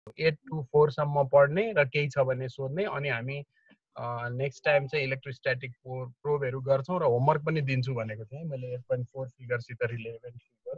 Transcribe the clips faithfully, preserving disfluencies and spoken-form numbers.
At to four सम्म पढ्ने र केही छ भने सोध्ने अनि हामी नेक्स्ट टाइम चाहिँ इलेक्ट्रोस्ट्याटिक प्रोबहरू गर्छौँ र होमवर्क पनि दिन्छु भनेको थिएँ मैले एट पोइन्ट फोर फिगरसित रिलेभेन्ट फिगर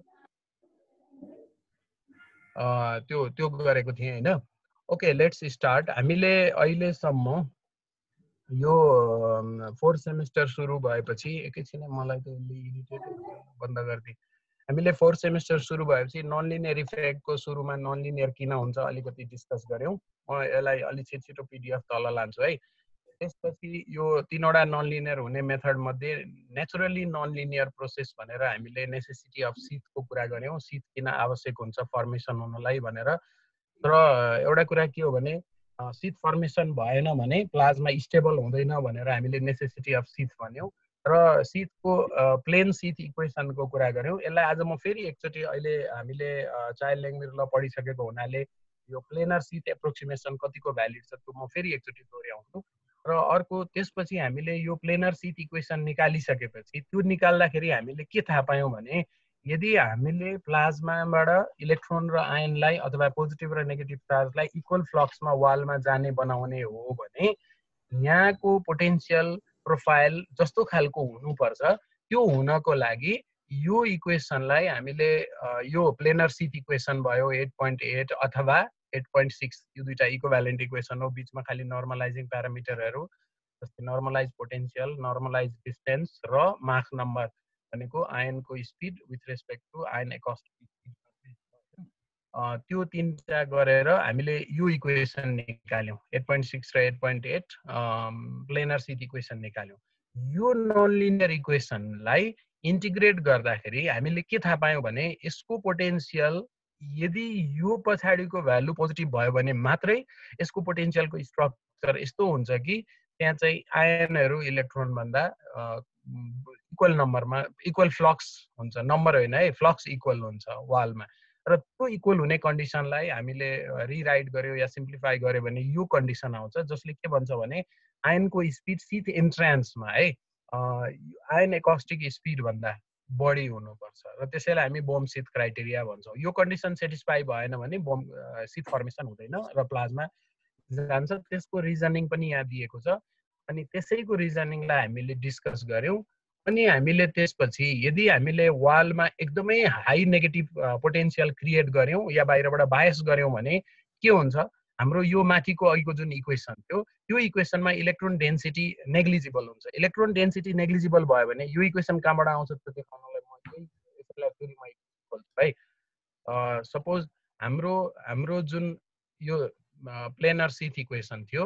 त्यो त्यो गरेको थिएँ होइन। Okay let's start. हामीले अहिलेसम्म यो फोर्थ सेमेस्टर सुरु भएपछि एकैछिन मलाई त इरिटेट बन्द गरिदिए। हामीले फोर्थ सेमेस्टर सुरु भएपछि नन लिनियर इफेक्टको सुरुमा नन लिनियर किन हुन्छ अलिकति डिस्कस गऱ्यौँ। म यसलाई अलि छिटो छिटो पिडिएफ तल लान्छु है। त्यसपछि यो तीनवटा नन लिनियर हुने मेथड मध्ये नेचुरली नन लिनियर प्रोसेस भनेर हामीले नेसेसिटी अफ शीतको कुरा गऱ्यौँ। शीत किन आवश्यक हुन्छ फर्मेसन हुनलाई भनेर। तर एउटा कुरा के हो भने शीत फर्मेसन भएन भने प्लाज्मा स्टेबल हुँदैन भनेर हामीले नेसेसिटी अफ शीत भन्यौँ र शीतको प्लेन शीत इक्वेसनको कुरा गऱ्यौँ। यसलाई आज म फेरि एकचोटि अहिले हामीले चाइल्ड ल्याङ्ग्वेज ल पढिसकेको हुनाले यो प्लेनर शीत एप्रोक्सिमेसन कतिको भ्यालिड छ त्यो म फेरि एकचोटि दोहोऱ्याउँछु। र अर्को त्यसपछि हामीले यो प्लेनर शीत इक्वेसन निकालिसकेपछि त्यो निकाल्दाखेरि हामीले के थाहा पायौँ भने यदि हामीले प्लाज्माबाट इलेक्ट्रोन र आयनलाई अथवा पोजिटिभ र नेगेटिभ चार्जलाई इक्वल फ्लक्समा वालमा जाने बनाउने हो भने यहाँको पोटेन्सियल प्रोफाइल जस्तो खालको हुनुपर्छ। त्यो हुनको लागि यो इक्वेसनलाई हामीले यो प्लेनर शीत इक्वेसन भयो एट पोइन्ट एट अथवा एट पोइन्ट सिक्स यो दुईटा इक्विभ्यालेन्ट इक्वेसन हो। बिचमा खालि नर्मलाइजिङ प्यारामिटरहरू जस्तै नर्मलाइज पोटेन्सियल, नर्मलाइज डिस्टेन्स र माख नम्बर भनेको आयनको speed with respect to ion acoustic speed त्यो तीनटा गरेर हामीले यो इक्वेसन निकाल्यौँ एट पोइन्ट सिक्स र eight point eight planar sheath equation निकाल्यौँ। यो नन लिनियर इक्वेसनलाई इन्टिग्रेट गर्दाखेरि हामीले के थाहा पायौँ भने यसको पोटेन्सियल यदि यो पछाडिको भ्यालु पोजिटिभ भयो भने मात्रै यसको पोटेन्सियलको स्ट्रक्चर यस्तो हुन्छ कि त्यहाँ चाहिँ आयनहरू इलेक्ट्रोन भन्दा इक्वल नम्बरमा इक्वल फ्लक्स हुन्छ, नम्बर होइन है, फ्लक्स इक्वल हुन्छ वालमा। र त्यो इक्वल हुने कन्डिसनलाई हामीले रिराइट गर्यो या सिम्प्लिफाई गर्यो भने यो कन्डिसन आउँछ जसले के भन्छ भने आयनको स्पिड शीत एन्ट्रान्समा है आयन एकॉस्टिक स्पिड भन्दा बढी हुनुपर्छ र त्यसैलाई हामी बोम शीत क्राइटेरिया भन्छौँ। यो कन्डिसन सेटिस्फाई भएन भने बोम शीत फर्मेसन हुँदैन र प्लाज्मा जान्छ। त्यसको रिजनिङ पनि यहाँ दिएको छ अनि त्यसैको रिजनिङलाई हामीले डिस्कस गर्यौँ। अनि हामीले त्यसपछि यदि हामीले वालमा एकदमै हाई नेगेटिभ पोटेन्सियल क्रिएट गर्यौँ या बाहिरबाट बायस गर्यौँ भने के हुन्छ हाम्रो यो माथिको अघिको जुन इक्वेसन थियो त्यो इक्वेसनमा इलेक्ट्रोन डेन्सिटी नेग्लिजिबल हुन्छ। इलेक्ट्रोन डेन्सिटी नेग्लिजिबल भयो भने यो इक्वेसन कहाँबाट आउँछ त्यो देखाउनलाई म यही यसलाई फेरि म खोल्छु है। सपोज हाम्रो हाम्रो जुन यो प्लेनर शीत इक्वेसन थियो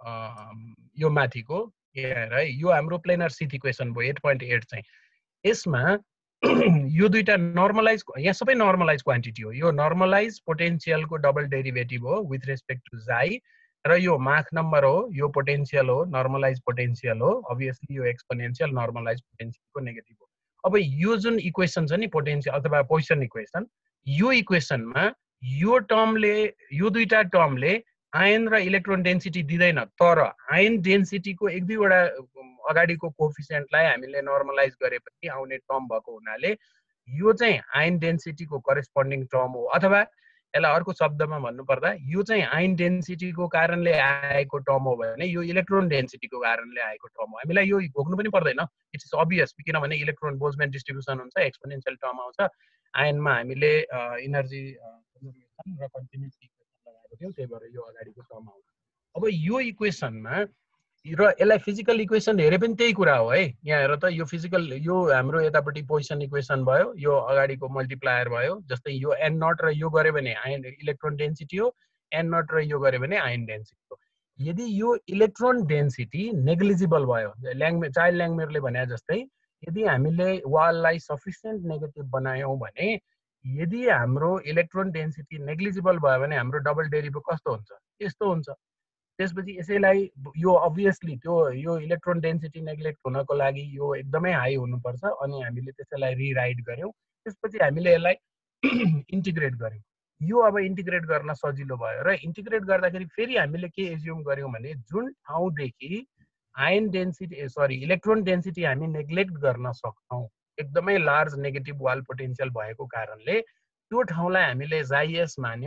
यो माथिको हेर है यो हाम्रो प्लेनर शीत इक्वेसन भयो एट पोइन्ट एट चाहिँ। यसमा यो दुईटा नर्मलाइज यहाँ सबै नर्मलाइज क्वान्टिटी हो। यो नर्मलाइज पोटेन्सियलको डबल डेरिभेटिभ हो विथ रेस्पेक्ट टु जाई र यो माख नम्बर हो, यो पोटेन्सियल हो, नर्मलाइज पोटेन्सियल हो, अभियसली यो एक्सपोनेन्शियल नर्मलाइज पोटेन्सियलको नेगेटिभ हो। अब यो जुन इक्वेसन छ नि पोटेन्सियल अथवा पोइसन इक्वेसन यो इक्वेसनमा यो टर्मले यो दुईटा टर्मले आयन र इलेक्ट्रोन डेन्सिटी दिँदैन तर आयन डेन्सिटीको एक दुईवटा अगाडिको कोफिसिएन्टलाई हामीले नर्मलाइज गरेपछि आउने टर्म भएको हुनाले यो चाहिँ आयन डेन्सिटीको करेस्पोन्डिङ टर्म हो अथवा यसलाई अर्को शब्दमा भन्नुपर्दा यो चाहिँ आयन डेन्सिटीको कारणले आएको टर्म हो भने यो इलेक्ट्रोन डेन्सिटीको कारणले आएको टर्म हो। हामीलाई यो भोग्नु पनि पर्दैन, इट्स इज अभियस किनभने इलेक्ट्रोन बोल्ट्जम्यान डिस्ट्रिब्युसन हुन्छ, एक्सपोनेन्शियल टर्म आउँछ। आयनमा हामीले इनर्जी कन्जर्भेसन र कन्टिन्युटी लगाएको थियौँ त्यही भएर यो अगाडिको टर्म आउँछ। अब यो इक्वेसनमा र यसलाई फिजिकल इक्वेसन हेरे पनि त्यही कुरा हो है। यहाँ हेर त यो फिजिकल यो हाम्रो यतापट्टि पोजिसन इक्वेसन भयो, यो अगाडिको मल्टिप्लायर भयो। जस्तै यो एन नट र यो गऱ्यो भने आयन इलेक्ट्रोन डेन्सिटी हो, एन नट र यो गऱ्यो भने आयन डेन्सिटी हो। यदि यो इलेक्ट्रोन डेन्सिटी नेग्लिजिबल भयो ल्याङ्ग्वेज चाइल्ड ल्याङ्ग्वेजले भने जस्तै यदि हामीले वाललाई सफिसियन्ट नेगेटिभ बनायौँ भने यदि हाम्रो इलेक्ट्रोन डेन्सिटी नेग्लिजिबल भयो भने हाम्रो डबल डेरिभेटिभ कस्तो हुन्छ यस्तो हुन्छ। त्यसपछि यसैलाई यो अभियसली त्यो यो इलेक्ट्रोन डेन्सिटी नेग्लेक्ट हुनको लागि यो एकदमै हाई हुनुपर्छ अनि हामीले त्यसैलाई रिराइट गर्यौँ। त्यसपछि हामीले यसलाई इन्टिग्रेट गर्यौँ। यो अब इन्टिग्रेट गर्न सजिलो भयो र इन्टिग्रेट गर्दाखेरि फेरि हामीले के एज्युम गर्यौँ भने जुन ठाउँदेखि ion density sorry electron density हामी नेग्लेक्ट गर्न सक्छौँ एकदमै लार्ज नेगेटिभ वाल पोटेन्सियल भएको कारणले त्यो ठाउँलाई हामीले जाइएस मान्यौँ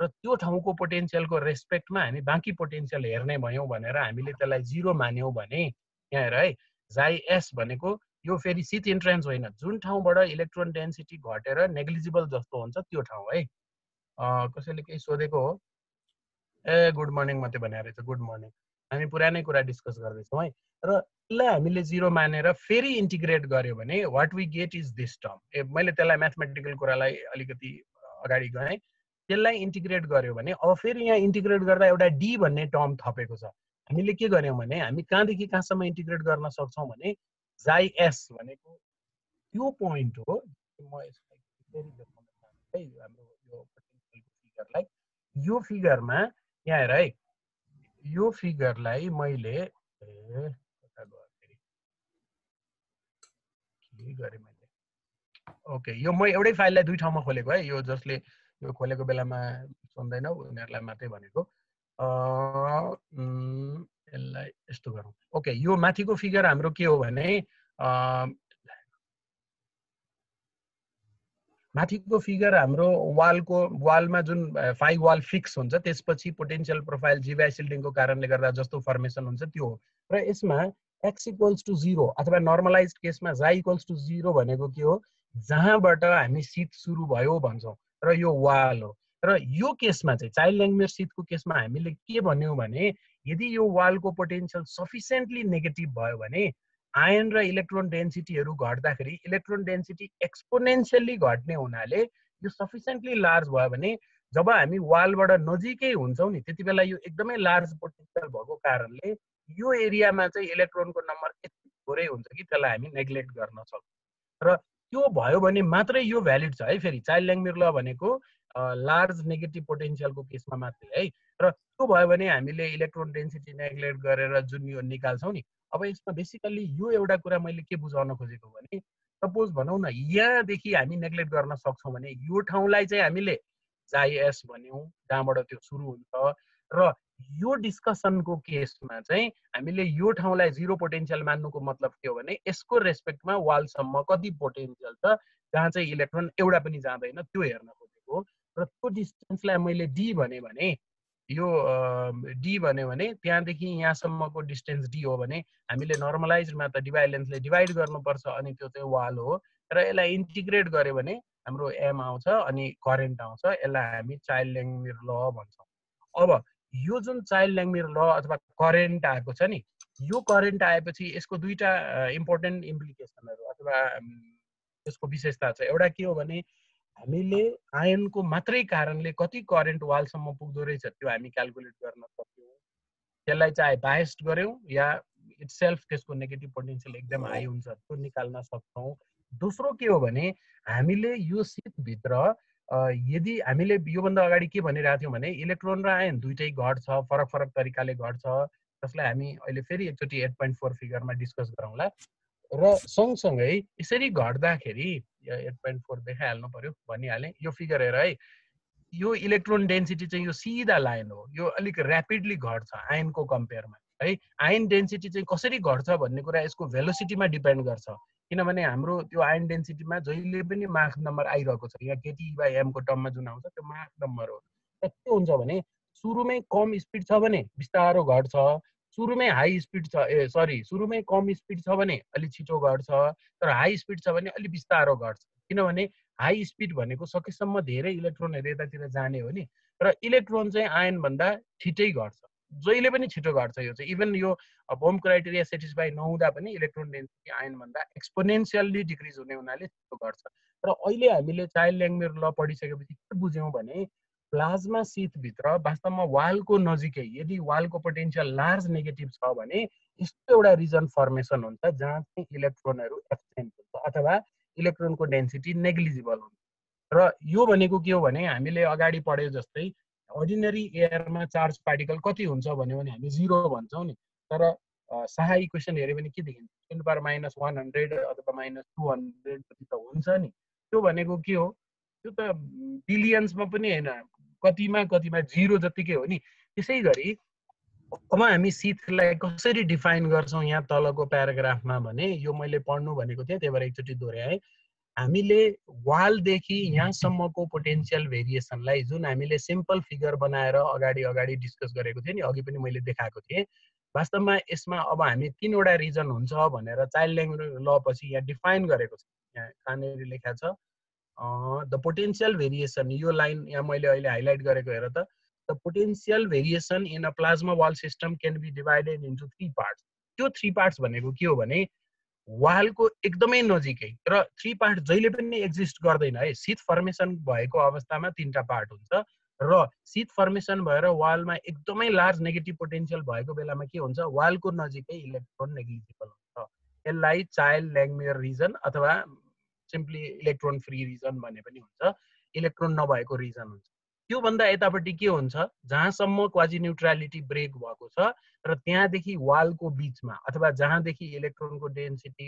र त्यो ठाउँको पोटेन्शियलको रेस्पेक्टमा हामी बाँकी पोटेन्शियल हेर्ने भयौँ भनेर हामीले त्यसलाई जिरो मान्यौँ भने यहाँ हेर है जाई एस भनेको यो फेरि सिथ इन्ट्रेन्स होइन, जुन ठाउँबाट इलेक्ट्रोन डेन्सिटी घटेर नेग्लिजिबल जस्तो हुन्छ त्यो ठाउँ है। कसैले केही सोधेको हो? ए गुड मर्निङ मात्रै भनेर रहेछ, गुड मर्निङ। हामी पुरानै कुरा डिस्कस गर्दैछौँ है। र यसलाई हामीले जिरो मानेर फेरि इन्टिग्रेट गर्यो भने what we get is this term. ए मैले त्यसलाई म्याथमेटिकल कुरालाई अलिकति अगाडि गएँ, त्यसलाई इन्टिग्रेट गर्यो भने अब फेरि यहाँ इन्टिग्रेट गर्दा एउटा डी भन्ने टर्म थपेको छ। हामीले के गर्यौँ भने हामी कहाँदेखि कहाँसम्म इन्टिग्रेट गर्न सक्छौँ भने जाई एस भनेको त्यो पोइन्ट हो। म यसलाई फेरि देखाउन चाहन्छु है हाम्रो यो पोटेन्सियलको फिगरलाई। यो फिगरमा यहाँ हेर है, यो फिगरलाई मैले ए कता गयो फेरि के गरेँ मैले, ओके यो म एउटै फाइललाई दुई ठाउँमा खोलेको है। यो जसले यो खोलेको बेलामा सुन्दैन उनीहरूलाई मात्रै भनेको। यसलाई यस्तो गरौँ। ओके यो माथिको फिगर हाम्रो के हो भने माथिको फिगर हाम्रो वालको वालमा जुन फाइभ वाल फिक्स हुन्छ त्यसपछि पोटेन्शियल प्रोफाइल जीवाई सिल्डिङको कारणले गर्दा जस्तो फर्मेसन हुन्छ त्यो हो। र यसमा एक्स इक्वल्स टु जिरो अथवा नर्मलाइज केसमा जाई इक्वल्स टु जिरो भनेको के हो, जहाँबाट हामी शीत सुरु भयो भन्छौँ र यो वाल हो। र यो केसमा चाहिँ चाइल्ड ल्याङ्गमेयर शीतको केसमा हामीले के भन्यौँ भने यदि यो वालको पोटेन्शियल सफिसियन्टली नेगेटिभ भयो भने आयन र इलेक्ट्रोन डेन्सिटीहरू घट्दाखेरि इलेक्ट्रोन डेन्सिटी एक्सपोनेन्सियली घट्ने हुनाले यो सफिसियन्टली लार्ज भयो भने जब हामी वालबाट नजिकै हुन्छौँ नि त्यति बेला यो एकदमै लार्ज पोटेन्सियल भएको कारणले यो एरियामा चाहिँ इलेक्ट्रोनको नम्बर यति थोरै हुन्छ कि त्यसलाई हामी नेग्लेक्ट गर्न सक्छौँ। र त्यो भयो भने मात्रै यो भ्यालिड छ है। फेरि चाइल्ड ल्याङ्गमेयर ल भनेको लार्ज नेगेटिभ पोटेन्सियलको केसमा मात्रै है। र त्यो भयो भने हामीले इलेक्ट्रोन डेन्सिटी नेग्लेक्ट गरेर जुन यो निकाल्छौँ नि। अब यसमा बेसिकल्ली यो एउटा कुरा मैले के बुझाउन खोजेको भने सपोज भनौँ न यहाँदेखि हामी नेग्लेक्ट गर्न सक्छौँ भने यो ठाउँलाई चाहिँ हामीले जाई एस भन्यौँ जहाँबाट त्यो सुरु हुन्छ। र यो डिस्कसनको केसमा चाहिँ हामीले यो ठाउँलाई जिरो पोटेन्सियल मान्नुको मतलब के हो भने यसको रेस्पेक्टमा वालसम्म कति पोटेन्सियल छ जहाँ चाहिँ इलेक्ट्रोन एउटा पनि जाँदैन त्यो हेर्न खोजेको हो। र त्यो डिस्टेन्सलाई मैले डी भने भने यो डी भन्यो भने त्यहाँदेखि यहाँसम्मको डिस्टेन्स डी हो भने हामीले नर्मलाइजमा त डिभाइड लेन्थले डिभाइड गर्नुपर्छ अनि त्यो चाहिँ वाल हो। र यसलाई इन्टिग्रेट गर्यो भने हाम्रो एम आउँछ अनि करेन्ट आउँछ। यसलाई हामी चाइल्ड ल्याङ्गमेयर ल भन्छौँ। अब यो जुन चाइल्ड ल्याङ्गमेयर ल अथवा करेन्ट आएको छ नि यो करेन्ट आएपछि यसको दुईटा इम्पोर्टेन्ट इम्प्लिकेसनहरू अथवा यसको विशेषता छ। एउटा के हो भने हामीले आयनको मात्रै कारणले कति करेन्ट वालसम्म पुग्दो रहेछ त्यो हामी क्यालकुलेट गर्न सक्यौँ। त्यसलाई चाहे बायस्ड गऱ्यौँ या इट्सेल्फ त्यसको नेगेटिभ पोटेन्सियल एकदम हाई हुन्छ त्यो निकाल्न सक्छौँ। दोस्रो के हो भने हामीले यो शीतभित्र यदि हामीले योभन्दा अगाडि के भनिरहेको थियौँ भने इलेक्ट्रोन र आयन दुइटै घट्छ, फरक फरक तरिकाले घट्छ, जसलाई हामी अहिले फेरि एकचोटि एट पोइन्ट फोर फिगरमा डिस्कस गरौँला। र सँगसँगै यसरी घट्दाखेरि एट पोइन्ट फोर देखाइहाल्नु पर्यो भनिहालेँ। यो फिगर हेर है, यो इलेक्ट्रोन डेन्सिटी चाहिँ यो सिधा लाइन हो, यो अलिक ऱ्यापिडली घट्छ आयनको कम्पेयरमा है। आयन डेन्सिटी चाहिँ कसरी घट्छ भन्ने कुरा यसको भेलोसिटीमा डिपेन्ड गर्छ, किनभने हाम्रो त्यो आयन डेन्सिटीमा जहिले पनि मार्क नम्बर आइरहेको छ। यहाँ केटी बाई एमको टर्ममा जुन आउँछ त्यो मार्क नम्बर हो। र के हुन्छ भने सुरुमै कम स्पिड छ भने बिस्तारो घट्छ, सुरुमै हाई स्पिड छ ए सरी सुरुमै कम स्पिड छ भने अलि छिटो घट्छ, तर हाई स्पिड छ भने अलि बिस्तारो घट्छ। किनभने हाई स्पिड भनेको सकेसम्म धेरै इलेक्ट्रोनहरू यतातिर जाने हो नि, र इलेक्ट्रोन चाहिँ आयनभन्दा छिटै घट्छ, जहिले पनि छिटो घट्छ। यो चाहिँ इभन यो बोह्म क्राइटेरिया सेटिस्फाई नहुँदा पनि इलेक्ट्रोन डेन्सिटी आयनभन्दा एक्सपोनेन्सियल्ली डिक्रिज हुने हुनाले छिटो घट्छ। र अहिले हामीले चाइल्ड ल्याङ्गमेयर ल पढिसकेपछि के बुझ्यौँ भने प्लाज्मा शीतभित्र वास्तवमा वालको नजिकै यदि वालको पोटेन्सियल लार्ज नेगेटिभ छ भने यस्तो एउटा रिजन फर्मेसन हुन्छ जहाँ चाहिँ इलेक्ट्रोनहरू एब्सेन्ट हुन्छ अथवा इलेक्ट्रोनको डेन्सिटी नेग्लिजिबल हुन्छ। र यो भनेको के हो भने हामीले अगाडि पढे जस्तै अर्डिनरी एयरमा चार्ज पार्टिकल कति हुन्छ भन्यो भने हामी जिरो भन्छौँ नि, तर साहा इक्वेसन हेऱ्यो भने के देखिन्छ ten power minus one hundred अथवा माइनस टू हन्ड्रेड जति त हुन्छ नि। त्यो भनेको के हो, त्यो त बिलियन्समा पनि होइन, कतिमा कतिमा जिरो जतिकै हो नि। त्यसै गरी अब हामी शीतलाई कसरी डिफाइन गर्छौँ यहाँ तलको प्याराग्राफमा भने यो मैले पढ्नु भनेको थिएँ त्यही भएर एकचोटि दोहोऱ्याएँ। हामीले वालदेखि यहाँसम्मको पोटेन्शियल भेरिएसनलाई जुन हामीले सिम्पल फिगर बनाएर अगाडि अगाडि डिस्कस गरेको थिएँ नि, अघि पनि मैले देखाएको थिएँ, वास्तवमा यसमा अब हामी तीनवटा रिजन हुन्छ भनेर चाइल्ड ल्याङ्ग्वेज ल पछि यहाँ डिफाइन गरेको छ। यहाँ कहाँनिर लेखा छ, द पोटेन्शियल भेरिएसन, यो लाइन यहाँ मैले अहिले हाइलाइट गरेको हेर त, the potential variation in a plasma wall system can be divided into three parts. त्यो थ्री पार्ट्स भनेको के हो भने वालको एकदमै नजिकै, र थ्री पार्ट जहिले पनि एक्जिस्ट गर्दैन है। शीत फर्मेसन भएको अवस्थामा तीनटा पार्ट हुन्छ, र शीत फर्मेसन भएर वालमा एकदमै लार्ज नेगेटिभ पोटेन्शियल भएको बेलामा के हुन्छ, वालको नजिकै इलेक्ट्रोन नेग्लिजिबल हुन्छ। यसलाई चाइल्ड ल्याङ्गमियर रिजन अथवा सिम्पली इलेक्ट्रोन फ्री रिजन भने पनि हुन्छ, इलेक्ट्रोन नभएको रिजन हुन्छ। त्योभन्दा यतापट्टि के हुन्छ, जहाँसम्म क्वाजी न्युट्रालिटी ब्रेक भएको छ र त्यहाँदेखि वालको बिचमा अथवा जहाँदेखि इलेक्ट्रोनको डेन्सिटी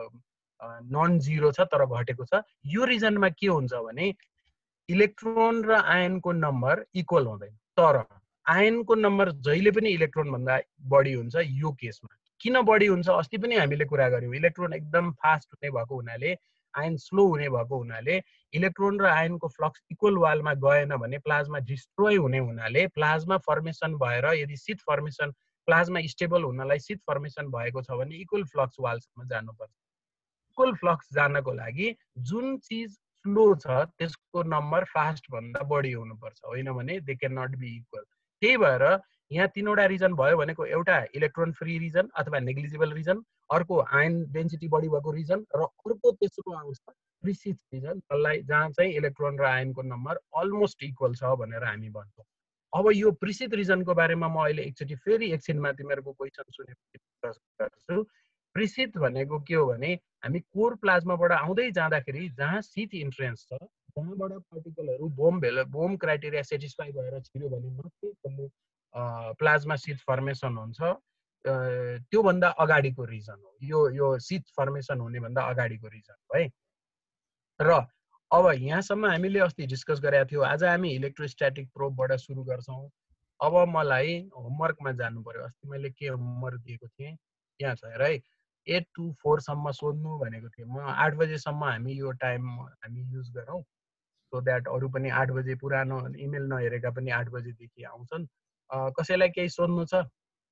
नन जिरो छ तर घटेको छ, यो रिजनमा के हुन्छ भने इलेक्ट्रोन र आयनको नम्बर इक्वल हुँदैन, तर आयनको नम्बर जहिले पनि इलेक्ट्रोन भन्दा बढी हुन्छ। यो केसमा किन बढी हुन्छ, अस्ति पनि हामीले कुरा गर्यौँ, इलेक्ट्रोन एकदम फास्ट हुने भएको हुनाले, आयन स्लो हुने भएको हुनाले, इलेक्ट्रोन र आयनको फ्लक्स इक्वल वालमा गएन भने प्लाज्मा डिस्ट्रोय हुने हुनाले प्लाज्मा फर्मेसन भएर यदि शीत फर्मेसन, प्लाज्मा स्टेबल हुनलाई शीत फर्मेसन भएको छ भने इक्वल फ्लक्स वालसम्म जानुपर्छ। इक्वल फ्लक्स जानको लागि जुन चिज स्लो छ त्यसको नम्बर फास्ट भन्दा बढी हुनुपर्छ, होइन भने they can not be equal. त्यही भएर यहाँ तीनवटा रिजन भयो भनेको, एउटा इलेक्ट्रोन फ्री रिजन अथवा नेग्लिजिबल रिजन, अर्को आयन डेन्सिटी बढी भएको रिजन, र अर्को तेस्रो आउँछ प्रिसित रिजन, जसलाई जहाँ चाहिँ इलेक्ट्रोन र आयनको नम्बर अलमोस्ट इक्वल छ भनेर हामी भन्छौँ। अब यो प्रिसित रिजनको बारेमा म अहिले एकचोटि फेरि एकछिनमा तिमीहरूको क्वेसन सुनेपछि डिस्कस गर्छु। प्रिसित भनेको के हो भने हामी कोर प्लाज्माबाट आउँदै जाँदाखेरि जहाँ शीत इन्ट्रेन्स छ, जहाँबाट पार्टिकलहरू बोम भेल बोम क्राइटेरिया सेटिस्फाई भएर छिर्यो भने मात्रै त्यसले प्लाज्मा शीत फर्मेसन हुन्छ। त्योभन्दा अगाडिको रिजन हो यो, यो शीत फर्मेसन हुने भन्दा अगाडिको रिजन हो है। र अब यहाँसम्म हामीले अस्ति डिस्कस गरेका थियौँ, आज हामी इलेक्ट्रोस्ट्याटिक प्रोबबाट सुरु गर्छौँ। अब मलाई होमवर्कमा जानु पर्यो। अस्ति मैले के होमवर्क दिएको थिएँ, यहाँ छ हेर है, एट टु फोरसम्म सोध्नु भनेको थिएँ म। आठ बजेसम्म हामी यो टाइम हामी युज गरौँ, सो द्याट अरू पनि आठ बजे पुरानो इमेल नहेरेका पनि आठ बजेदेखि आउँछन्। कसैलाई केही सोध्नु छ?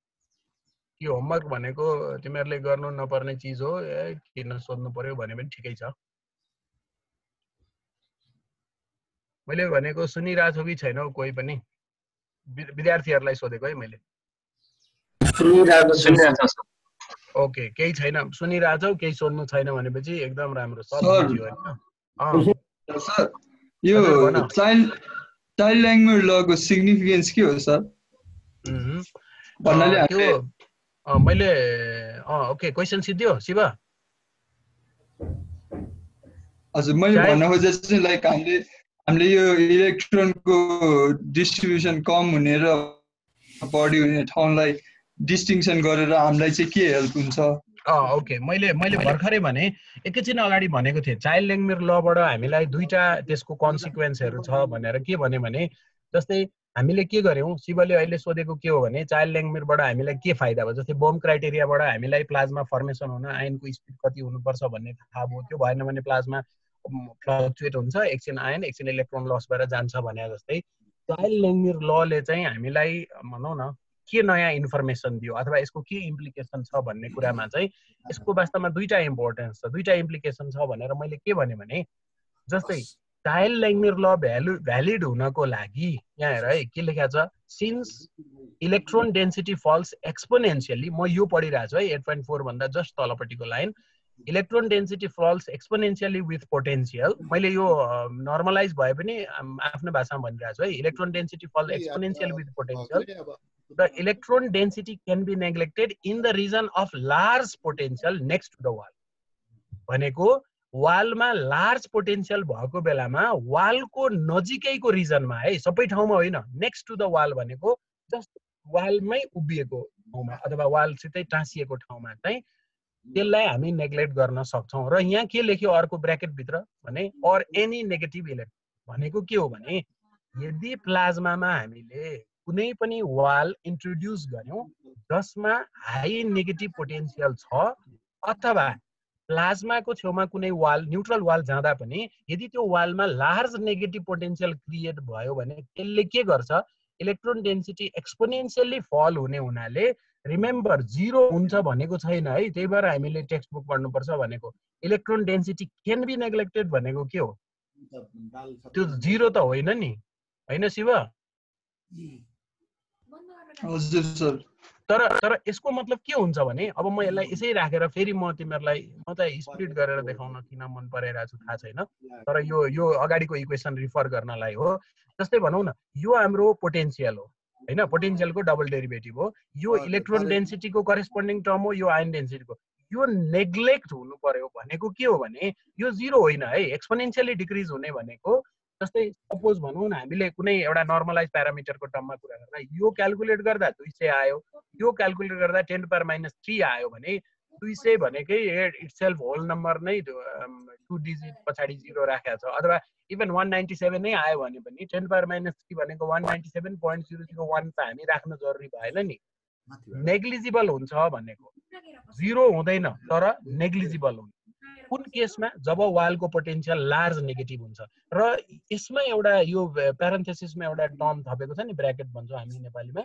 यो होमवर्क भनेको तिमीहरूले गर्नु नपर्ने चिज हो, किन सोध्नु पर्यो भने पनि ठिकै छ। मैले भनेको सुनिरहेको छु कि छैन कोही पनि? विद्यार्थीहरूलाई सोधेको है मैले। ओके, केही छैन, सुनिरहेछौ, केही सोध्नु छैन भनेपछि एकदम राम्रो, सब बुझ्यो हैन। सर यो चाइल्ड चाइल्ड ल्याङ्ग्वेज लको सिग्निफिकेन्स के हो सर? भन्नाले त्यो मैले ओके क्वेशन सिद्धियो शिव? हजुर, मैले भन्न खोजेको चाहिँ लाइक हामीले हामीले यो इलेक्ट्रोनको डिस्ट्रिब्युसन कम हुने र बढी हुने ठाउँलाई डिस्टिङसन गरेर हामीलाई चाहिँ के हेल्प हुन्छ? अँ ओके, मैले मैले भर्खरै भने एकैछिन अगाडि भनेको थिएँ, चाइल्ड ल्याङ्ग्वेज लबाट हामीलाई दुईटा त्यसको कन्सिक्वेन्सहरू छ भनेर। के भने भने जस्तै हामीले के गर्यौँ, शिवले अहिले सोधेको के हो भने चाइल्ड ल्याङ्ग्वेजबाट हामीलाई के फाइदा भयो? जस्तै बोम क्राइटेरियाबाट हामीलाई प्लाज्मा फर्मेसन हुन आयनको स्पिड कति हुनुपर्छ भन्ने थाहा भयो। त्यो भएन भने प्लाज्मा फ्लक्चुएट हुन्छ, एकछिन आयन एकछिन इलेक्ट्रोन लस भएर जान्छ भने जस्तै चाइल्ड ल्याङ्ग्वेज लले चाहिँ हामीलाई भनौँ न के नयाँ इन्फर्मेसन दियो अथवा यसको के इम्प्लिकेसन छ भन्ने कुरामा चाहिँ यसको वास्तवमा दुईटा इम्पोर्टेन्स छ, दुईटा इम्प्लिकेसन छ भनेर मैले के भने भने जस्तै child language law value valid हुनको लागि यहाँ हेर है के लेखा छ, since electron density falls exponentially, म यो पढिरहेको छु है एट पोइन्ट फोर भन्दा जस्ट तलपट्टिको line, electron density falls exponentially with potential. मैले यो नर्मलाइज भए पनि आफ्नो भाषामा भनिरहेको छु है, electron density falls exponential with potential, the electron density can be neglected in the region of large potential next to the wall। भनेको वालमा लार्ज पोटेन्शियल भएको बेलामा वालको नजिकैको रिजनमा है, सबै ठाउँमा होइन, नेक्स्ट टु द वाल भनेको जस्ट वालमै उभिएको ठाउँमा अथवा वालसितै टाँसिएको ठाउँमा चाहिँ त्यसलाई हामी नेग्लेक्ट गर्न सक्छौँ। र यहाँ के लेख्यो अर्को ब्र्याकेटभित्र भने अर एनी नेगेटिभ इलेक्ट्रोन भनेको के हो भने यदि प्लाज्मामा हामीले कुनै पनि वाल इन्ट्रोड्युस गर्यौँ जसमा हाई नेगेटिभ पोटेन्सियल छ अथवा प्लाज्माको छेउमा कुनै वाल न्युट्रल वाल जाँदा पनि यदि त्यो वालमा लार्ज नेगेटिभ पोटेन्शियल क्रिएट भयो भने त्यसले के गर्छ इलेक्ट्रोन डेन्सिटी एक्सपोनेन्शियली फल हुने हुनाले रिमेम्बर जिरो हुन्छ भनेको छैन है त्यही भएर हामीले टेक्स्ट बुक पढ्नुपर्छ भनेको electron density can be neglected भनेको के हो त्यो जिरो त होइन नि हैन शिव हजुर सर तर तर यसको मतलब के हुन्छ भने अब म यसलाई यसै राखेर फेरि म तिमीहरूलाई म त स्प्लिट गरेर देखाउन किन मन पराइरहेको छु थाहा छैन तर यो यो अगाडिको इक्वेसन रिफर गर्नलाई हो जस्तै भनौँ न यो हाम्रो पोटेन्शियल हो हैन पोटेन्शियलको डबल डेरिभेटिभ हो यो इलेक्ट्रोन डेन्सिटीको करेस्पोन्डिङ टर्म हो यो आयन डेन्सिटीको यो नेग्लेक्ट हुनु पर्यो भनेको के हो भने यो जिरो होइन है एक्सपोनेन्शियली डिक्रिज हुने भनेको जस्तै सपोज भनौँ न हामीले कुनै एउटा नर्मलाइज प्यारामिटरको टर्ममा कुरा गर्दा यो क्याल्कुलेट गर्दा दुई सय आयो यो क्याल्कुलेट गर्दा टेन पावर माइनस थ्री आयो भने दुई सय भनेकै इटसेल्फ होल नम्बर नै टु डिजिट पछाडि जिरो राखेको छ अथवा इभन वान नाइन्टी सेभेन नै आयो भने पनि टेन पावर माइनस थ्री भनेको one ninety seven point zero zero one त हामी राख्नु जरुरी भएन नि नेग्लिजिबल हुन्छ भनेको जिरो हुँदैन तर नेग्लिजिबल हुन्छ कुन केसमा जब वालको पोटेन्शियल लार्ज नेगेटिभ हुन्छ र यसमा एउटा यो प्यारेन्थेसिसमा एउटा टर्म थपेको छ नि ब्र्याकेट भन्छौँ हामी नेपालीमा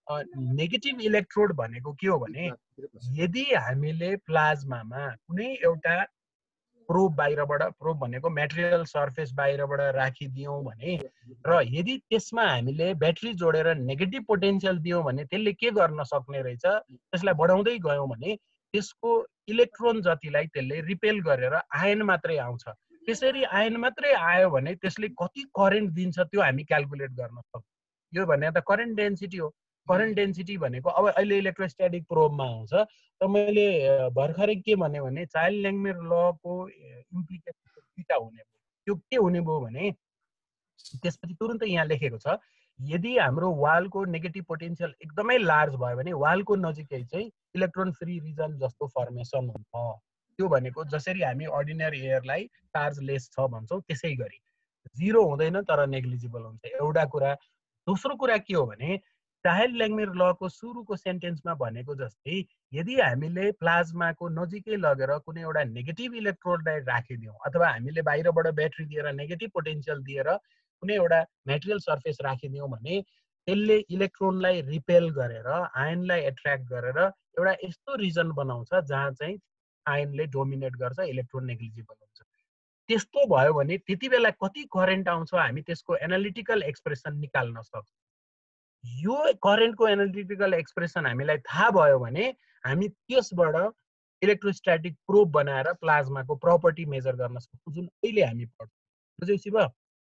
नेगेटिभ इलेक्ट्रोड भनेको के हो भने यदि हामीले प्लाज्मामा कुनै एउटा प्रोब बाहिरबाट प्रोब भनेको मेटेरियल सर्फेस बाहिरबाट राखिदियौँ भने र यदि त्यसमा हामीले ब्याट्री जोडेर नेगेटिभ पोटेन्शियल दियौँ भने त्यसले के गर्न सक्ने रहेछ त्यसलाई बढाउँदै गयौँ भने त्यसको इलेक्ट्रोन जतिलाई त्यसले रिपेल गरेर आयन मात्रै आउँछ त्यसरी आयन मात्रै आयो भने त्यसले कति करेन्ट दिन्छ त्यो हामी क्याल्कुलेट गर्न सक्छौँ यो भने त करेन्ट डेन्सिटी हो करेन्ट डेन्सिटी भनेको अब अहिले इलेक्ट्रोस्ट्याटिक प्रोबमा आउँछ त मैले भर्खरै के भने भने चाइल्ड ल्याङ्गमेर लको इम्प्लिकेसन दुईटा हुने भयो त्यो के हुने भयो भने त्यसपछि तुरुन्तै यहाँ लेखेको छ यदि हाम्रो वालको नेगेटिभ पोटेन्शियल एकदमै लार्ज भयो भने वालको नजिकै चाहिँ इलेक्ट्रोन फ्री रिजन जस्तो फर्मेसन हुन्छ त्यो भनेको जसरी हामी अर्डिनरी एयरलाई चार्ज लेस छ भन्छौँ त्यसै गरी जिरो हुँदैन तर नेग्लिजिबल हुन्छ एउटा कुरा दोस्रो कुरा के हो भने चाइल्ड ल्याङ्गमेर लको सुरुको सेन्टेन्समा भनेको जस्तै यदि हामीले प्लाज्माको नजिकै लगेर कुनै एउटा नेगेटिभ इलेक्ट्रोडलाई राखिदियौँ अथवा हामीले बाहिरबाट ब्याट्री दिएर नेगेटिभ पोटेन्शियल दिएर कुनै एउटा मेटेरियल सर्फेस राखिदियौँ भने त्यसले इलेक्ट्रोनलाई रिपेल गरेर आयनलाई एट्र्याक्ट गरेर एउटा यस्तो रिजन बनाउँछ जहाँ चाहिँ आयनले डोमिनेट गर्छ इलेक्ट्रोन नेग्लिजिबल हुन्छ त्यस्तो भयो भने त्यति बेला कति करेन्ट आउँछ हामी त्यसको एनालिटिकल एक्सप्रेसन निकाल्न सक्छौँ यो करेन्टको एनालिटिकल एक्सप्रेसन हामीलाई थाहा भयो भने हामी त्यसबाट इलेक्ट्रोस्ट्याटिक प्रोब बनाएर प्लाज्माको प्रपर्टी मेजर गर्न सक्छौँ जुन अहिले हामी पढ्छौँ बुझ्यौ शिव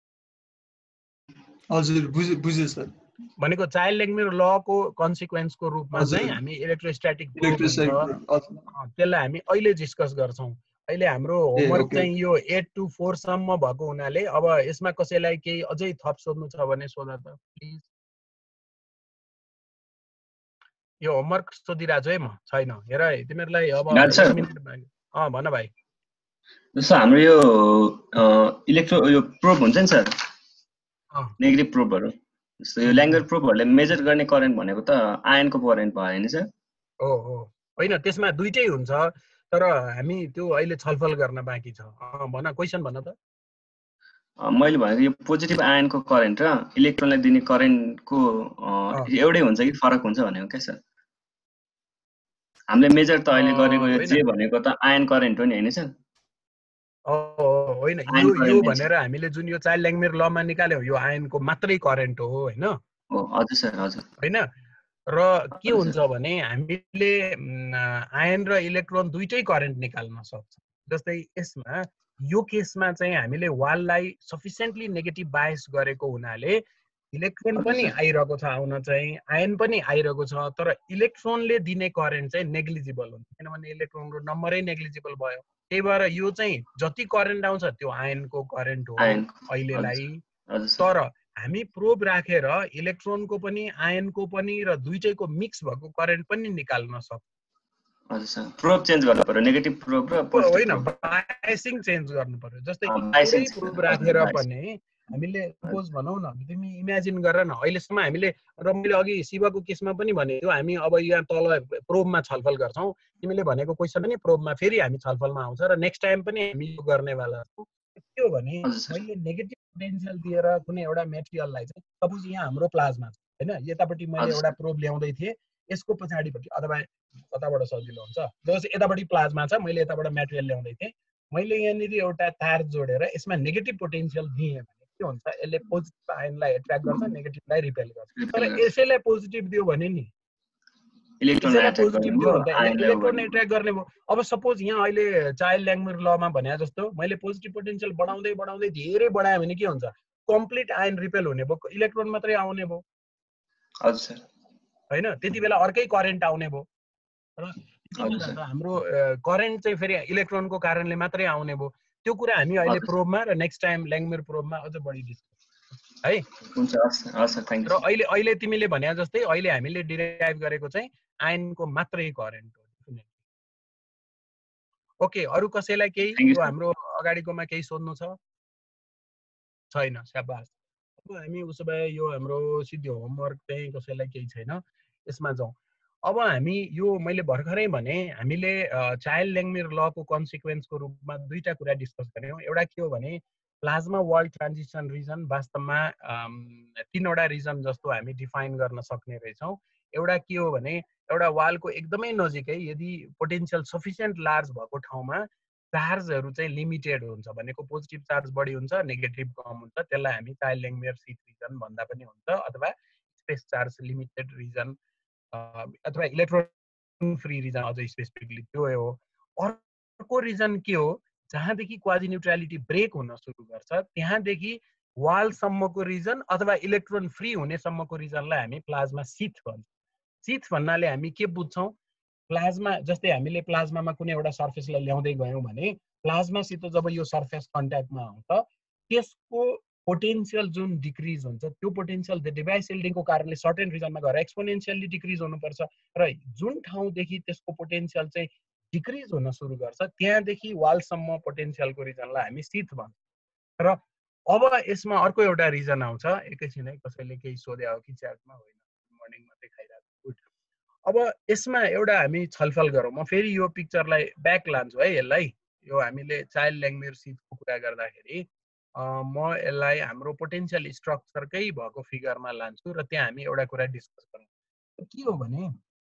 हजुर बुझे बुझे सर भनेको चाइल्ड ल्याङ्गमेर लको कन्सिक्वेन्सको रूपमा चाहिँ हामी इलेक्ट्रोस्ट्याटिक प्रोब त्यसलाई हामी अहिले डिस्कस गर्छौँ अहिले हाम्रो होमवर्क चाहिँ यो एट टु फोर सम्म भएको हुनाले अब यसमा कसैलाई केही अझै थप सोध्नु छ भने सोध त प्लिज यो होमवर्क सोधिरहेको छु है म छैन हेर है तिमीहरूलाई अब अँ भन भाइ जस्तो हाम्रो यो इलेक्ट्रो यो प्रोब हुन्छ नि सर नेगेटिभ प्रोबहरू जस्तो यो ल्याङ्गर प्रोबहरूले मेजर गर्ने करेन्ट भनेको त आयनको करेन्ट भयो नि सर हो हो होइन त्यसमा दुईटै हुन्छ तर हामी त्यो अहिले छलफल गर्न बाँकी छ भन क्वेसन भन त मैले भनेको यो पोजिटिभ आयनको करेन्ट र इलेक्ट्रोनलाई दिने करेन्टको एउटै हुन्छ कि फरक हुन्छ भनेको क्या सर हामीले मेजर त अहिले गरेको यो जे भनेको त आयन करेन्ट हो नि हैन सर होइन यो यो भनेर हामीले जुन यो चाइल्ड ल्याङ्गमेर लमा निकाल्यौँ यो आयनको मात्रै करेन्ट हो हैन हो हजुर सर हजुर हैन र के हुन्छ भने हामीले आयन र इलेक्ट्रोन दुईटै करेन्ट निकाल्न सक्छौँ जस्तै यसमा यो केसमा चाहिँ हामीले वाललाई सफिसिएन्टली नेगेटिभ बायस गरेको हुनाले इलेक्ट्रोन पनि आइरहेको छ आउन चाहिँ आयन पनि आइरहेको छ तर इलेक्ट्रोनले दिने करेन्ट चाहिँ नेग्लिजिबल हुन्छ किनभने इलेक्ट्रोनको नम्बरै नेग्लिजिबल भयो त्यही भएर यो चाहिँ जति करेन्ट आउँछ त्यो आयनको करेन्ट हो अहिलेलाई तर हामी प्रोब राखेर इलेक्ट्रोनको पनि आयनको पनि र दुईटैको मिक्स भएको करेन्ट पनि निकाल्न सक्छौँ हजुर सर प्रोब चेन्ज गर्नु पर्यो नेगेटिभ प्रोब र पोजिटिभ होइन बायसिङ चेन्ज गर्नु पर्यो जस्तै एउटै प्रोब राखेर पनि हामीले सपोज भनौँ न, तिमी इमेजिन गर न, अहिलेसम्म हामीले र मैले अघि शिवको केसमा पनि भनेको हामी अब यहाँ तल प्रोबमा छलफल गर्छौँ, तिमीले भनेको क्वेसन पनि प्रोबमा फेरि हामी छलफलमा आउँछ र नेक्स्ट टाइम पनि हामी यो गर्नेवाला छौँ। के हो भने मैले नेगेटिभ पोटेन्सियल दिएर कुनै एउटा मेटेरियललाई चाहिँ सपोज यहाँ हाम्रो प्लाज्मा छ होइन, यतापट्टि मैले एउटा प्रोब ल्याउँदै थिएँ, यसको पछाडिपट्टि अथवा कताबाट सजिलो हुन्छ, जस यतापट्टि प्लाज्मा छ, मैले यताबाट मेटेरियल ल्याउँदै थिएँ, मैले यहाँनिर एउटा तार जोडेर यसमा नेगेटिभ पोटेन्सियल दिएँ भने के हुन्छ, यसले पोजिटिभ आयनलाई एट्र्याक्ट गर्छ, नेगेटिभलाई रिपेल गर्छ। तर यसैलाई पोजिटिभ दियो भने नि इलेक्ट्रोन पोजिटिभ दियो भने त इलेक्ट्रोन एट्र्याक्ट गर्ने भयो। अब सपोज यहाँ अहिले चाइल्ड ल्याङ्गमिर लमा भने जस्तो मैले पोजिटिभ पोटेन्सियल बढाउँदै बढाउँदै धेरै बढाएँ भने के हुन्छ, कम्प्लिट आयन रिपेल हुने भयो, इलेक्ट्रोन मात्रै आउने भयो होइन, त्यति बेला अर्कै करेन्ट आउने भयो र हाम्रो करेन्ट चाहिँ फेरि इलेक्ट्रोनको कारणले मात्रै आउने भयो। त्यो कुरा हामी अहिले प्रोबमा र नेक्स्ट टाइम ल्याङ्गमिर प्रोबमा अझ बढी डिस्कस है। र अहिले अहिले तिमीले भने जस्तै अहिले हामीले डिराइभ गरेको चाहिँ आयनको मात्रै करेन्ट हो। ओके, अरू कसैलाई केही यो हाम्रो अगाडिकोमा केही सोध्नु छ? छैन, स्याबास। अब हामी उसो भए यो हाम्रो सिधै होमवर्क चाहिँ कसैलाई केही छैन, यसमा जाउँ। अब हामी यो मैले भर्खरै भने हामीले चाइल्ड ल्याङ्गमिर लको कन्सिक्वेन्सको रूपमा दुईटा कुरा डिस्कस गऱ्यौँ। एउटा के हो भने प्लाज्मा वर्ल्ड ट्रान्जिसन रिजन वास्तवमा तीनवटा रिजन जस्तो हामी डिफाइन गर्न सक्ने रहेछौँ। एउटा के हो भने एउटा वालको एकदमै नजिकै यदि पोटेन्सियल सफिसियन्ट लार्ज भएको ठाउँमा चार्जहरू चाहिँ लिमिटेड हुन्छ, भनेको पोजिटिभ चार्ज बढी हुन्छ, नेगेटिभ कम हुन्छ, त्यसलाई हामी चाइल्ड ल्याङ्गमिर सिट रिजन भन्दा पनि हुन्छ, अथवा स्पेस चार्ज लिमिटेड रिजन अथवा इलेक्ट्रोन फ्री रिजन अझै स्पेसिफिकली त्यो हो। अर्को रिजन के हो, जहाँदेखि क्वाजी न्युट्रालिटी ब्रेक हुन सुरु गर्छ त्यहाँदेखि वालसम्मको रिजन अथवा इलेक्ट्रोन फ्री हुनेसम्मको रिजनलाई हामी प्लाज्मा सिथ भन्छौँ। सिथ भन्नाले हामी के बुझ्छौँ, प्लाज्मा जस्तै हामीले प्लाज्मामा कुनै एउटा सर्फेसलाई ल्याउँदै गयौँ भने प्लाज्मासित जब यो सर्फेस कन्ट्याक्टमा आउँछ त्यसको पोटेन्सियल जुन डिक्रिज हुन्छ त्यो पोटेन्सियल डिभाइस सिल्डिङको कारणले सर्टेन रिजनमा गएर एक्सपोनेन्सियली डिक्रिज हुनुपर्छ र जुन ठाउँदेखि त्यसको पोटेन्सियल चाहिँ डिक्रिज हुन सुरु गर्छ त्यहाँदेखि वालसम्म पोटेन्सियलको रिजनलाई हामी सिथ भन्छौँ। र अब यसमा अर्को एउटा रिजन आउँछ, एकैछिन है, कसैले केही सोधे हो कि च्याटमा? होइन, मर्निङ मात्रै खाइरहेको। गुड। अब यसमा एउटा हामी छलफल गरौँ। म फेरि यो पिक्चरलाई ब्याक लान्छु है, यसलाई यो हामीले चाइल्ड ल्याङ्गमिर सिथको कुरा गर्दाखेरि म यसलाई हाम्रो पोटेन्सियल स्ट्रक्चरकै भएको फिगरमा लान्छु र त्यहाँ हामी एउटा कुरा डिस्कस गरौँ। के हो भने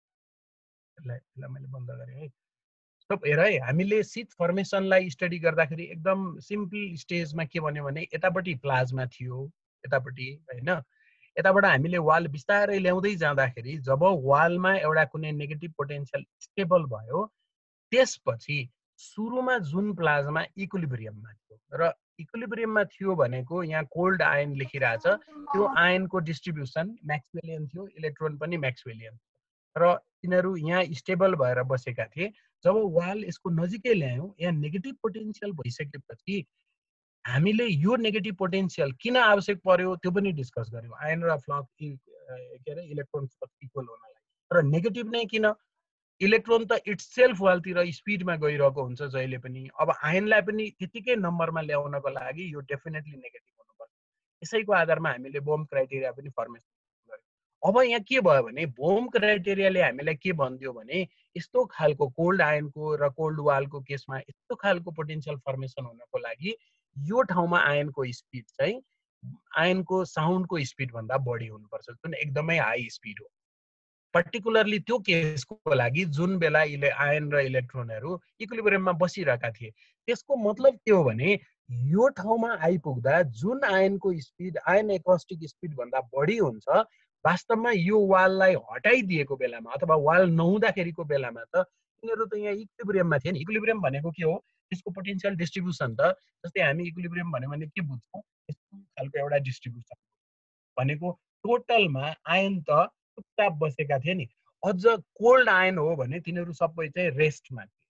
यसलाई यसलाई मैले बन्द गरेँ है। सब हेर है, हामीले सिथ फर्मेसनलाई स्टडी गर्दाखेरि एकदम सिम्पल स्टेजमा के भन्यो भने यतापट्टि प्लाज्मा थियो, यतापट्टि होइन, यताबाट हामीले वाल बिस्तारै ल्याउँदै जाँदाखेरि जब वालमा एउटा कुनै नेगेटिभ पोटेन्सियल स्टेबल भयो त्यसपछि सुरुमा जुन प्लाज्मा इक्विलिब्रियममा थियो र इक्विलिब्रियममा थियो भनेको यहाँ कोल्ड आयन लेखिरहेछ, त्यो आयनको डिस्ट्रिब्युसन म्याक्सवेलियन थियो, इलेक्ट्रोन पनि म्याक्सवेलियन र तिनीहरू यहाँ स्टेबल भएर बसेका थिए। जब वाल यसको नजिकै ल्यायौँ यहाँ नेगेटिभ पोटेन्सियल भइसकेपछि हामीले यो नेगेटिभ पोटेन्सियल किन आवश्यक पर्यो त्यो पनि डिस्कस गऱ्यौँ, आयन र फ्लक्स के अरे इलेक्ट्रोन फ्लक्स इक्वल हुनलाई। र नेगेटिभ नै किन, इलेक्ट्रोन त इट्सेल्फ वालतिर स्पिडमा गइरहेको हुन्छ जहिले पनि, अब आयनलाई पनि त्यतिकै नम्बरमा ल्याउनको लागि यो डेफिनेटली नेगेटिभ हुनुपर्छ। यसैको आधारमा हामीले बोम क्राइटेरिया पनि फर्मेसन गर्यौँ। अब यहाँ के भयो भने बोम क्राइटेरियाले हामीलाई के भनिदियो भने यस्तो खालको कोल्ड आयनको र कोल्ड वालको केसमा यस्तो खालको पोटेन्सियल फर्मेसन हुनको लागि यो ठाउँमा आयनको स्पिड चाहिँ आयनको साउन्डको स्पिड भन्दा बढी हुनुपर्छ, जुन एकदमै हाई स्पिड हो। पर्टिकुलरली त्यो केसको लागि जुन बेला इले आयन र इलेक्ट्रोनहरू इक्विलिब्रियममा बसिरहेका थिए। त्यसको मतलब के हो भने यो ठाउँमा आइपुग्दा जुन आयनको स्पिड आयन एकस्टिक स्पिड भन्दा बढी हुन्छ, वास्तवमा यो वाललाई हटाइदिएको बेलामा अथवा वाल नहुँदाखेरिको बेलामा त तिनीहरू त यहाँ इक्विलिब्रियममा थिए नि। इक्विलिब्रियम भनेको के हो, त्यसको पोटेन्सियल डिस्ट्रिब्युसन त जस्तै हामी इक्विलिब्रियम भन्यो भने के बुझ्छौँ, यस्तो खालको एउटा डिस्ट्रिब्युसन भनेको टोटलमा आयन त चुपचाप बसेका थिए नि। अझ कोल्ड आयन हो भने तिनीहरू सबै चाहिँ रेस्टमा थिए।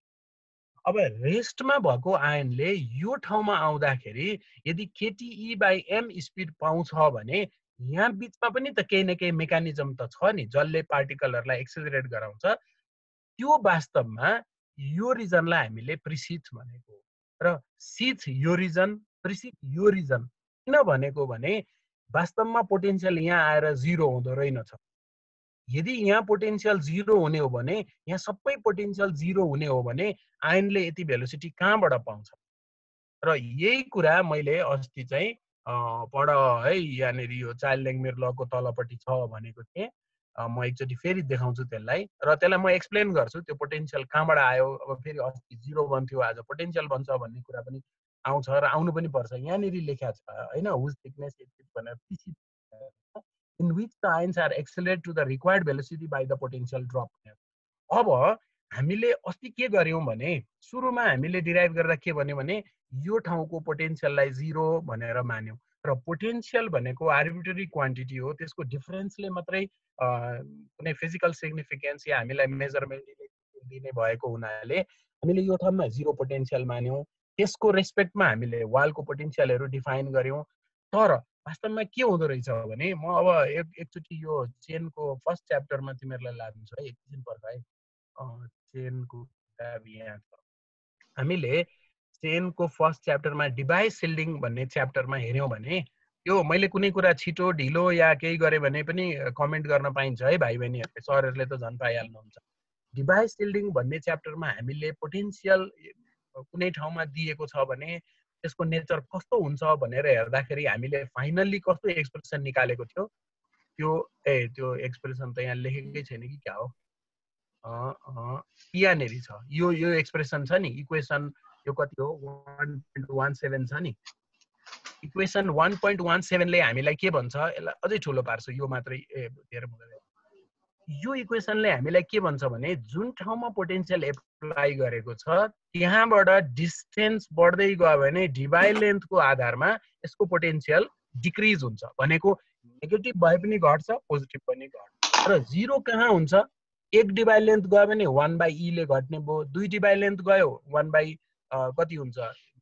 अब रेस्टमा भएको आयनले यो ठाउँमा आउँदाखेरि यदि केटीई बाई एम स्पिड पाउँछ भने यहाँ बिचमा पनि त केही न केही मेकानिजम त छ नि जसले पार्टिकलहरूलाई एक्सेलरेट गराउँछ। त्यो वास्तवमा यो रिजनलाई हामीले प्रिसिथ भनेको र सिथ यो रिजन, प्रिसिथ यो रिजन, किन भनेको भने वास्तवमा पोटेन्शियल यहाँ आएर जिरो हुँदो रहेनछ। यदि यहाँ पोटेन्शियल जिरो हुने हो भने, यहाँ सबै पोटेन्शियल जिरो हुने हो भने आयनले यति भेलोसिटी कहाँबाट पाउँछ? र यही कुरा मैले अस्ति चाहिँ पढ है यहाँनिर यो चाइल्ड ल्याङ्ग्वेज लको तलपट्टि छ भनेको थिएँ। म एकचोटि फेरि देखाउँछु त्यसलाई र त्यसलाई म एक्सप्लेन गर्छु त्यो पोटेन्शियल कहाँबाट आयो। अब फेरि अस्ति जिरो बन्थ्यो आज पोटेन्शियल बन्छ भन्ने कुरा पनि आउँछ र आउनु पनि पर्छ। यहाँनिर लेखा छ हैन, हुज थिकनेस भनेर पिसी in which the ions are accelerate to the required velocity by the potential drop. अब हामीले अस्ति के गर्यौं भने सुरुमा हामीले डिराइभ गर्दा के भन्यो भने यो ठाउँको पोटेन्शियललाई जिरो भनेर मान्यौं र पोटेन्शियल भनेको आर्बिट्रेरी क्वान्टिटी हो, त्यसको डिफरेन्सले मात्रै कुनै फिजिकल सिग्निफिकेन्स या हामीलाई मेजरमेन्ट दिने भएको हुनाले हामीले यो ठाउँमा जिरो पोटेन्शियल मान्यौं। त्यसको रेस्पेक्टमा हामीले वालको पोटेन्शियलहरू डिफाइन गर्यौं। तर वास्तवमा के हुँदो रहेछ भने म अब एक एकचोटि यो चेनको फर्स्ट च्याप्टरमा तिमीहरूलाई लान्छु है, एकछिन पर्ख है। चेनको किताब यहाँ छ। हामीले चेनको फर्स्ट च्याप्टरमा डिभाइस सिल्डिङ भन्ने च्याप्टरमा हेर्यौं भने यो मैले कुनै कुरा छिटो ढिलो या केही गरे भने पनि कमेन्ट गर्न पाइन्छ है भाइ बहिनीहरूले, सरहरूले त झन् पाइहाल्नुहुन्छ। डिभाइस सिल्डिङ भन्ने च्याप्टरमा हामीले पोटेन्शियल कुनै ठाउँमा दिएको छ भने त्यसको नेचर कस्तो हुन्छ भनेर हेर्दाखेरि हामीले फाइनल्ली कस्तो एक्सप्रेसन निकालेको थियो त्यो ए त्यो एक्सप्रेसन त यहाँ लेखेकै छैन कि क्या हो, यहाँनिर छ यो यो एक्सप्रेसन छ नि, इक्वेसन यो कति हो one point one seven छ नि। Equation one point one seven ले हामीलाई के भन्छ, यसलाई अझै ठुलो पार्छ यो मात्रै ए धेरै यो इक्वेसनले हामीलाई के भन्छ भने जुन ठाउँमा पोटेन्शियल एप्लाई गरेको छ त्यहाँबाट डिस्टेन्स बढ्दै गयो भने डिभाइ लेन्थको आधारमा यसको पोटेन्शियल डिक्रिज हुन्छ। भनेको नेगेटिभ भए पनि घट्छ, पोजिटिभ पनि घट्छ। र जिरो कहाँ हुन्छ, एक डिभाइ लेन्थ गयो भने वान बाई ई ले घट्ने भयो, दुई डिभाइ लेन्थ गयो वान बाई कति हुन्छ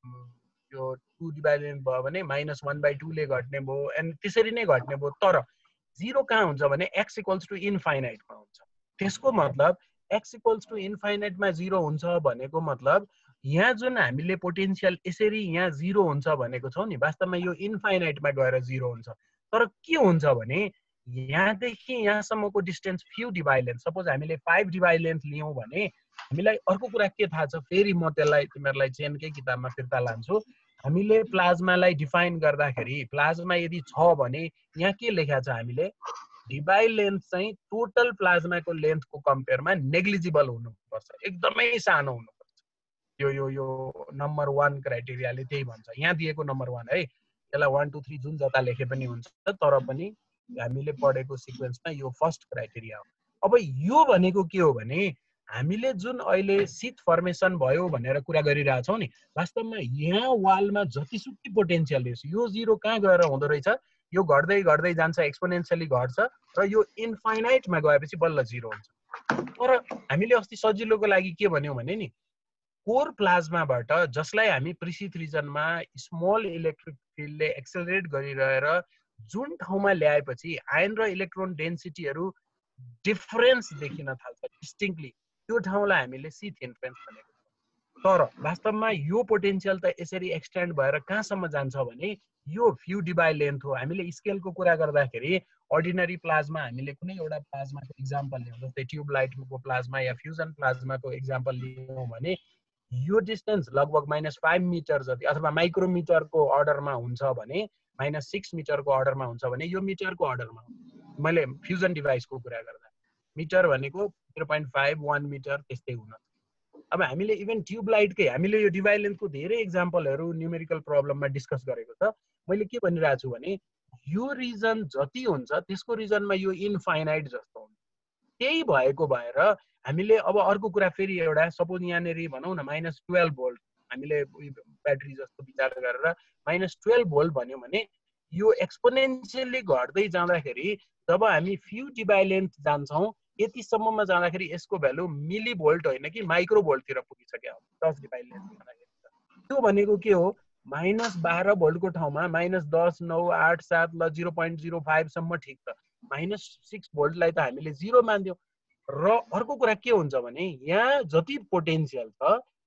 यो टू डिभाइ लेन्थ भयो भने माइनस वान बाई टू ले घट्ने भयो, एन्ड त्यसरी नै घट्ने भयो। तर जिरो कहाँ हुन्छ भने एक्स इक्वल्स टु इन्फाइनाइटमा हुन्छ। त्यसको मतलब एक्स इक्वल्स टु इन्फाइनाइटमा जिरो हुन्छ भनेको मतलब यहाँ जुन हामीले पोटेन्शियल यसरी यहाँ जिरो हुन्छ भनेको छौँ नि, वास्तवमा यो इन्फाइनाइटमा गएर जिरो हुन्छ। तर के हुन्छ भने यहाँदेखि यहाँसम्मको distance few Debye length, suppose हामीले फाइभ डिभाइ लेन्थ लियौँ भने हामीलाई अर्को कुरा के थाहा छ, फेरि म त्यसलाई तिमीहरूलाई चेनकै किताबमा फिर्ता लान्छु। हामीले प्लाज्मालाई डिफाइन गर्दाखेरि प्लाज्मा यदि छ भने यहाँ के लेखा छ, हामीले डिभाइ लेन्थ चाहिँ टोटल प्लाज्माको लेन्थको कम्पेयरमा नेग्लिजिबल हुनुपर्छ, एकदमै सानो हुनुपर्छ। यो यो यो नम्बर वान क्राइटेरियाले त्यही भन्छ, यहाँ दिएको नम्बर वान है, यसलाई वान टू थ्री जुन जता लेखे पनि हुन्छ, तर पनि हामीले पढेको सिक्वेन्समा यो फर्स्ट क्राइटेरिया हो। अब यो भनेको के हो भने हामीले जुन अहिले शीत फर्मेसन भयो भनेर कुरा गरिरहेछौँ नि, वास्तवमा यहाँ वालमा जतिसुकै पोटेन्शियल रहेछ यो जिरो कहाँ गएर हुँदो रहेछ, यो घट्दै घट्दै जान्छ, एक्सपोनेन्सियली घट्छ र यो इन्फाइनाइटमा गएपछि बल्ल जिरो हुन्छ। तर हामीले अस्ति सजिलोको लागि के भन्यौँ भने नि, कोर प्लाज्माबाट जसलाई हामी प्रिसिथ रिजनमा स्मल इलेक्ट्रिक फिल्डले एक्सेलरेट गरिरहेर जुन ठाउँमा ल्याएपछि आयन र इलेक्ट्रोन डेन्सिटीहरू डिफरेन्स देखिन थाल्छ डिस्टिङ्क्टली, त्यो ठाउँलाई हामीले शीत इन्फ्लुएन्स भनेको छ। तर वास्तवमा यो पोटेन्शियल त यसरी एक्सटेन्ड भएर कहाँसम्म जान्छ भने यो फ्यु डिभाइ लेन्थ हो। हामीले स्केलको कुरा गर्दाखेरि अर्डिनरी प्लाज्मा हामीले कुनै एउटा प्लाज्माको इक्जाम्पल लियौँ, जस्तै ट्युबलाइटको प्लाज्मा या फ्युजन प्लाज्माको इक्जाम्पल लियौँ भने यो डिस्टेन्स लगभग माइनस फाइभ मिटर जति अथवा माइक्रोमिटरको अर्डरमा हुन्छ भने माइनस सिक्स मिटरको अर्डरमा हुन्छ भने यो मिटरको अर्डरमा हुन्छ। मैले फ्युजन डिभाइसको कुरा गर्दा मिटर भनेको zero point five one metre त्यस्तै हुन। अब हामीले इभन ट्युबलाइटकै हामीले यो डिभाइ लेन्थको धेरै इक्जाम्पलहरू न्युमेरिकल प्रब्लममा डिस्कस गरेको छ। मैले के भनिरहेको छु भने यो रिजन जति हुन्छ त्यसको रिजनमा यो इन्फाइनाइट जस्तो हुन्छ। त्यही भएको भएर हामीले अब अर्को कुरा फेरि एउटा सपोज यहाँनिर भनौँ न माइनस टुवेल्भ भोल्ट हामीले ब्याट्री जस्तो विचार गरेर माइनस टुवेल्भ भोल्ट भन्यौँ भने यो एक्सपोनेन्सियली घट्दै जाँदाखेरि जब हामी फ्यु डिभाइ लेन्थ जान्छौँ यतिसम्ममा जाँदाखेरि यसको भ्यालु मिली भोल्ट होइन कि माइक्रो भोल्टतिर पुगिसक्यो दस डिभाइ लेन्थ जाँदाखेरि। त्यो भनेको के हो, माइनस बाह्र भोल्टको ठाउँमा माइनस दस नौ आठ सात ल जिरो पोइन्ट जिरो फाइभसम्म ठिक छ, माइनस सिक्स भोल्टलाई त हामीले जिरो मान्थ्यौँ। र अर्को कुरा के हुन्छ भने यहाँ जति पोटेन्सियल छ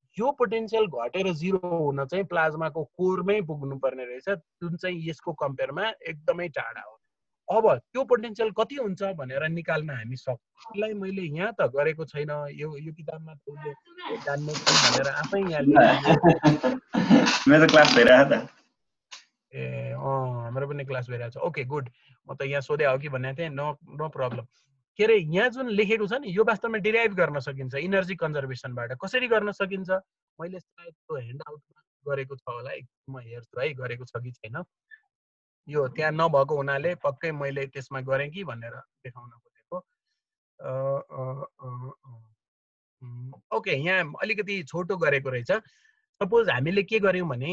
यो पोटेन्शियल घटेर जिरो हुन चाहिँ प्लाज्माको कोरमै पुग्नु पर्ने रहेछ, जुन चाहिँ यसको कम्पेयरमा एकदमै टाढा हो। अब त्यो पोटेन्शियल कति हुन्छ भनेर निकाल्न हामी सक्छौँ। मैले यहाँ त गरेको छैन, यो यो किताबमा तैँले जान्ने छन् भनेर आफै यहाँ लेखिदियो। मेरो क्लास भइरहेको त। ए अँ हाम्रो पनि क्लास भइरहेको छ। ओके गुड, म त यहाँ सोधे हो कि भनेको थिएँ। No no problem. के अरे यहाँ जुन लेखेको छ नि यो वास्तवमा डिराइभ गर्न सकिन्छ इनर्जी कन्जर्भेसनबाट। कसरी गर्न सकिन्छ मैले सायद त्यो ह्यान्डआउटमा गरेको छ होला, म हेर्छु है गरेको छ कि छैन। यो त्यहाँ नभएको हुनाले पक्कै मैले त्यसमा गरेँ कि भनेर देखाउन खोजेको। ओके यहाँ अलिकति छोटो गरेको रहेछ। सपोज हामीले के गर्यौँ भने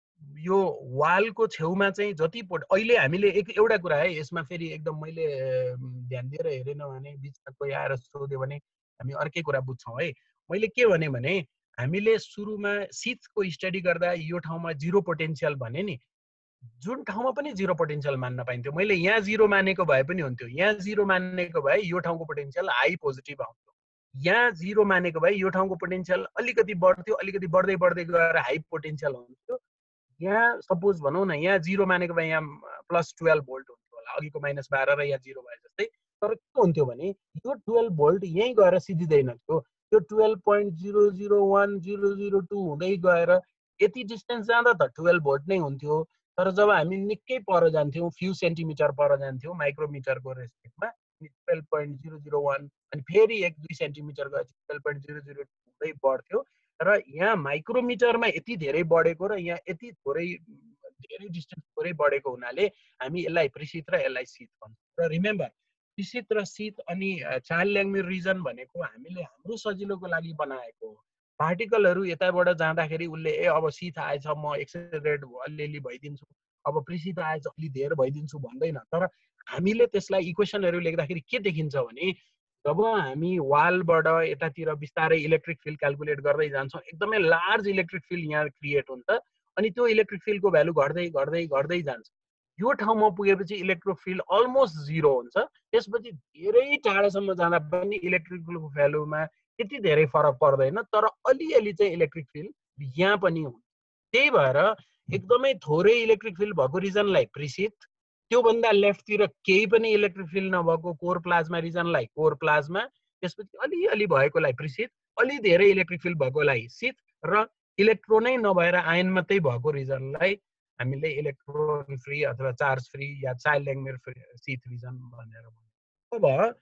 यो वालको छेउमा चाहिँ जति पोट अहिले हामीले एक एउटा कुरा है यसमा फेरि एकदम मैले ध्यान दिएर हेरेन भने बिचमा कोही आएर सोध्यो भने हामी अर्कै कुरा बुझ्छौँ है। मैले के भने भने हामीले सुरुमा शीतको स्टडी गर्दा यो ठाउँमा जिरो पोटेन्सियल भने नि, जुन ठाउँमा पनि जिरो पोटेन्शियल मान्न पाइन्थ्यो। मैले यहाँ जिरो मानेको भए पनि हुन्थ्यो, यहाँ जिरो मानेको भए यो ठाउँको पोटेन्शियल हाई पोजिटिभ आउँथ्यो। यहाँ जिरो मानेको भए यो ठाउँको पोटेन्शियल अलिकति बढ्थ्यो, अलिकति बढ्दै बढ्दै गएर हाई पोटेन्शियल हुन्थ्यो। यहाँ सपोज भनौँ न यहाँ जिरो मानेको भए यहाँ प्लस टुवेल्भ भोल्ट हुन्थ्यो होला, अघिको माइनस बाह्र र यहाँ जिरो भए जस्तै। तर के हुन्थ्यो भने यो टुवेल्भ भोल्ट यहीँ गएर सिधिँदैन थियो, यो twelve point zero zero one zero zero two हुँदै गएर यति डिस्टेन्स जाँदा त टुवेल्भ भोल्ट नै हुन्थ्यो। तर जब हामी निकै पर जान्थ्यौँ, फ्यु सेन्टिमिटर पर जान्थ्यौँ माइक्रोमिटरको रेस्पेक्टमा, twelve point zero zero one अनि फेरि एक दुई सेन्टिमिटर गए twelve point zero zero two हुँदै बढ्थ्यो। र यहाँ माइक्रोमिटरमा यति धेरै बढेको र यहाँ यति थोरै धेरै डिस्टेन्स थोरै बढेको हुनाले हामी यसलाई प्रिसित र यसलाई शीत भन्छौँ। र रिमेम्बर प्रिसित र शीत अनि चार्ल्स ल्याङ्गमियर रिजन भनेको हामीले हाम्रो सजिलोको लागि बनाएको हो। पार्टिकलहरू यताबाट जाँदाखेरि उसले ए अब शीत आएछ म एक्सेलरेट अलिअलि भइदिन्छु, अब प्रिसित आएछ अलि धेरै भइदिन्छु भन्दैन। तर हामीले त्यसलाई इक्वेसनहरू लेख्दाखेरि के देखिन्छ भने जब हामी वालबाट यतातिर बिस्तारै इलेक्ट्रिक फिल्ड क्यालकुलेट गर्दै जान्छौँ एकदमै लार्ज इलेक्ट्रिक फिल्ड यहाँ क्रिएट हुन्छ अनि त्यो इलेक्ट्रिक फिल्डको भ्यालु घट्दै घट्दै घट्दै जान्छ। यो ठाउँमा पुगेपछि इलेक्ट्रिक फिल्ड अलमोस्ट जिरो हुन्छ। त्यसपछि धेरै टाढासम्म जाँदा पनि इलेक्ट्रिक फिल्डको भ्यालुमा त्यति धेरै फरक पर्दैन, तर अलिअलि चाहिँ इलेक्ट्रिक फिल्ड यहाँ पनि हुन्छ। त्यही भएर एकदमै थोरै इलेक्ट्रिक फिल्ड भएको रिजनलाई प्रिसित, त्योभन्दा लेफ्टतिर केही पनि इलेक्ट्रिक फिल्ड नभएको कोर प्लाज्मा रिजनलाई कोर प्लाज्मा, त्यसपछि अलिअलि भएकोलाई प्रिसित, अलि धेरै इलेक्ट्रिक फिल्ड भएकोलाई शीत र इलेक्ट्रोनै नभएर आयन मात्रै भएको रिजनलाई हामीले इलेक्ट्रोन फ्री अथवा चार्ज फ्री या चार्ल्स ल्याङ्गमियर शीत रिजन भनेर भन्छौँ। अब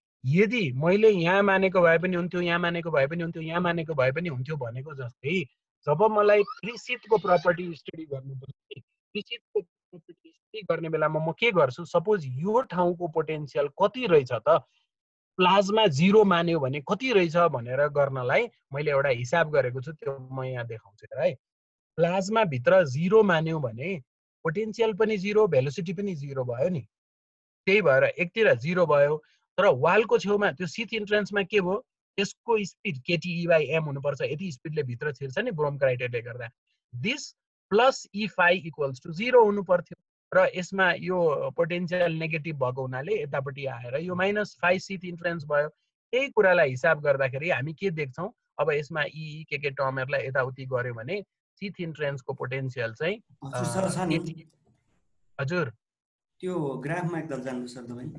यदि मैले यहाँ मानेको भए पनि हुन्थ्यो, यहाँ मानेको भए पनि हुन्थ्यो, यहाँ मानेको भए पनि हुन्थ्यो भनेको जस्तै जब मलाई प्रिसितको प्रपर्टी स्टडी गर्नुपर्छ, प्रिसितको प्रपर्टी स्टडी गर्ने बेलामा म के गर्छु, सपोज यो ठाउँको पोटेन्सियल कति रहेछ त, प्लाज्मा जिरो मान्यो भने कति रहेछ भनेर गर्नलाई मैले एउटा हिसाब गरेको छु, त्यो म यहाँ देखाउँछु है। प्लाज्मा भित्र जिरो मान्यो भने पोटेन्सियल पनि जिरो, भेलोसिटी पनि जिरो भयो नि। त्यही भएर एकतिर जिरो भयो, तर वालको छेउमा त्यो शीत इन्ट्रेन्समा के भयो, त्यसको स्पिड केटीई बाई एम हुनुपर्छ, यति स्पिडले भित्र छिर्छ नि ब्रोम क्राइटेरियाले गर्दा। This plus e phi equals to zero हुनु पर्थ्यो र यसमा यो पोटेन्सियल नेगेटिभ भएको हुनाले यतापट्टि आएर यो माइनस फाइभ शीत इन्फ्लुएन्स भयो। त्यही कुरालाई हिसाब गर्दाखेरि हामी के देख्छौँ, अब यसमा ई के के टर्महरूलाई यताउति गऱ्यो भने शीत इन्फ्लुएन्सको पोटेन्सियल चाहिँ हजुर त्यो ग्राफमा एकदम जान्नु सर तपाईँ।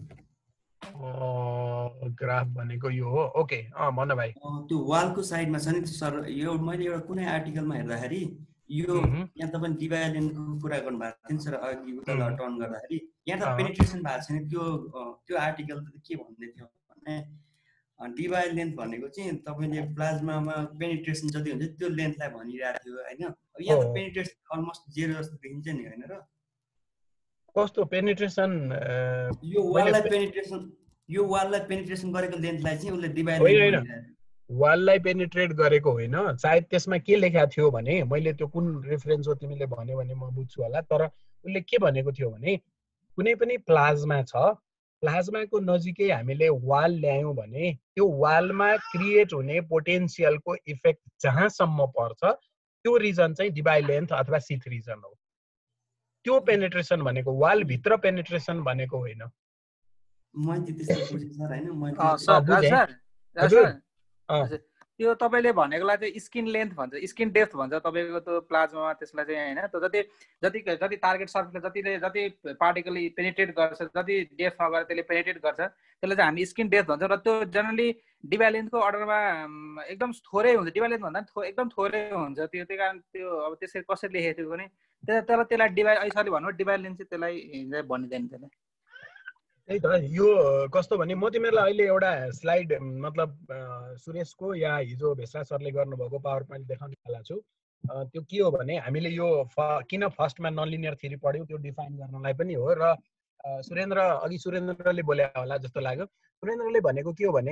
ग्राफ भनेको यो हो, ओके अँ भन भाइ। त्यो वालको साइडमा छ नि सर, यो मैले एउटा कुनै आर्टिकलमा हेर्दाखेरि यो यहाँ तपाईँ डिभाइलेन्टको कुरा गर्नु भएको थियो नि सर अघि उता टर्न गर्दाखेरि, यहाँ त पेनिट्रेसन भएको छैन। त्यो त्यो आर्टिकल त के भन्दै थियो भने डिभाइल लेन्थ भनेको चाहिँ तपाईँले प्लाज्मामा पेनिट्रेसन जति हुन्छ त्यो लेन्थलाई भनिरहेको थियो होइन। यहाँ त पेनिट्रेसन अलमोस्ट जेरो जस्तो देखिन्छ नि होइन र? कस्तो पेनिट्रेसन? यो वाललाई पेनिट्रेसन यो वाललाई पेनिट्रेसन गरेको लेन्थलाई चाहिँ उसले डिभाइड लेन्थ भनिरहेको। वाललाई पेनिट्रेट गरेको होइन, सायद त्यसमा के लेखा थियो भने मैले त्यो कुन रेफरेन्स हो तिमीले भन्यो भने म बुझ्छु होला, तर उसले के भनेको थियो भने कुनै पनि प्लाज्मा छ, प्लाज्माको नजिकै हामीले वाल ल्यायौँ भने त्यो वालमा क्रिएट हुने पोटेन्सियलको इफेक्ट जहाँसम्म पर्छ त्यो रिजन चाहिँ डिभाइड लेन्थ अथवा शीत रिजन हो। त्यो पेनिट्रेसन भनेको वाल भित्र पेनिट्रेसन भनेको होइन। मैले त्यस्तो बुझेँ सर हैन। मैले सर सर हजुर त्यो तपाईले भनेकोलाई चाहिँ स्किन लेन्थ भन्छ, स्किन डेप्थ भन्छ तपाईको त्यो प्लाज्मामा, त्यसलाई चाहिँ हैन त जति जति जति टार्गेट सर्फेसले जतिले जति पार्टिकल पेनिट्रेट गर्छ, जति डेप्थमा गएर त्यसले पेनिट्रेट गर्छ, त्यसलाई चाहिँ हामी स्किन डेप्थ भन्छ। र त्यो जनरली डिभाइलेन्थको अर्डरमा एकदम थोरै हुन्छ, डिभाइलेन्थ भन्दा थो एकदम थोरै हुन्छ त्यो। त्यही कारण त्यो अब त्यसरी कसरी लेखेको थियो भने त्यसलाई त्यसलाई डिभाइ अहिले भन्नु डिभाइलेन्थ चाहिँ त्यसलाई भनिदैन त्यसलाई। त्यही त यो कस्तो भने म तिमीहरूलाई अहिले एउटा स्लाइड मतलब सुरेशको या हिजो भेषा सरले गर्नुभएको पावर पोइन्ट देखाउन थाला छु। त्यो के हो भने हामीले यो किन फर्स्टमा नन लिनियर थ्योरी पढ्यौँ त्यो डिफाइन गर्नलाई पनि हो। र सुरेन्द्र अघि सुरेन्द्रले बोले होला जस्तो लाग्यो। सुरेन्द्रले भनेको के हो भने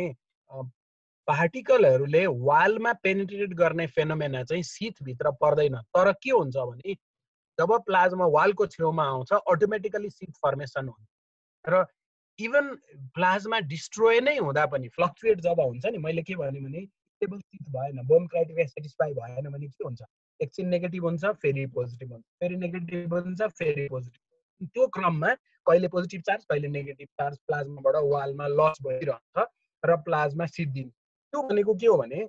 पार्टिकलहरूले वालमा पेनिट्रेट गर्ने फेनोमेना चाहिँ शीतभित्र पर्दैन। तर के हुन्छ भने जब प्लाज्मा वालको छेउमा आउँछ अटोमेटिकली शीत फर्मेसन हुन्छ। र इभन प्लाज्मा डिस्ट्रोय नै हुँदा पनि फ्लक्चुएट जब हुन्छ नि, मैले के भने भने स्टेबल शीत भएन, बोम क्राइटेरिया सेटिस्फाई भएन भने के हुन्छ, एकछिन नेगेटिभ हुन्छ फेरि पोजिटिभ हुन्छ, फेरि नेगेटिभ हुन्छ फेरि पोजिटिभ। त्यो क्रममा कहिले पोजिटिभ चार्ज कहिले नेगेटिभ चार्ज प्लाज्माबाट वालमा लस भइरहन्छ र प्लाज्मा सिद्धिन्छ। त्यो भनेको के हो भने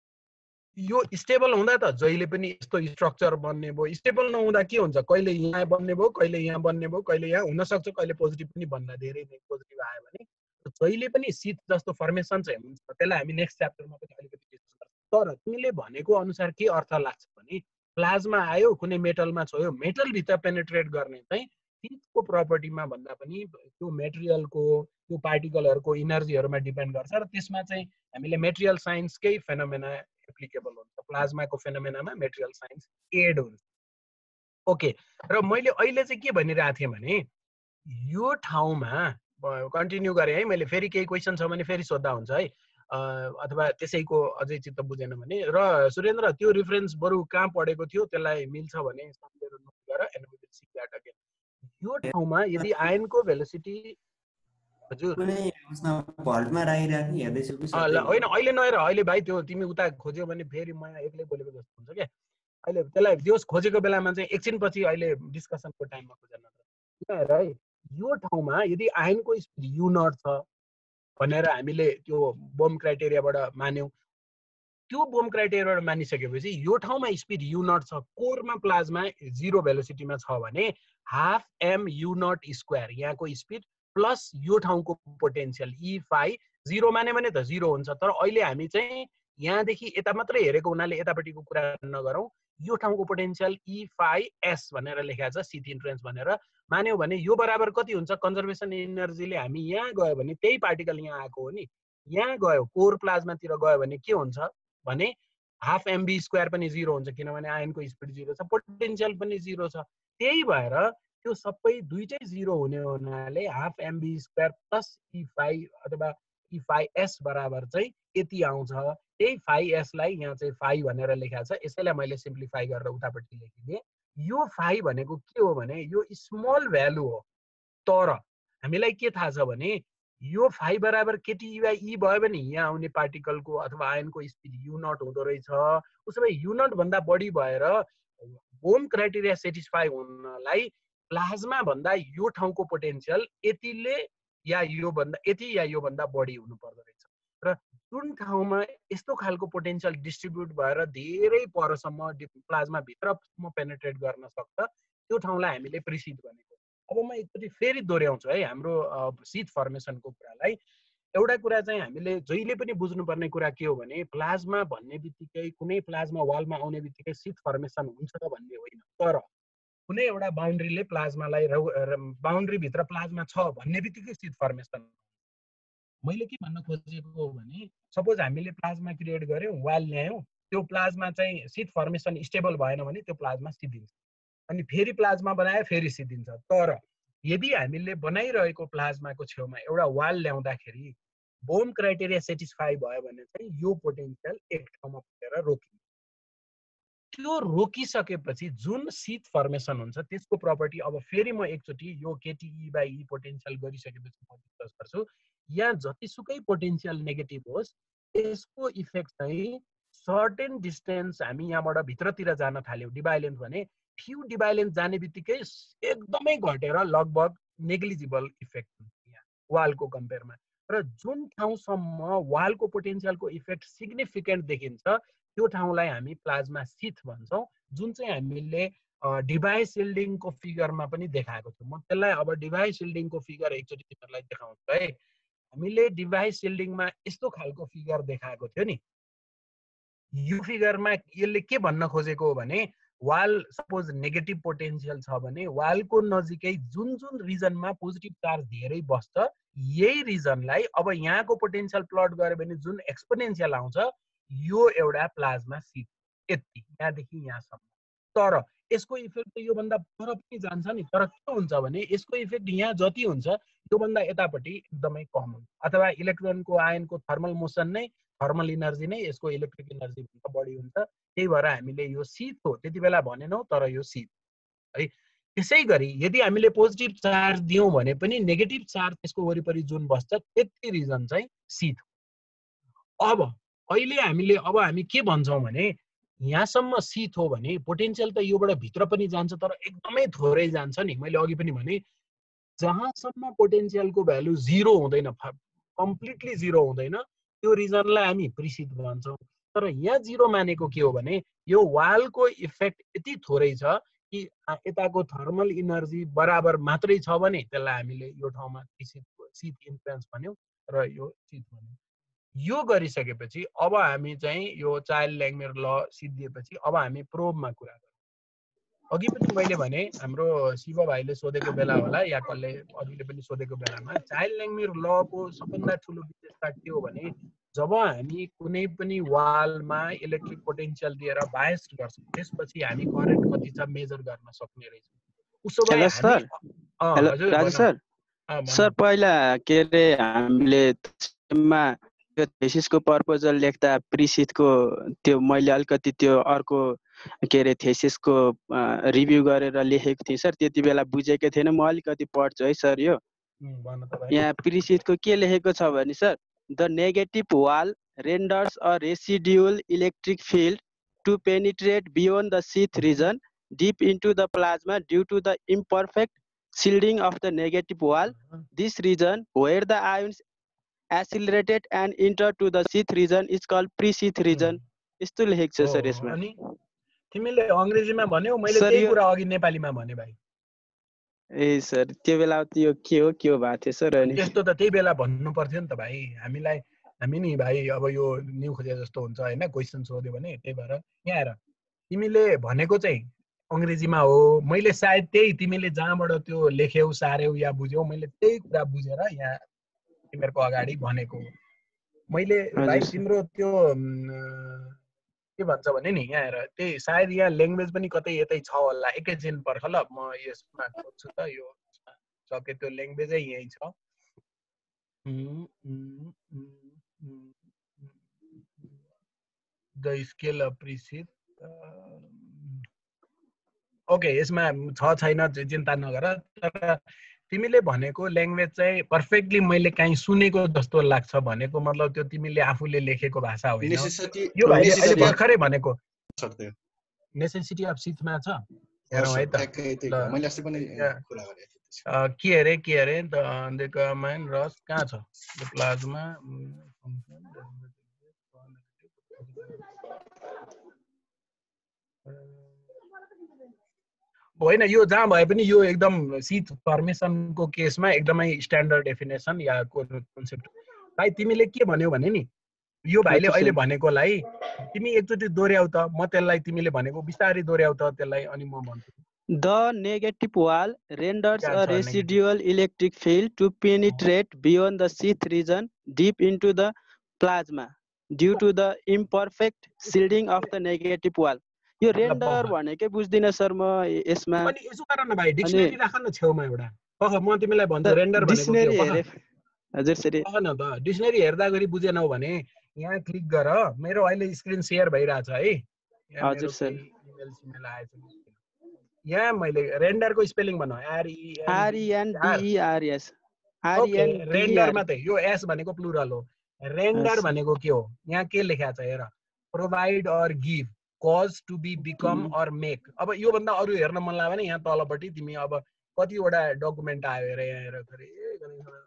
यो स्टेबल हुँदा त जहिले पनि यस्तो स्ट्रक्चर बन्ने भयो, स्टेबल नहुँदा के हुन्छ कहिले यहाँ बन्ने भयो कहिले यहाँ बन्ने भयो कहिले यहाँ हुन सक्छ, कहिले पोजिटिभ पनि बन्न धेरै नै पोजिटिभ आयो भने जहिले पनि शीत जस्तो फर्मेसन चाहिँ हुन्छ। त्यसलाई हामी नेक्स्ट च्याप्टरमा पनि अलिकति डिस्कस गर्छौँ। तर तिमीले भनेको अनुसार के अर्थ लाग्छ भने प्लाज्मा आयो कुनै मेटलमा छोयो, मेटलभित्र पेनिट्रेट गर्ने चाहिँ शीतको प्रपर्टीमा भन्दा पनि त्यो मेटेरियलको त्यो पार्टिकलहरूको इनर्जीहरूमा डिपेन्ड गर्छ। र त्यसमा चाहिँ हामीले मेटेरियल साइन्सकै फेनोमेना एप्लिकेबल हुन्छ, प्लाज्माको फेनोमेनामा मेटेरियल साइन्स एड हुन्छ। ओके, र मैले अहिले चाहिँ के भनिरहेको थिएँ भने यो ठाउँमा कन्टिन्यू गरेँ है मैले, फेरि केही क्वेसन छ भने फेरि सोद्धा हुन्छ है, अथवा त्यसैको अझै चित्त बुझेन भने। र सुरेन्द्र त्यो रिफरेन्स बरु कहाँ पढेको थियो त्यसलाई मिल्छ भने सम्झेर नोट गर and we will see that again. यो ठाउँमा यदि आयनको भेलोसिटी हजुर भल्टमा राखिराख्ने हेर्दैछु कि होइन अहिले नहेर, अहिले भाइ त्यो तिमी उता खोज्यौ भने फेरि म एक्लै बोलेको जस्तो हुन्छ क्या। अहिले त्यसलाई त्यो खोजेको बेलामा चाहिँ एकछिन पछि अहिले डिस्कसनको टाइममा खोजेर नत्र हेर है। यो ठाउँमा यदि आयनको स्पिड यु नट छ भनेर हामीले त्यो बोम क्राइटेरियाबाट मान्यौँ, त्यो बोम क्राइटेरियाबाट मानिसकेपछि यो ठाउँमा स्पिड यु नट छ, कोरमा प्लाज्मा जिरो भेलोसिटीमा छ भने half m u naught square यहाँको स्पिड प्लस यो ठाउँको पोटेन्सियल ई फाइ जिरो माने भने त जिरो हुन्छ। तर अहिले हामी चाहिँ यहाँदेखि यता मात्रै हेरेको हुनाले यतापट्टिको कुरा नगरौँ, यो ठाउँको पोटेन्सियल ई फाइ एस भनेर लेखाएको छ शीत इन्ट्रेन्स भनेर मान्यौ भने यो बराबर कति हुन्छ, कन्जर्भेसन इनर्जीले हामी यहाँ गयो भने त्यही पार्टिकल यहाँ आएको हो नि, यहाँ गयो कोर प्लाज्मातिर गयो भने के हुन्छ भने हाफ एमबी स्क्वायर पनि जिरो हुन्छ किनभने आयनको स्पिड जिरो छ, पोटेन्सियल पनि जिरो छ। त्यही भएर त्यो सबै दुईटै जिरो हुने हुनाले half m v square plus e phi अथवा ई फाइ एस बराबर चाहिँ यति आउँछ। त्यही फाइ एसलाई यहाँ चाहिँ फाइ भनेर लेखाएको छ, यसैलाई मैले सिम्प्लिफाई गरेर उतापट्टि लेखिदिएँ। यो फाइ भनेको के हो भने यो स्मल भ्यालु हो, तर हामीलाई के थाहा छ भने यो फाइ बराबर केटी बाई ई भयो भने यहाँ आउने पार्टिकलको अथवा आयनको स्पिड यु नट हुँदो रहेछ। उसो भए यु नट भन्दा बढी भएर बोम क्राइटेरिया सेटिस्फाई हुनलाई प्लाज्मा भन्दा यो ठाउँको पोटेन्सियल यतिले या यो भन्दा यति या यो भन्दा बढी हुनु पर्दो रहेछ। र जुन ठाउँमा यस्तो खालको पोटेन्सियल डिस्ट्रिब्युट भएर धेरै परसम्म प्लाज्मा भित्रसम्म पेनिट्रेट गर्न सक्छ त्यो ठाउँलाई हामीले प्रिसिड भनेको। अब म एकचोटि फेरि दोहोऱ्याउँछु है हाम्रो शीत फर्मेसनको कुरालाई। एउटा कुरा चाहिँ हामीले जहिले पनि बुझ्नुपर्ने कुरा के हो भने प्लाज्मा भन्ने बित्तिकै कुनै प्लाज्मा वालमा आउने बित्तिकै शीत फर्मेसन हुन्छ भन्ने होइन, तर कुनै एउटा बााउन्ड्रीले प्लाज्मालाई बााउन्ड्री भित्र प्लाज्मा छ भन्ने बित्तिकै शीत फर्मेसन। मैले के भन्न खोजेको भने सपोज हामीले प्लाज्मा क्रिएट गर्यौँ, वाल ल्यायौँ, त्यो प्लाज्मा चाहिँ शीत फर्मेसन स्टेबल भएन भने त्यो प्लाज्मा सिद्धिन्छ, अनि फेरि प्लाज्मा बनायो फेरि सिद्धिन्छ। तर यदि हामीले बनाइरहेको प्लाज्माको छेउमा एउटा वाल ल्याउँदाखेरि बोम क्राइटेरिया सेटिस्फाई भयो भने चाहिँ यो पोटेन्सियल एक ठाउँमा पुगेर रोकिन्छ। त्यो रोकिसकेपछि जुन शीत फर्मेसन हुन्छ त्यसको प्रपर्टी अब फेरि म एकचोटि यो केटिई बाई ई पोटेन्सियल गरिसकेपछि म डिस्कस गर्छु। यहाँ जतिसुकै पोटेन्सियल नेगेटिभ होस् त्यसको इफेक्ट चाहिँ सर्टेन डिस्टेन्स हामी यहाँबाट भित्रतिर जान थाल्यौँ डिभाइलेन्थ भने फ्यु डिभाइलेन्थ जाने बित्तिकै एकदमै घटेर लगभग नेग्लिजिबल इफेक्ट हुन्छ यहाँ वालको कम्पेयरमा। र जुन ठाउँसम्म वालको पोटेन्सियलको इफेक्ट सिग्निफिकेन्ट देखिन्छ त्यो ठाउँलाई हामी प्लाज्मा शीत भन्छौँ, जुन चाहिँ हामीले डिभाइस सिल्डिङको फिगरमा पनि देखाएको छु। म त्यसलाई अब डिभाइस सिल्डिङको फिगर एकचोटि तिमीहरूलाई देखाउँछु है। हामीले डिभाइस सिल्डिङमा यस्तो खालको फिगर देखाएको थियो नि, यो फिगरमा यसले के भन्न खोजेको हो भने वाल सपोज नेगेटिभ पोटेन्सियल छ भने वालको नजिकै जुन जुन रिजनमा पोजिटिभ चार्ज धेरै बस्छ यही रिजनलाई अब यहाँको पोटेन्सियल प्लट गर्यो भने जुन एक्सपोनेन्सियल आउँछ यो एउटा प्लाज्मा शीत, यति यहाँदेखि यहाँसम्म। तर यसको इफेक्ट त योभन्दा पर पनि जान्छ नि, तर के हुन्छ भने यसको इफेक्ट यहाँ जति हुन्छ त्योभन्दा यतापट्टि एकदमै कम हुन्छ, अथवा इलेक्ट्रोनको आयनको थर्मल मोसन नै थर्मल इनर्जी नै यसको इलेक्ट्रिक इनर्जी भन्दा बढी हुन्छ। त्यही भएर हामीले यो शीत हो त्यति बेला भनेनौँ, तर यो शीत है। त्यसै गरी यदि हामीले पोजिटिभ चार्ज दियौँ भने पनि नेगेटिभ चार्ज त्यसको वरिपरि जुन बस्छ त्यति रिजन चाहिँ शीत हो। अब अहिले हामीले अब हामी के भन्छौँ भने यहाँसम्म शीत हो भने पोटेन्सियल त योबाट भित्र पनि जान्छ तर एकदमै थोरै जान्छ नि। मैले अघि पनि भने जहाँसम्म पोटेन्सियलको भ्यालु जिरो हुँदैन, कम्प्लिटली जिरो हुँदैन, त्यो रिजनलाई हामी प्रिशीत भन्छौँ। तर यहाँ जिरो मानेको के हो भने यो वालको इफेक्ट यति थोरै छ कि यताको थर्मल इनर्जी बराबर मात्रै छ भने त्यसलाई हामीले यो ठाउँमा प्रिशीत शीत इन्फ्लुएन्स भन्यौँ र यो शीत भन्यौँ। यो गरिसकेपछि अब हामी चाहिँ यो चाइल्ड ल्याङ्गमियर ल सिद्धिएपछि अब हामी प्रोबमा कुरा गरौँ। अघि पनि मैले भने हाम्रो शिव भाइले सोधेको बेला होला या कसले अरूले पनि सोधेको बेलामा चाइल्ड ल्याङ्गमियर लको सबभन्दा ठुलो विशेषता के हो भने जब हामी कुनै पनि वालमा इलेक्ट्रिक पोटेन्सियल दिएर बायस गर्छौँ त्यसपछि हामी करेन्ट कति छ मेजर गर्न सक्ने रहेछौँ। उसो भए हामी हेलो राजु सर सर पहिला के अरे हामीले त्यो थेसिसको प्रपोजल लेख्दा प्रिशीतको त्यो मैले अलिकति त्यो अर्को के अरे थेसिसको रिभ्यू गरेर लेखेको थिएँ सर, त्यति बेला बुझेको थिएन, म अलिकति पढ्छु है सर। यो यहाँ प्रिशीतको के लेखेको छ भने sir, the negative wall renders a residual electric field to penetrate beyond the sheath region deep into the plasma due to the imperfect shielding of the negative wall. This region where the ions accelerated and enter to the sheath region is called pre-sheath region. यस्तो लेखेको छ sir यसमा। अनि तिमीले अंग्रेजीमा भन्यौ, मैले त्यही कुरा अघि नेपालीमा भने भाइ। ए सर त्यो बेला त्यो के हो के हो भएको थियो सर? अनि त्यस्तो त त्यही बेला भन्नु पर्थ्यो नि त भाइ। हामीलाई हामी नि भाइ अब यो न्यू खोजे जस्तो हुन्छ हैन, क्वेशन सोध्यो भने। त्यही भएर यहाँ हेर तिमीले भनेको चाहिँ अंग्रेजीमा हो, मैले सायद त्यही तिमीले जहाँबाट त्यो लेख्यौ सार्यौ या बुझ्यौ मैले त्यही कुरा बुझेर यहाँ तिमीहरुको अगाडि भनेको। मैले भाइ तिम्रो त्यो के भन्छ भने नि यहाँ हेर त्यही सायद यहाँ ल्याङ्ग्वेज पनि कतै यतै छ होला, एकैछिन पर्ख ल म यसमा खोज्छु त। यो सके त्यो ल्याङ्ग्वेजै यही छ। The scale of presheath okay यसमा छ छैन चिन्ता नगर, तर तिमीले भनेको ल्याङ्ग्वेज चाहिँ पर्फेक्टली मैले कहीँ सुनेको जस्तो लाग्छ। भनेको मतलब त्यो तिमीले आफूले लेखेको भाषा होइन, यो भाइले अहिले भर्खरै भनेको नेसेसिटी अफ शीथमा छ। हेरौँ है त मैले अस्ति पनि कुरा गरेँ के अरे के अरे द कमाइन रस कहाँ छ प्लाज्मा होइन। यो जहाँ भए पनि यो एकदम शीत फर्मेसनको केसमा एकदमै स्ट्यान्डर्ड डेफिनेसन या कन्सेप्ट। भाइ तिमीले के भन्यौ भने नि यो भाइले अहिले भनेकोलाई तिमी एकचोटि दोहोऱ्याउ त, म त्यसलाई तिमीले भनेको बिस्तारै दोहोऱ्याउ त त्यसलाई, अनि म भन्छु। The negative wall renders a residual electric field to penetrate beyond the sheath region deep into the plasma due to the imperfect shielding of the negative wall. यो रेन्डर भनेकै बुझ्दिन सर म यसमा। अनि यसो गर न भाइ डिक्सनरी राख न छेउमा एउटा। पख म तिमीलाई भन्छु रेन्डर भनेको के हो। हजुर सर पख न त डिक्सनरी हेर्दा गरी बुझेनौ भने यहाँ क्लिक गर। मेरो अहिले स्क्रिन शेयर भइराछ है। हजुर सर इमेल सिमेल आएछ। यहाँ मैले रेन्डरको स्पेलिङ भन। R E R E N D E R S. R E N render मात्रै, यो एस भनेको प्लुरल हो। रेन्डर भनेको के हो यहाँ के लेखेको छ हेर, provide or give cause to be become or make। अब यो भन्दा अरु हेर्न मन लाग्यो भने यहाँ तलपट्टि तिमी अब कतिवटा डकुमेन्ट आयो हेर यहाँ हेर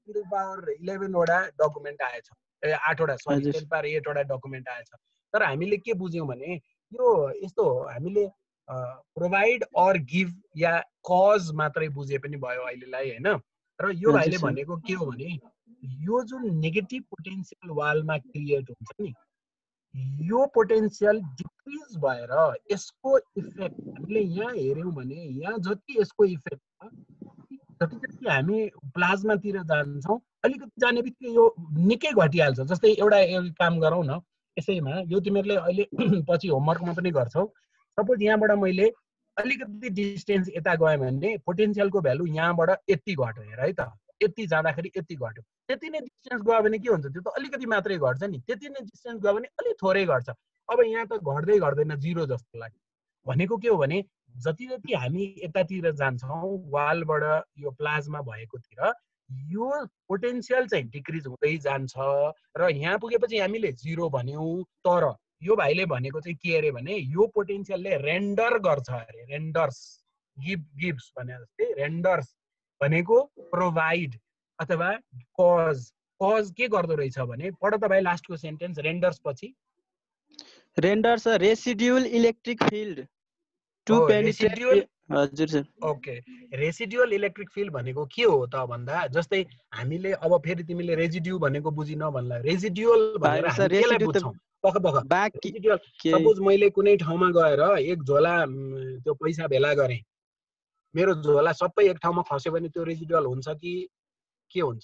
टु द पावर इलेभेन वटा डकुमेन्ट आएछ, ए आठवटा सरी टेन पावर एट वटा डकुमेन्ट आएछ। तर हामीले के बुझ्यौँ भने यो यस्तो हो, हामीले प्रोभाइड अर गिभ या कज मात्रै बुझे पनि भयो अहिलेलाई होइन। र यो भाइले भनेको के हो भने यो जुन नेगेटिभ पोटेन्सियल वालमा क्रिएट हुन्छ नि, यो पोटेन्सियल डिक्रिज भएर यसको इफेक्ट हामीले यहाँ हेऱ्यौँ भने यहाँ जति यसको इफेक्ट छ जति जति हामी प्लाज्मातिर जान्छौँ अलिकति जाने बित्तिकै यो निकै घटिहाल्छ। जस्तै एउटा काम गरौँ न, यसैमा यो तिमीहरूले अहिले पछि होमवर्कमा पनि गर्छौ। सपोज यहाँबाट मैले अलिकति डिस्टेन्स यता गएँ भने पोटेन्सियलको भ्यालु यहाँबाट यति घट्यो हेर है त, यति जाँदाखेरि यति घट्यो। त्यति नै डिस्टेन्स गयो भने के हुन्छ, त्यो त अलिकति मात्रै घट्छ नि, त्यति नै डिस्टेन्स गयो भने अलिक थोरै घट्छ। अब यहाँ त घट्दै घट्दैन, जिरो जस्तो लाग्छ। भनेको के हो भने जति जति हामी यतातिर जान्छौँ वालबाट यो प्लाज्मा भएकोतिर यो पोटेन्सियल चाहिँ डिक्रिज हुँदै जान्छ र यहाँ पुगेपछि हामीले जिरो भन्यौँ। तर यो भाइले भनेको चाहिँ के अरे भने यो पोटेन्सियलले रेन्डर गर्छ अरे, रेन्डर्स गिभ गिभ्स भने जस्तै रेन्डर्स भनेको प्रोभाइड अथवा कज। कज के गर्दो रहेछ भने पढ त भाइ लास्टको सेन्टेन्स, रेन्डर्स पछि renders residual electric field to penetrate. हजुर sir. Okay, residual electric field भनेको के हो त भन्दा जस्तै हामीले अब फेरि तिमीले रेजिड्यु भनेको बुझिन भन्ला, रेजिड्युअल भनेर हामी केलाई बुझ्छौँ पख पख रेजिड्युअल। सपोज मैले कुनै ठाउँमा गएर एक झोला त्यो पैसा भेला गरेँ, मेरो झोला सबै एक ठाउँमा खस्यो भने त्यो रेजिड्युअल हुन्छ कि के हुन्छ?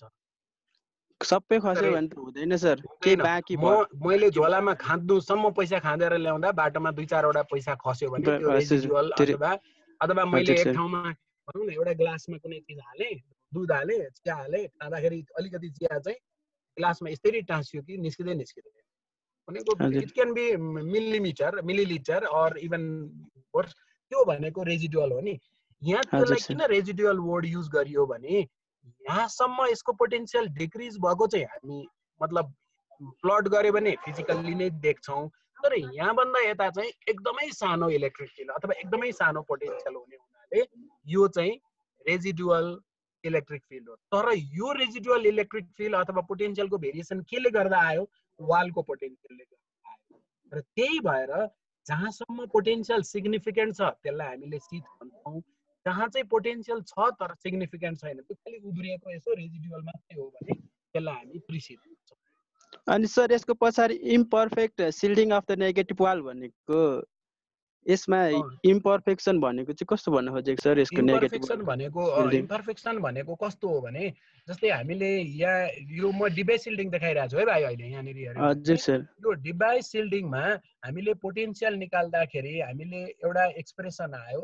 सबै खस्यो भने त हुँदैन सर, के बाँकी म मैले झोलामा खाँद्नुसम्म पैसा खाँदेर ल्याउँदा बाटोमा दुई चारवटा पैसा खस्यो भने त्यो रेजिड्युअल। अथवा अथवा मैले एक ठाउँमा भनौँ न एउटा ग्लासमा कुनै चिज हालेँ, दुध हालेँ, चिया हालेँ, खाँदाखेरि अलिकति चिया चाहिँ ग्लासमा यसरी टाँसियो कि निस्किँदै निस्किँदैन भनेको it can be millimetre millilitre or even worse, त्यो भनेको रेजिड्युअल हो नि। यहाँ त्यसलाई किन रेजिड्युअल वर्ड युज गरियो भने यहाँसम्म यसको पोटेन्सियल डिक्रिज भएको चाहिँ हामी मतलब प्लट गऱ्यो भने फिजिकल्ली नै देख्छौँ। तर यहाँभन्दा यता चाहिँ एकदमै सानो इलेक्ट्रिक फिल्ड अथवा एकदमै सानो पोटेन्सियल हुने हुनाले यो चाहिँ रेजिडुअल इलेक्ट्रिक फिल्ड हो। तर यो रेजिडुअल इलेक्ट्रिक फिल्ड अथवा पोटेन्सियलको भेरिएसन केले गर्दा आयो? वालको पोटेन्सियलले गर्दा आयो। र त्यही भएर जहाँसम्म पोटेन्सियल सिग्निफिकेन्ट छ त्यसलाई हामीले शीत भन्छौँ, जहाँ चाहिँ पोटेन्सियल छ तर सिग्निफिकेन्ट छैन, त्यो खालि उब्रिएको यसो रेजिडुअल मात्रै हो भने त्यसलाई हामी प्रिसिड भन्छौँ। अनि सर यसको पछाडि imperfect shielding of the negative wall भनेको यसमा इम्परफेक्सन भनेको चाहिँ कस्तो भन्न खोजेको सर? यसको इम्परफेक्सन भनेको इम्परफेक्सन भनेको कस्तो हो भने जस्तै हामीले यहाँ यो म डिभाइस सिल्डिङ देखाइरहेको छु है भाइ अहिले यहाँनिर हेर्नु। हजुर सर। यो डिभाइस सिल्डिङमा हामीले पोटेन्सियल निकाल्दाखेरि हामीले एउटा एक्सप्रेसन आयो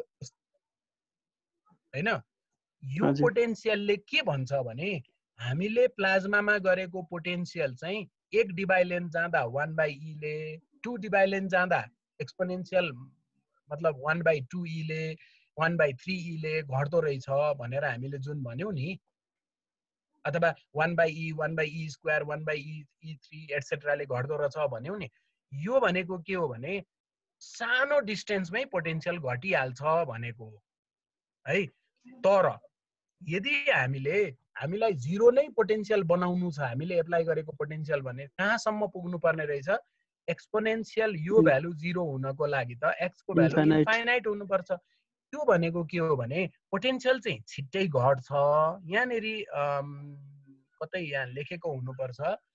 हैन। यो पोटेन्सियलले के भन्छ भने हामीले प्लाज्मामा गरेको पोटेन्सियल चाहिँ एक डिभाइलेन जाँदा वन बाई ई ले, टू डिभाइलेन जाँदा एक्सपोनेन्शियल मतलब वन बाई टू ई ले, वन बाई थ्री ई ले घट्दो रहेछ भनेर हामीले जुन भन्यौँ नि, अथवा one by e, one by e square, one by e e three एटसेट्राले घट्दो रहेछ भन्यौँ नि, यो भनेको के हो भने सानो डिस्टेन्समै पोटेन्सियल घटिहाल्छ भनेको हो है। तर यदि हामीले हामीलाई जिरो नै पोटेन्सियल बनाउनु छ, हामीले एप्लाई गरेको पोटेन्सियल भने कहाँसम्म पुग्नु पर्ने रहेछ? एक्सपोनेन्शियल यो भ्यालु जिरो हुनको लागि त एक्स को भ्यालु इन्फाइनाइट हुनुपर्छ। त्यो भनेको के हो भने पोटेन्सियल चाहिँ छिट्टै घट्छ। यहाँनेरि कतै यहाँ लेखेको हुनुपर्छ,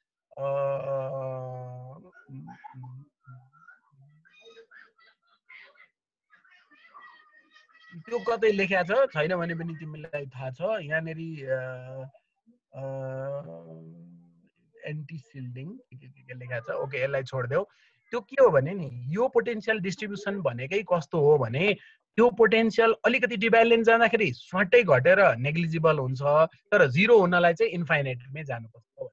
त्यो कतै लेख्या छ छैन भने पनि तिमीलाई थाहा छ। यहाँनेरि एन्टी सिल्डिङ के लेखा छ, ओके यसलाई छोडिदेऊ। त्यो के हो भने नि यो पोटेन्सियल डिस्ट्रिब्युसन भनेकै कस्तो हो भने त्यो पोटेन्सियल अलिकति डिभाइलेन जाँदाखेरि स्वाटै घटेर नेग्लिजिबल हुन्छ, तर जिरो हुनलाई चाहिँ इन्फाइनाइटमै जानुपर्छ।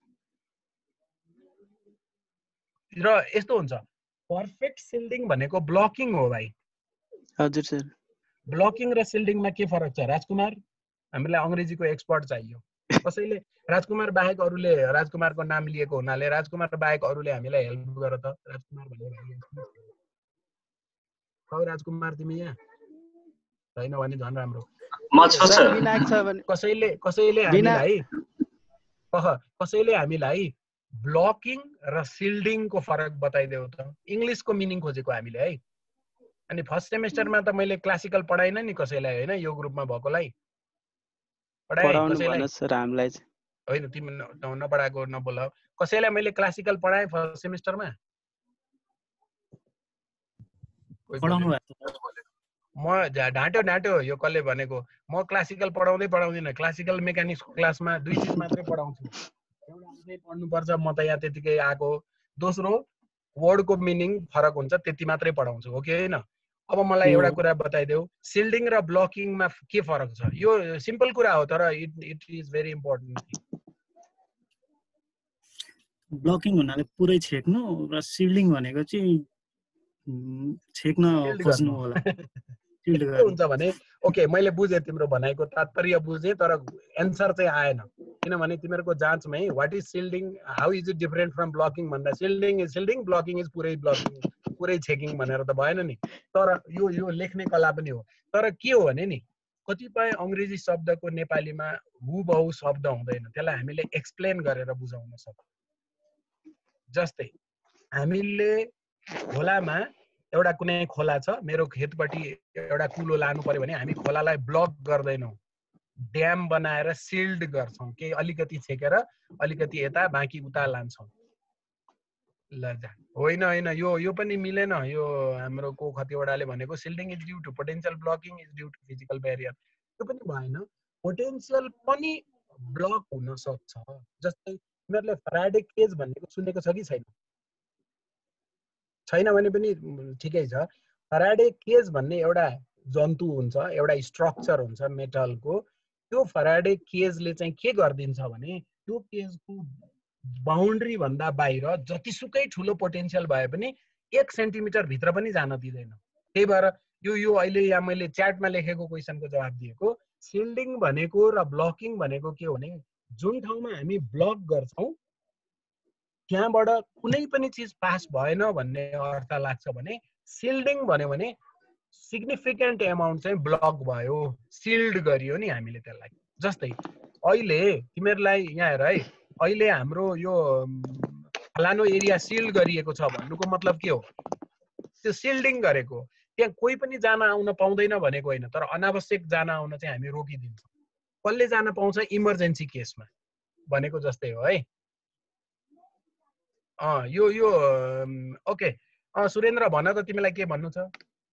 र यस्तो हुन्छ पर्फेक्ट सिल्डिङ भनेको ब्लकिङ हो भाइ। हजुर सर। ब्लकिङ र सिल्डिङमा के फरक छ राजकुमार? हामीलाई अङ्ग्रेजीको एक्सपर्ट चाहियो। कसैले राजकुमार बाहेक अरूले राजकुमारको नाम लिएको हुनाले राजकुमार बाहेक अरूले हामीलाई हेल्प गर त। राजकुमार भन्ने राजकुमार तिमी यहाँ छैन भने झन् राम्रो। म छु सर। कसैले कसैले हामीलाई कसैले हामीलाई ब्लकिङ र सिल्डिङको फरक बताइदेऊ त। इङ्ग्लिसको मिनिङ खोजेको हामीले है। अनि फर्स्ट सेमेस्टरमा त मैले क्लासिकल पढाइन नि कसैलाई होइन, यो ग्रुपमा भएकोलाई पढाएँ कसैलाई सर हामीलाई होइन, तिमी नपढाएको नबोल। कसैलाई मैले क्लासिकल पढाएँ फर्स्ट सेमेस्टरमा? म ढाँट्यो ढाँट्यो यो कसले भनेको। म क्लासिकल पढाउँदै पढाउँदिनँ, क्लासिकल मेकानिक्सको क्लासमा दुई चिज मात्रै पढाउँछु। एउटा आफै पढ्नुपर्छ, म त यहाँ त्यतिकै आएको। दोस्रो वर्डको मिनिङ फरक हुन्छ, त्यति मात्रै पढाउँछु, हो कि होइन? अब मलाई एउटा कुरा बताइदेऊ, सिल्डिङ र ब्लकिङमा के फरक छ? यो सिम्पल कुरा हो तर it it is very important. Blocking भन्नाले पुरै छेक्नु र सिल्डिङ भनेको चाहिँ छेक्न खोज्नु होला। के हुन्छ भने ओके मैले बुझेँ, तिम्रो भनाइको तात्पर्य बुझेँ, तर एन्सर चाहिँ आएन। किनभने तिमीहरूको जाँचमै what is shielding, how is it different from blocking भन्दा shielding is shielding, blocking is पुरै ब्लकिङ, पुरै छेकिङ भनेर त भएन नि। तर यो यो लेख्ने कला पनि हो। तर के हो भने नि कतिपय अङ्ग्रेजी शब्दको नेपालीमा हुबहु शब्द हुँदैन, त्यसलाई हामीले एक्सप्लेन गरेर बुझाउन सक्छौँ। जस्तै हामीले खोलामा एउटा कुनै खोला छ, मेरो खेतपट्टि एउटा कुलो लानु पर्यो भने हामी खोलालाई ब्लक गर्दैनौँ, ड्याम बनाएर सिल्ड गर्छौँ, केही अलिकति छेकेर अलिकति यता बाँकी उता लान्छौँ। ल जा होइन होइन यो यो पनि मिलेन। यो हाम्रो को खतिवडाले भनेको shielding is due to potential, blocking is due to physical barrier, त्यो पनि भएन। पोटेन्शियल पनि ब्लक हुन सक्छ। जस्तै तिमीहरूले फ्याराडे केज भनेको सुनेको छ कि छैन? छैन भने पनि ठिकै छ। फ्याराडे केज भन्ने एउटा जन्तु हुन्छ, एउटा स्ट्रक्चर हुन्छ मेटलको। त्यो फ्याराडे केजले चाहिँ के गरिदिन्छ भने त्यो केजको बााउन्ड्री भन्दा बाहिर जतिसुकै ठुलो पोटेन्शियल भए पनि एक सेन्टिमिटर भित्र पनि जान दिँदैन। त्यही भएर यो यो अहिले यहाँ मैले च्याटमा लेखेको क्वेसनको जवाब दिएको। सिल्डिङ भनेको र ब्लकिङ भनेको के हो भने जुन ठाउँमा हामी ब्लक गर्छौँ त्यहाँबाट कुनै पनि चिज पास भएन भन्ने अर्थ लाग्छ भने सिल्डिङ भन्यो भने सिग्निफिकेन्ट एमाउन्ट चाहिँ ब्लक भयो, सिल्ड गरियो नि हामीले त्यसलाई। जस्तै अहिले तिमीहरूलाई यहाँ हेर है, अहिले हाम्रो यो फलानो एरिया सिल्ड गरिएको छ भन्नुको मतलब के हो? त्यो सिल्डिङ गरेको, त्यहाँ कोही पनि जान आउन पाउँदैन भनेको होइन, तर अनावश्यक जान आउन चाहिँ हामी रोकिदिन्छौँ। कसले जान पाउँछ? इमर्जेन्सी केसमा भनेको जस्तै हो है। अँ यो यो ओके। अँ सुरेन्द्र भन त, तिमीलाई के भन्नु छ?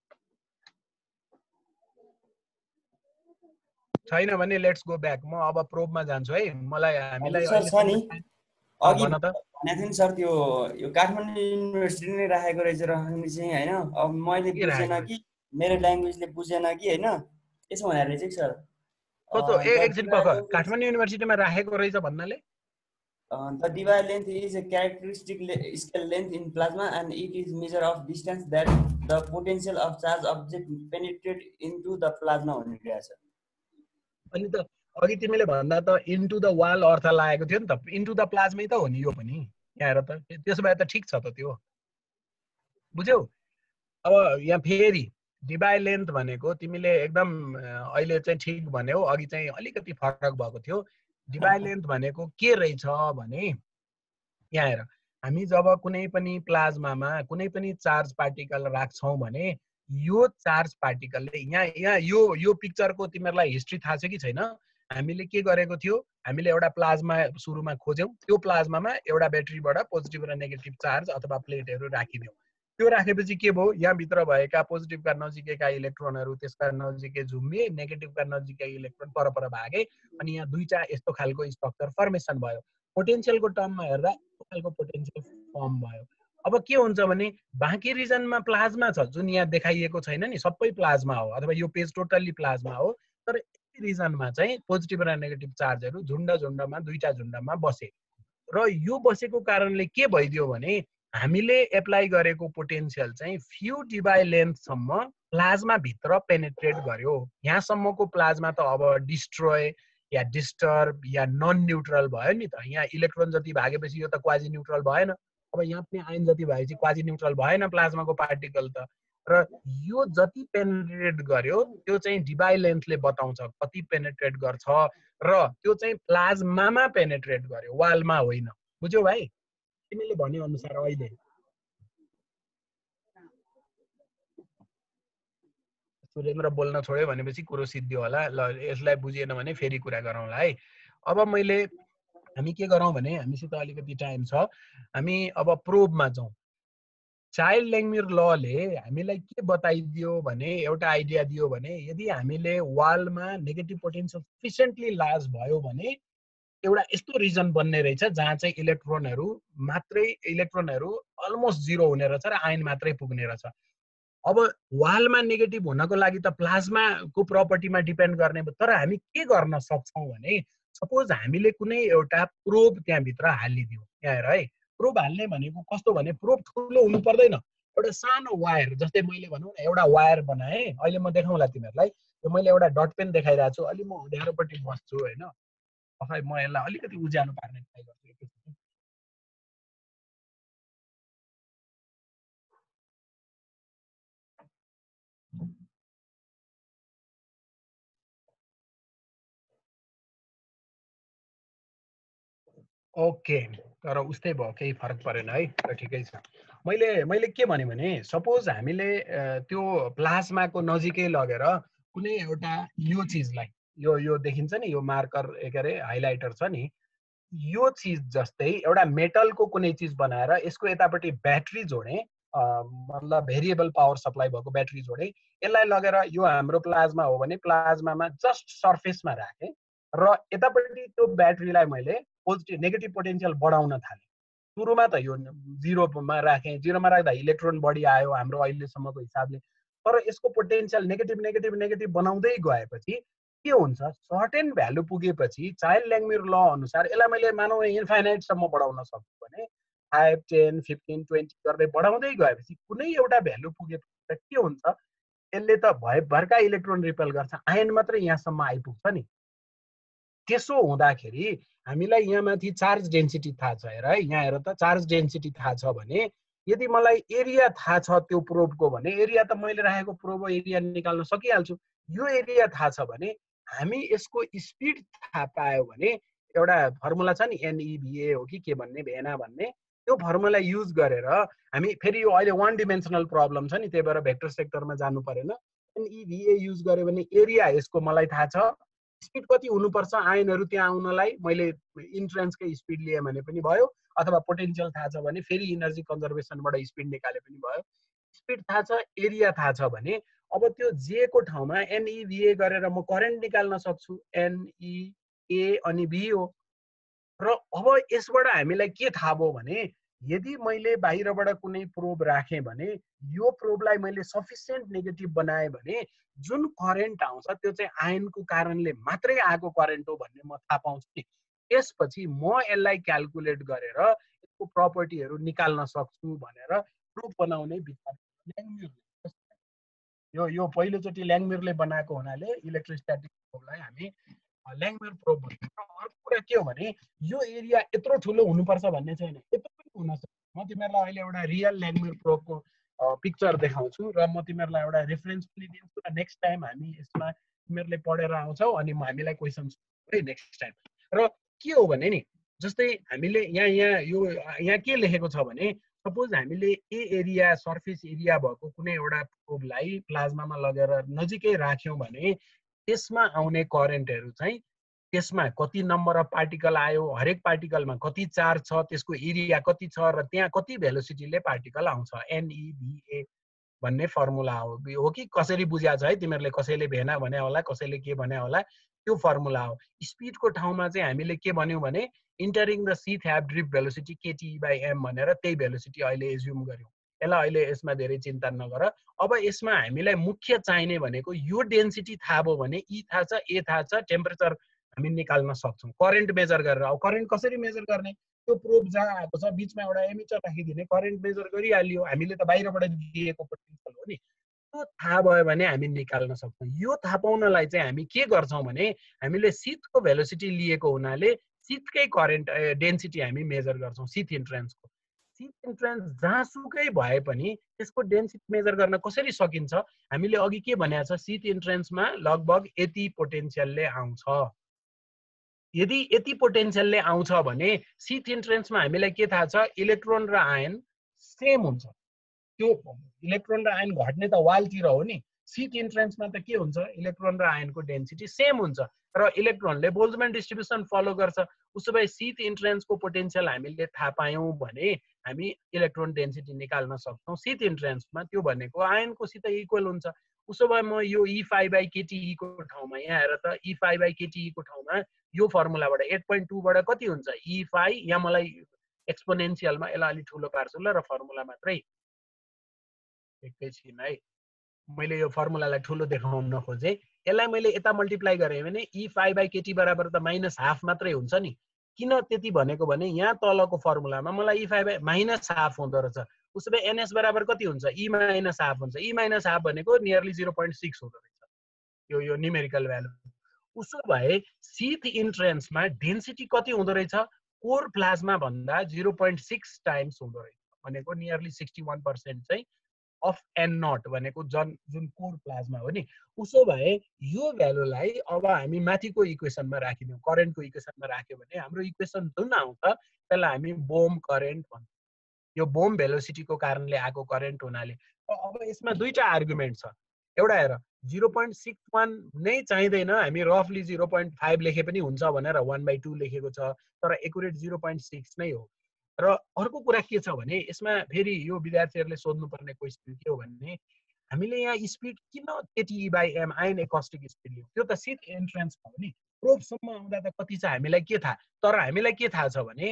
छैन भने लेट्स गो ब्याक। म अब प्रोबमा जान्छु है। मलाई हामीलाई सर छ नि अघि भनेको सर त्यो यो काठमाडौँ युनिभर्सिटी नै राखेको रहेछ र हामी चाहिँ हैन, अब मैले बुझेन कि मेरो ल्याङ्ग्वेजले बुझेन कि हैन, यसो भनेर रहेछ कि सर। कस्तो एकछिन पख काठमाडौँ युनिभर्सिटीमा राखेको रहेछ भन्नाले the divided length is a characteristic scale length in plasma and it is measure of distance that the potential of charged object penetrate into the plasma भन्ने कुरा छ। अनि त अघि तिमीले भन्दा त इन्टु द वाल अर्थ लागेको थियो नि त, इन्टु द प्लाज्मै त हो नि यो पनि। यहाँ हेर त, त्यसो भए त ठिक छ त, त्यो बुझ्यौ? अब यहाँ फेरि डिभाइ लेन्थ भनेको तिमीले एकदम अहिले चाहिँ ठिक भन्यौ, अघि चाहिँ अलिकति फरक भएको थियो। डिभाइ लेन्थ भनेको के रहेछ भने यहाँ हेर, हामी जब कुनै पनि प्लाज्मामा कुनै पनि चार्ज पार्टिकल राख्छौँ भने यो चार्ज पार्टिकलले यहाँ यहाँ यो यो पिक्चरको तिमीहरूलाई हिस्ट्री थाहा छ कि छैन? हामीले के गरेको थियो, हामीले एउटा प्लाज्मा सुरुमा खोज्यौँ, त्यो प्लाज्मामा एउटा ब्याट्रीबाट पोजिटिभ र नेगेटिभ चार्ज अथवा प्लेटहरू राखिदियौँ। त्यो राखेपछि के भयो, यहाँभित्र भएका पोजिटिभका नजिकैका इलेक्ट्रोनहरू त्यसका नजिकै झुम्बिए, नेगेटिभका नजिकै इलेक्ट्रोन परपर भागे, अनि यहाँ दुईटा यस्तो खालको स्ट्रक्चर फर्मेसन भयो। पोटेन्शियलको टर्ममा हेर्दा यस्तो खालको पोटेन्शियल फर्म भयो। अब के हुन्छ भने बाँकी रिजनमा प्लाज्मा छ, जुन यहाँ देखाइएको छैन नि, सबै प्लाज्मा हो, अथवा यो पेज टोटल्ली प्लाज्मा हो, तर रिजनमा चाहिँ पोजिटिभ र नेगेटिभ चार्जहरू झुन्ड झुन्डमा दुईटा झुन्डमा बसे। र यो बसेको कारणले के भइदियो भने हामीले एप्लाई गरेको पोटेन्शियल चाहिँ फ्यु डिभाइ लेन्थसम्म प्लाज्मा भित्र पेनेट्रेट गर्यो। यहाँसम्मको प्लाज्मा त अब डिस्ट्रोय या डिस्टर्ब या नन न्युट्रल भयो नि त। यहाँ इलेक्ट्रोन जति भागेपछि यो त क्वाजी न्युट्रल भएन। अब यहाँ पनि आयन जति भएपछि क्वाजी न्युट्रल भएन प्लाज्माको पार्टिकल त। र यो जति पेनिट्रेट गर्यो त्यो चाहिँ डिबाई लेन्थले बताउँछ कति पेनिट्रेट गर्छ र त्यो चाहिँ प्लाज्मामा पेनिट्रेट गर्यो वालमा होइन बुझ्यौ भाइ तिमीले भने अनुसार अहिले सुरेन्द्र बोल्न छोड्यो भनेपछि कुरो सिद्धियो होला ल यसलाई बुझिएन भने फेरि कुरा गरौँला है अब मैले हामी के गरौँ भने हामीसित अलिकति टाइम छ हामी अब प्रोबमा जाउँ चाइल्ड ल्याङ्मियर लले हामीलाई के बताइदियो भने एउटा आइडिया दियो भने यदि हामीले वालमा नेगेटिभ पोटेन्सियल सफिसिएन्टली लार्ज भयो भने एउटा यस्तो रिजन बन्ने रहेछ जहाँ चाहिँ इलेक्ट्रोनहरू मात्रै इलेक्ट्रोनहरू अलमोस्ट जिरो हुने रहेछ र आयन मात्रै पुग्ने रहेछ अब वालमा नेगेटिभ हुनको लागि त प्लाज्माको प्रपर्टीमा डिपेन्ड गर्ने तर हामी के गर्न सक्छौँ भने सपोज हामीले कुनै एउटा प्रोब त्यहाँभित्र हालिदियो यहाँ हेर है प्रोब हाल्ने भनेको कस्तो भने प्रोब ठुलो हुनु पर्दैन एउटा सानो वायर जस्तै मैले भनौँ न एउटा वायर बनाएँ अहिले म देखाउँला तिमीहरूलाई यो मैले एउटा डट पेन देखाइरहेको छु अलि म उध्यारोपट्टि बस्छु होइन खै म यसलाई अलिकति उज्यालो पार्ने ट्राई गर्छु ओके तर उस्तै भयो केही फरक परेन है र ठिकै छ मैले मैले के भने भने सपोज हामीले त्यो प्लाज्माको नजिकै लगेर कुनै एउटा यो चिजलाई यो यो देखिन्छ नि यो मार्कर के अरे हाइलाइटर छ नि यो चिज जस्तै एउटा मेटलको कुनै चिज बनाएर यसको यतापट्टि ब्याट्री जोडे मतलब भेरिएबल पावर सप्लाई भएको ब्याट्री जोडे यसलाई लगेर यो हाम्रो प्लाज्मा हो भने प्लाज्मामा जस्ट सर्फेसमा राखेँ र यतापट्टि त्यो ब्याट्रीलाई मैले पोजिटिभ नेगेटिभ पोटेन्सियल बढाउन थालेँ सुरुमा त यो जिरोमा राखेँ जिरोमा राख्दा इलेक्ट्रोन बढी आयो हाम्रो अहिलेसम्मको हिसाबले तर यसको पोटेन्सियल नेगेटिभ नेगेटिभ नेगेटिभ बनाउँदै गएपछि के हुन्छ सर्टेन भ्यालु पुगेपछि चाइल्ड ल्याङ्मियर ल अनुसार यसलाई मैले मानौँ इन्फाइनाइटसम्म बढाउन सक्छु भने फाइभ टेन फिफ्टिन ट्वेन्टी गर्दै बढाउँदै गएपछि कुनै एउटा भ्यालु पुगेपछि के हुन्छ यसले त भयभरका इलेक्ट्रोन रिपेल गर्छ आयन मात्रै यहाँसम्म आइपुग्छ नि त्यसो हुँदाखेरि हामीलाई यहाँ माथि चार्ज डेन्सिटी थाहा छ हेर है यहाँ हेर त चार्ज डेन्सिटी थाहा छ भने यदि मलाई एरिया थाहा छ त्यो प्रोबको भने एरिया त मैले राखेको प्रोबको एरिया निकाल्न सकिहाल्छु यो एरिया थाहा छ भने हामी यसको स्पिड थाहा पायो भने एउटा फर्मुला छ नि एनइभिए हो कि के भन्ने भेना भन्ने त्यो फर्मुला युज गरेर हामी फेरि यो अहिले वान डिमेन्सनल प्रब्लम छ नि त्यही भएर भेक्टर सेक्टरमा जानु परेन एनइभिए युज गर्यो भने एरिया यसको मलाई थाहा छ स्पिड कति हुनुपर्छ आयनहरू त्यहाँ आउनलाई मैले इन्ट्रेन्सकै स्पिड लिएँ भने पनि भयो अथवा पोटेन्सियल थाहा छ भने फेरि इनर्जी कन्जर्भेसनबाट स्पिड निकाले पनि भयो स्पिड थाहा छ एरिया थाहा छ भने अब त्यो जे को ठाउँमा एनइभिए गरेर म करेन्ट निकाल्न सक्छु एनइए अनि भी हो र अब यसबाट हामीलाई के थाहा भयो भने यदि मैले बाहिरबाट कुनै प्रोब राखेँ भने यो प्रोबलाई मैले सफिसिएन्ट नेगेटिभ बनाएँ भने जुन करेन्ट आउँछ त्यो चाहिँ आयनको कारणले मात्रै आएको करेन्ट हो भन्ने म थाहा पाउँछु नि त्यसपछि म यसलाई क्याल्कुलेट गरेर यसको प्रपर्टीहरू निकाल्न सक्छु भनेर प्रुफ बनाउने विचार ल्याङ्मियरले यो यो पहिलोचोटि ल्याङ्मियरले बनाएको हुनाले इलेक्ट्रोस्ट्याटिक प्रोबलाई हामी ल्याङ्मियर प्रोब भन्छ अर्को कुरा के हो भने यो एरिया यत्रो ठुलो हुनुपर्छ भन्ने छैन यत्रो पनि हुन सक्छ म तिमीहरूलाई अहिले एउटा रियल ल्याङ्मियर प्रोबको पिक्चर देखाउँछु र म तिमीहरूलाई एउटा रेफरेन्स पनि दिन्छु र नेक्स्ट टाइम हामी यसमा तिमीहरूले पढेर आउँछौ अनि म हामीलाई क्वेसन है नेक्स्ट टाइम र के हो भने नि जस्तै हामीले यहाँ यहाँ यो यहाँ के लेखेको छ भने सपोज हामीले ए एरिया सर्फेस एरिया भएको कुनै एउटा प्रोबलाई प्लाज्मामा लगेर नजिकै राख्यौँ भने त्यसमा आउने करेन्टहरू चाहिँ त्यसमा कति नम्बर अफ पार्टिकल आयो हरेक पार्टिकलमा कति चार्ज छ त्यसको एरिया कति छ र त्यहाँ कति भेलोसिटीले पार्टिकल आउँछ एनइभिए भन्ने फर्मुला हो हो कि कसरी बुझ्या छ है तिमीहरूले कसैले भेना भने होला कसैले के भने होला त्यो फर्मुला हो स्पिडको ठाउँमा चाहिँ हामीले के भन्यौँ भने entering the sheath have drift velocity k T by m भनेर त्यही भेलोसिटी अहिले एज्युम गर्यौँ यसलाई अहिले यसमा धेरै चिन्ता नगर अब यसमा हामीलाई मुख्य चाहिने भनेको यो डेन्सिटी थाहा भयो भने ई थाहा छ ए थाहा छ टेम्परेचर हामी निकाल्न सक्छौँ करेन्ट मेजर गरेर अब करेन्ट कसरी मेजर गर्ने त्यो प्रोब जहाँ आएको छ बिचमा एउटा एमिटर राखिदिने करेन्ट मेजर गरिहालियो हामीले त बाहिरबाट दिएको पोटेन्सियल हो नि त्यो थाहा भयो भने हामी निकाल्न सक्छौँ यो थाहा पाउनलाई चाहिँ हामी के गर्छौँ भने हामीले शीतको भेलोसिटी लिएको हुनाले शीतकै करेन्ट डेन्सिटी हामी मेजर गर्छौँ शीत इन्ट्रेन्सको सिट इन्ट्रेन्स जहाँसुकै भए पनि त्यसको डेन्सिटी मेजर गर्न कसरी सकिन्छ? हामीले अघि के भनेको छ, सिट इन्ट्रेन्समा लगभग यति पोटेन्सियलले आउँछ। यदि यति पोटेन्सियलले आउँछ भने सिट इन्ट्रेन्समा हामीलाई के थाहा छ? इलेक्ट्रोन र आयन सेम हुन्छ। त्यो इलेक्ट्रोन र आयन घट्ने त वालतिर हो नि, सिट इन्ट्रेन्समा त के हुन्छ? इलेक्ट्रोन र आयनको डेन्सिटी सेम हुन्छ र इलेक्ट्रोनले बोल्ट्जम्यान डिस्ट्रिब्युसन फलो गर्छ। उसो भए सिट इन्ट्रेन्सको पोटेन्सियल हामीले थाहा पायौँ भने हामी इलेक्ट्रोन डेन्सिटी निकाल्न सक्छौँ। सिट इन्ट्रेन्समा त्यो भनेको आयनकोसित इक्वल हुन्छ। उसो भए म यो ई फाइभ बाई केटिई को ठाउँमा यहाँ हेर त, ई फाइभ बाई केटिई को ठाउँमा यो फर्मुलाबाट एट पोइन्ट टू बाट कति हुन्छ? ई फाइभ, यहाँ मलाई एक्सपोनेन्सियलमा यसलाई अलिक ठुलो पार्छु ल, र फर्मुला मात्रै एकैछिन है, मैले यो फर्मुलालाई ठुलो देखाउन खोजेँ। यसलाई मैले यता मल्टिप्लाई गरेँ भने ई फाइभ बाई केटी बराबर त माइनस हाफ मात्रै हुन्छ नि। किन त्यति भनेको भने यहाँ तलको फर्मुलामा मलाई e five by minus half हुँदो रहेछ। उसो भए एनएस बराबर कति हुन्छ? ई माइनस हाफ हुन्छ। ई माइनस हाफ भनेको नियरली जिरो पोइन्ट सिक्स हुँदो रहेछ, यो यो न्युमेरिकल भ्यालु। उसो भए सिट इन्ट्रेन्समा डेन्सिटी कति हुँदो रहेछ? कोर प्लाज्मा भन्दा जिरो पोइन्ट सिक्स टाइम्स हुँदो रहेछ, भनेको नियरली सिक्सटी वान पर्सेन्ट चाहिँ अफ एन नट भनेको जन जुन कोर प्लाज्मा हो नि। उसो भए यो भ्यालुलाई अब हामी माथिको इक्वेसनमा राखिदिउँ, करेन्टको इक्वेसनमा राख्यो भने हाम्रो इक्वेसन जुन आउँछ त्यसलाई हामी बोम करेन्ट भन्छौँ। यो बोम भेलोसिटीको कारणले आएको करेन्ट हुनाले। अब यसमा दुईटा आर्गुमेन्ट छ। एउटा हेर, जिरो पोइन्ट सिक्स वान नै चाहिँदैन, हामी रफली जिरो पोइन्ट फाइभ लेखे पनि हुन्छ भनेर वान बाई टू लेखेको छ, तर एकुरेट जिरो पोइन्ट सिक्स नै हो। र अर्को कुरा के छ भने यसमा फेरि यो विद्यार्थीहरूले सोध्नुपर्ने क्वेसन के हो भने हामीले यहाँ स्पिड किन k T by m ion acoustic speed लियौँ? त्यो त सिट इन्ट्रेन्स हो नि, प्रोबसम्म आउँदा त कति छ हामीलाई के थाहा? तर हामीलाई के थाहा छ भने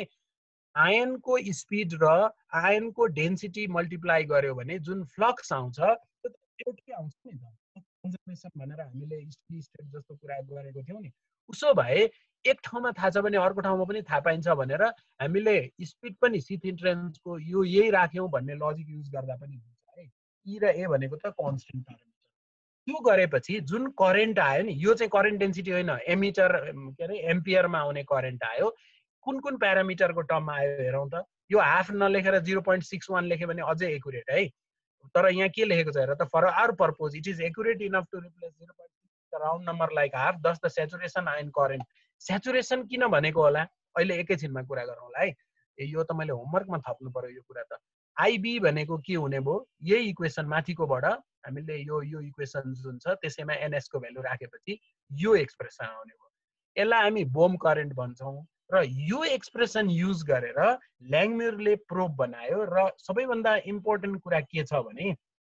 आयनको स्पिड र आयनको डेन्सिटी मल्टिप्लाई गर्यो भने जुन फ्लक्स आउँछ त्यो त एउटै आउँछ नि त, कन्जर्भेसन भनेर हामीले स्टेडी स्टेट जस्तो कुरा गरेको थियौँ नि। उसो भए एक ठाउँमा थाहा छ भने अर्को ठाउँमा पनि थाहा पाइन्छ भनेर हामीले स्पिड पनि सिट इन्ट्रेन्सको यो यही राख्यौँ भन्ने लजिक युज गर्दा पनि हुन्छ है। ई र ए भनेको त कन्स्टेन्ट प्यारामिटर। त्यो गरेपछि जुन करेन्ट आयो नि, यो चाहिँ करेन्ट डेन्सिटी होइन, एमिटर के अरे एम्पियरमा आउने करेन्ट आयो। कुन कुन प्यारामिटरको टर्ममा आयो हेरौँ त। यो हाफ नलेखेर जिरो पोइन्ट सिक्स वान लेख्यो भने अझै एकुरेट है, तर यहाँ के लेखेको छ हेर त, for our purpose it is accurate enough to replace zero point six round number like half दस the saturation ion current. Saturation किन भनेको होला अहिले एकैछिनमा कुरा गरौँला है। यो त मैले होमवर्कमा थप्नु पर्यो यो कुरा त। आइबी भनेको के हुने भयो? यही इक्वेसन माथिकोबाट हामीले यो यो इक्वेसन जुन छ त्यसैमा एनएसको भ्यालु राखेपछि यो एक्सप्रेसन आउने भयो। यसलाई हामी बोम करेन्ट भन्छौँ र यो एक्सप्रेसन युज गरेर ल्याङम्युरले प्रोब बनायो। र सबैभन्दा इम्पोर्टेन्ट कुरा के छ भने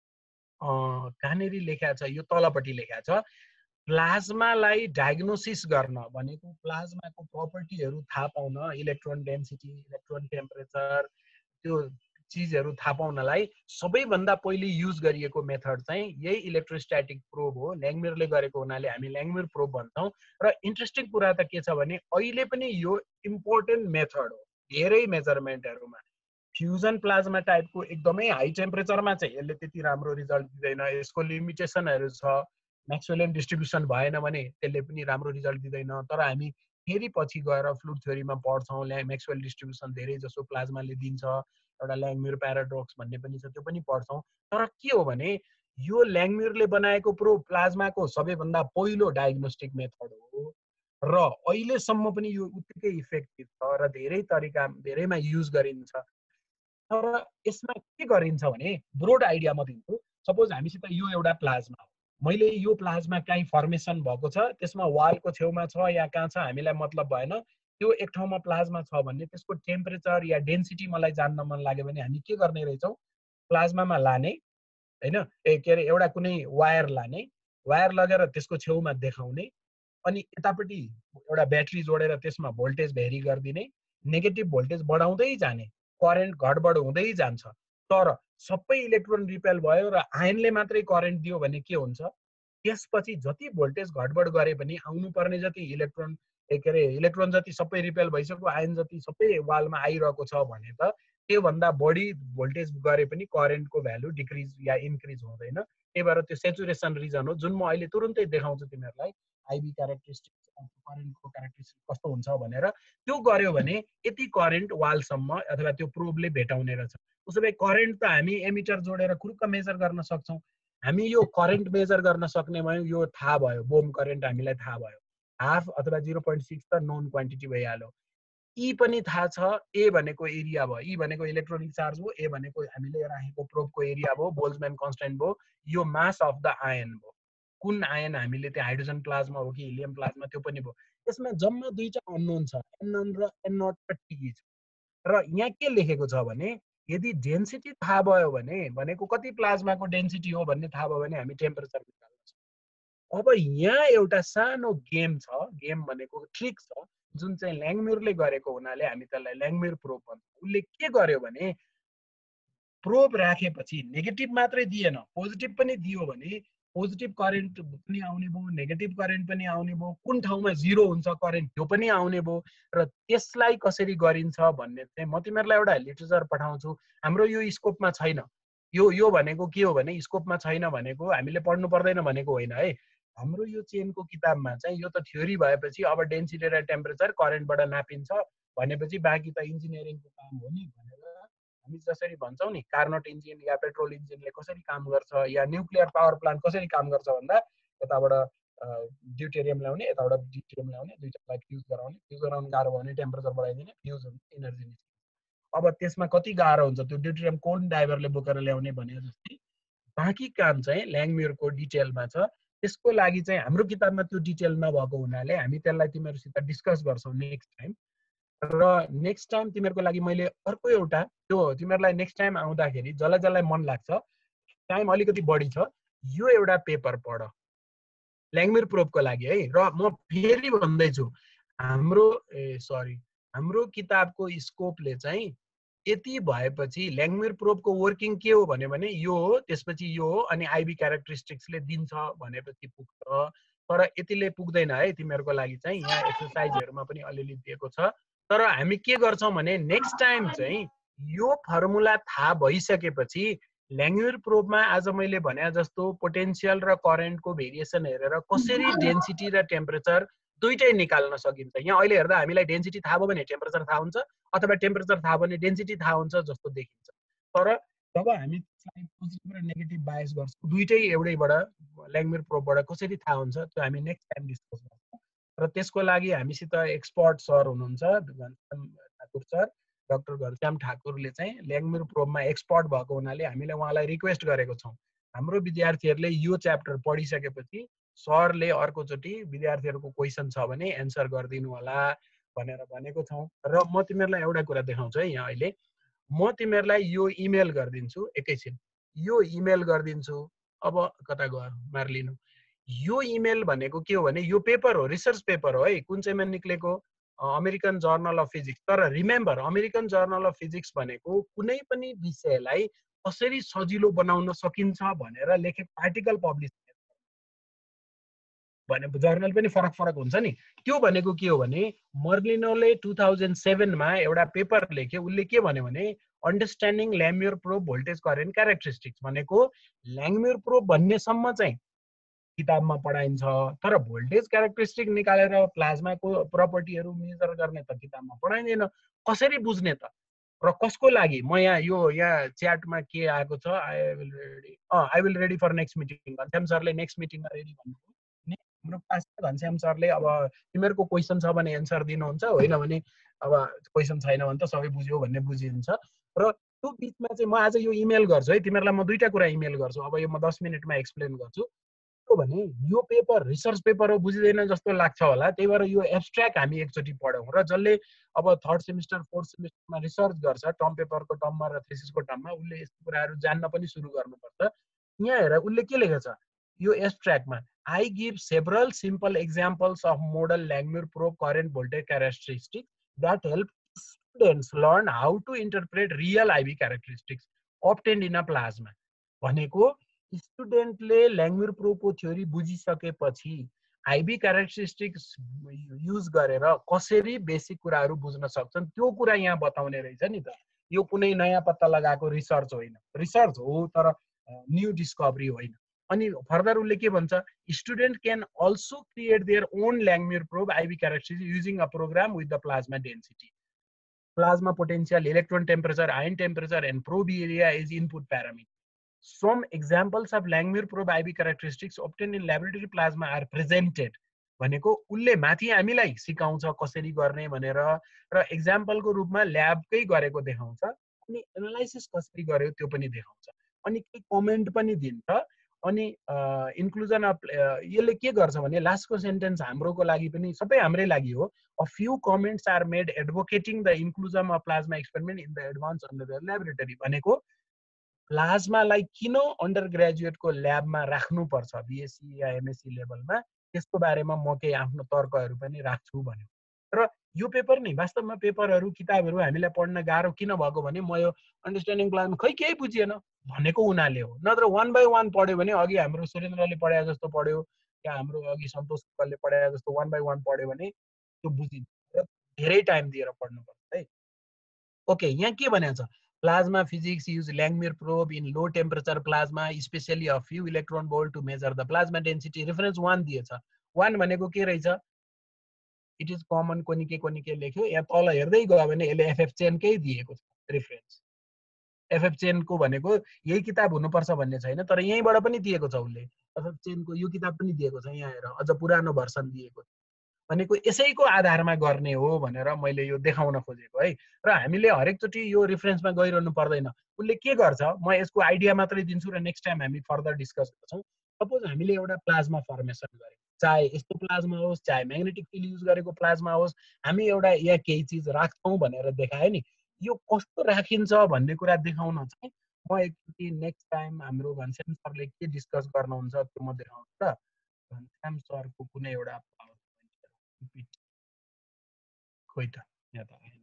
कहाँनिर लेखा छ, यो तलपट्टि लेखा छ, प्लाज्मालाई डायग्नोसिस गर्न भनेको प्लाज्माको प्रपर्टीहरू थाहा पाउन, इलेक्ट्रोन डेन्सिटी, इलेक्ट्रोन टेम्परेचर, त्यो चिजहरू थाहा पाउनलाई सबैभन्दा पहिले युज गरिएको मेथड चाहिँ यही इलेक्ट्रोस्ट्याटिक प्रोब हो। ल्याङम्युरले गरेको हुनाले हामी ल्याङम्युर प्रोब भन्छौँ। र इन्ट्रेस्टिङ कुरा त के छ भने अहिले पनि यो इम्पोर्टेन्ट मेथड हो धेरै मेजरमेन्टहरूमा। फ्युजन प्लाज्मा टाइपको एकदमै हाई टेम्परेचरमा चाहिँ यसले त्यति राम्रो रिजल्ट दिँदैन, यसको लिमिटेसनहरू छ। म्याक्सवेलियन डिस्ट्रिब्युसन भएन भने त्यसले पनि राम्रो रिजल्ट दिँदैन। तर हामी फेरि पछि गएर फ्लुइड थ्योरीमा पढ्छौँ, ल्या म्याक्सवेल डिस्ट्रिब्युसन धेरै जसो प्लाज्माले दिन्छ, एउटा ल्याङम्युर प्याराडोक्स भन्ने पनि छ, त्यो पनि पढ्छौँ। तर के हो भने यो ल्याङम्युरले बनाएको प्रोब प्लाज्माको सबैभन्दा पहिलो डायग्नोस्टिक मेथड हो र अहिलेसम्म पनि यो उत्तिकै इफेक्टिभ छ र धेरै तरिका धेरैमा युज गरिन्छ। तर यसमा के गरिन्छ भने ब्रोड आइडिया म दिन्छु। सपोज हामीसित यो एउटा प्लाज्मा हो, मैले यो प्लाज्मा काहीँ फर्मेसन भएको छ, त्यसमा वालको छेउमा छ या कहाँ छ हामीलाई मतलब भएन। त्यो एक ठाउँमा प्लाज्मा छ भने त्यसको टेम्परेचर या डेन्सिटी मलाई जान्न मन लाग्यो भने हामी के गर्ने रहेछौँ? प्लाज्मामा लाने होइन, ए के अरे एउटा कुनै वायर लाने, वायर लगेर त्यसको छेउमा देखाउने, अनि यतापट्टि एउटा ब्याट्री जोडेर त्यसमा भोल्टेज भेरी गरिदिने, नेगेटिभ भोल्टेज बढाउँदै जाने, करेन्ट घटबड हुँदै जान्छ। तर सबै इलेक्ट्रोन रिपेल भयो र आयनले मात्रै करेन्ट दियो भने के हुन्छ? त्यसपछि जति भोल्टेज घटबड गरे पनि आउनुपर्ने जति इलेक्ट्रोन के अरे इलेक्ट्रोन जति सबै रिपेल भइसक्यो, आयन जति सबै वालमा आइरहेको छ भने त त्योभन्दा बढी भोल्टेज गरे पनि करेन्टको भ्यालु डिक्रिज या इन्क्रिज हुँदैन। त्यही भएर त्यो सेचुरेसन रिजन हो जुन म अहिले तुरुन्तै देखाउँछु तिमीहरूलाई। आइबी क्यारेक्टरिस्टिक्स करेन्टको क्यारेक्टरिस्टिक्स कस्तो हुन्छ भनेर त्यो गर्यो भने यति करेन्ट वालसम्म अथवा त्यो प्रोबले भेटाउने रहेछ। उसो भए करेन्ट त हामी एमिटर जोडेर खुरुक्क मेजर गर्न सक्छौँ। हामी यो करेन्ट मेजर गर्न सक्ने भयो, यो थाहा भयो, बोम करेन्ट हामीलाई थाहा भयो, हाफ अथवा जिरो पोइन्ट सिक्स त नोन क्वान्टिटी भइहाल्यो। ई पनि थाहा छ, ए भनेको एरिया भयो, ई भनेको इलेक्ट्रोनिक चार्ज हो, ए भनेको हामीले राखेको प्रोबको एरिया भयो, बोल्ट्जम्यान कन्स्ट्यान्ट भयो, यो मास अफ द आयन भयो, कुन आयन हामीले त्यो हाइड्रोजन प्लाज्मा हो कि हिलियम प्लाज्मा त्यो पनि भयो। यसमा जम्मा दुईटा अननोन छ, एन र एन नट र टी छ। र यहाँ के लेखेको छ भने यदि डेन्सिटी थाहा भयो भने भनेको कति प्लाज्माको डेन्सिटी हो भन्ने थाहा भयो भने हामी टेम्परेचर निकाल्न सक्छौँ। अब यहाँ एउटा सानो गेम छ, गेम भनेको ट्रिक छ जुन चाहिँ ल्याङम्युरले गरेको हुनाले हामी त्यसलाई ल्याङम्युर प्रोब भन्छौँ। उसले के गर्यो भने प्रोब राखेपछि नेगेटिभ मात्रै दिएन, पोजिटिभ पनि दियो भने पोजिटिभ करेन्ट पनि आउने भयो, नेगेटिभ करेन्ट पनि आउने भयो, कुन ठाउँमा जिरो हुन्छ करेन्ट त्यो पनि आउने भयो। र त्यसलाई कसरी गरिन्छ भन्ने चाहिँ म तिमीहरूलाई एउटा लिटरेचर पठाउँछु। हाम्रो यो स्कोपमा छैन, यो यो भनेको के हो भने स्कोपमा छैन भनेको हामीले पढ्नु पर्दैन भनेको होइन है। हाम्रो यो चेनको किताबमा चाहिँ यो त थ्योरी भएपछि अब डेन्सिटी र टेम्परेचर करेन्टबाट नापिन्छ भनेपछि बाँकी त इन्जिनियरिङको काम हो नि भनेर हामी जसरी भन्छौँ नि कार्नोट इन्जिन या पेट्रोल इन्जिनले कसरी काम गर्छ या न्युक्लियर पावर प्लान्ट कसरी काम गर्छ भन्दा यताबाट ड्युटेरियम ल्याउने यताबाट ड्युटेरियम ल्याउने दुईटालाई फ्युज गराउने, फ्युज गराउनु गाह्रो भयो भने टेम्परेचर बढाइदिने, फ्युज हुन्छ इनर्जी निस्किन्छ। अब त्यसमा कति गाह्रो हुन्छ त्यो ड्युटेरियम कोन ड्राइभरले बोकेर ल्याउने भने जस्तै बाँकी काम चाहिँ ल्याङम्युरको डिटेलमा छ। त्यसको लागि चाहिँ हाम्रो किताबमा त्यो डिटेल नभएको हुनाले हामी त्यसलाई तिमीहरूसित डिस्कस गर्छौँ नेक्स्ट टाइम। र नेक्स्ट टाइम तिमीहरूको लागि मैले अर्को एउटा त्यो तिमीहरूलाई नेक्स्ट टाइम आउँदाखेरि जसलाई जसलाई मन लाग्छ टाइम अलिकति बढी छ यो एउटा पेपर पढ ल्याङम्युर प्रोबको लागि है। र म फेरि भन्दैछु हाम्रो ए सरी हाम्रो किताबको स्कोपले चाहिँ यति भएपछि ल्याङम्युर प्रोबको वर्किङ के हो भन्यो भने यो हो, त्यसपछि यो हो, अनि आइबी क्यारेक्टरिस्टिक्सले दिन्छ भनेपछि पुग्छ। तर यतिले पुग्दैन है तिमीहरूको लागि चाहिँ यहाँ एक्सर्साइजहरूमा पनि अलिअलि दिएको छ। तर हामी के गर्छौँ भने नेक्स्ट टाइम चाहिँ यो फर्मुला थाहा भइसकेपछि ल्याङम्युर प्रोबमा आज मैले भने जस्तो पोटेन्सियल र करेन्टको भेरिएसन हेरेर कसरी डेन्सिटी र टेम्परेचर दुईटै निकाल्न सकिन्छ। यहाँ अहिले हेर्दा हामीलाई डेन्सिटी थाहा भयो भने टेम्परेचर थाहा हुन्छ अथवा टेम्परेचर थाहा भने डेन्सिटी थाहा हुन्छ जस्तो देखिन्छ। तर जब हामी त्यसलाई पोजिटिभ र नेगेटिभ बायस गर्छौँ दुईटै एउटैबाट ल्याङम्युर प्रोबबाट कसरी थाहा हुन्छ त्यो हामी नेक्स्ट टाइम डिस्कस गर्छौँ। र त्यसको लागि हामीसित एक्सपर्ट सर हुनुहुन्छ घनश्याम ठाकुर सर, डाक्टर घनश्याम ठाकुरले चाहिँ ल्याङम्युर प्रोबमा एक्सपर्ट भएको हुनाले हामीले उहाँलाई रिक्वेस्ट गरेको छौँ हाम्रो विद्यार्थीहरूले यो च्याप्टर पढिसकेपछि सरले अर्कोचोटि विद्यार्थीहरूको क्वेसन छ भने एन्सर गरिदिनु होला भनेर भनेको छौँ। र म तिमीहरूलाई एउटा कुरा देखाउँछु है यहाँ अहिले म तिमीहरूलाई यो इमेल गरिदिन्छु, एकैछिन यो इमेल गरिदिन्छु। अब कता गयो मार्लिनु, यो इमेल भनेको के हो भने यो पेपर हो, रिसर्च पेपर हो है, कुन चाहिँमा निक्लेको अमेरिकन जर्नल अफ फिजिक्स। तर remember American Journal of Physics भनेको कुनै पनि विषयलाई कसरी सजिलो बनाउन सकिन्छ भनेर लेखेको आर्टिकल पब्लिस भने जर्नल पनि फरक फरक हुन्छ नि। त्यो भनेको के हो भने मर्लिनोले टु थाउजन्ड सेभेनमा एउटा पेपर लेख्यो, उसले के भन्यो भने understanding Langmuir probe voltage current characteristics भनेको ल्याङम्युर प्रोब भन्नेसम्म चाहिँ किताबमा पढाइन्छ, तर भोल्टेज क्यारेक्टरिस्टिक निकालेर प्लाज्माको प्रपर्टीहरू मेजर गर्ने त किताबमा पढाइँदैन। कसरी बुझ्ने त र कसको लागि? म यहाँ यो यहाँ च्याटमा के आएको छ, I will ready I will ready for next meeting घनश्याम सरले नेक्स्ट मिटिङमा रेडी भन्नुभयो। हाम्रो क्लास घनश्याम सरले अब तिमीहरूको क्वेसन छ भने एन्सर दिनुहुन्छ, होइन भने अब क्वेसन छैन भने त सबै बुझ्यो भन्ने बुझिन्छ। र त्यो बिचमा चाहिँ म आज यो इमेल गर्छु है तिमीहरूलाई, म दुईटा कुरा इमेल गर्छु। अब यो म दस मिनटमा एक्सप्लेन गर्छु। के भने यो पेपर रिसर्च पेपर हो, बुझिँदैन जस्तो लाग्छ होला, त्यही भएर यो एब्स्ट्र्याक्ट हामी एकचोटि पढौँ। र जसले अब थर्ड सेमिस्टर फोर्थ सेमिस्टरमा रिसर्च गर्छ टर्म पेपरको टर्ममा र थेसिसको टर्ममा उसले यस्तो कुराहरू जान्न पनि सुरु गर्नुपर्छ। यहाँ हेर उसले के लेखेको छ यो एब्स्ट्र्याक्टमा, I give several simple examples of model Langmuir probe current voltage characteristics that help students learn how to interpret real I V characteristics obtained in a plasma. भनेको स्टुडेन्टले ल्याङम्युर प्रोबको थ्योरी बुझिसकेपछि आइबी क्यारेक्टरिस्टिक्स युज गरेर कसरी basic कुराहरू बुझ्न सक्छन् त्यो कुरा यहाँ बताउने रहेछ नि त। यो कुनै नयाँ पत्ता लगाएको रिसर्च होइन, रिसर्च हो तर न्यू डिस्कभरी होइन। अनि फर्दर उसले के भन्छ, student can also create their own Langmuir probe I V characteristics using a program with the plasma density, plasma potential, electron temperature, ion temperature and probe area is input parameter. Some examples of Langmuir probe I B characteristics obtained in laboratory plasma are presented. भनेको उसले माथि हामीलाई सिकाउँछ कसरी गर्ने भनेर र एक्जाम्पलको रूपमा ल्याबकै गरेको देखाउँछ अनि एनालाइसिस कसरी गर्यो त्यो पनि देखाउँछ अनि के कमेन्ट पनि दिन्छ अनि इन्क्लुजन अफ यसले के गर्छ भने लास्टको सेन्टेन्स हाम्रोको लागि पनि सबै हाम्रै लागि हो. A few comments are made advocating the inclusion of plasma experiment in the advance under laboratory. भनेको प्लाज्मालाई किन अन्डर ग्रेजुएटको ल्याबमा राख्नुपर्छ बिएससी या एमएससी लेभलमा त्यसको बारेमा म केही आफ्नो तर्कहरू पनि राख्छु भन्यो. र यो पेपर नै वास्तवमा पेपरहरू किताबहरू हामीलाई पढ्न गाह्रो किन भएको भने म यो अन्डरस्ट्यान्डिङ प्लाज्मा खै केही बुझिएन भनेको उनीहरूले हो. नत्र वान बाई वान पढ्यो भने अघि हाम्रो सुरेन्द्रले पढाए जस्तो पढ्यो या हाम्रो अघि सन्तोष कुमारले पढाए जस्तो वान बाई वान पढ्यो भने त्यो बुझिन्छ र धेरै टाइम दिएर पढ्नुपर्छ है. ओके, यहाँ के भनेको छ, plasma physics use Langmuir probe in low temperature plasma, especially a few electron volt to measure the plasma density. Reference one दिएछ. one भनेको के रहेछ, it is common कोनी के कोनी के लेख्यो. यहाँ तल हेर्दै गयो भने यसले एफएफ चेन कै दिएको छ रेफरेन्स. एफएफ चेन को भनेको यही किताब हुनुपर्छ भन्ने छैन तर यहीँबाट पनि दिएको छ उसले. एफएफ चेन को यो किताब पनि दिएको छ, यहाँ हेर अझ पुरानो भर्सन दिएको छ. भनेको यसैको आधारमा गर्ने हो भनेर मैले यो देखाउन खोजेको है. र हामीले हरेकचोटि यो रिफरेन्समा गइरहनु पर्दैन. उसले के गर्छ, म यसको आइडिया मात्रै दिन्छु र नेक्स्ट टाइम हामी फर्दर डिस्कस गर्छौँ. सपोज हामीले एउटा प्लाज्मा फर्मेसन गऱ्यौँ, चाहे यस्तो प्लाज्मा होस् चाहे म्याग्नेटिक फिल्ड युज गरेको प्लाज्मा होस्, हामी एउटा या केही चिज राख्छौँ भनेर देखायो नि. यो कस्तो राखिन्छ भन्ने कुरा देखाउन चाहिँ म एकचोटि नेक्स्ट टाइम हाम्रो घनश्याम सरले के डिस्कस गर्नुहुन्छ त्यो म देखाउँछु र घनश्याम सरको कुनै एउटा खोइ त यहाँ त आएन.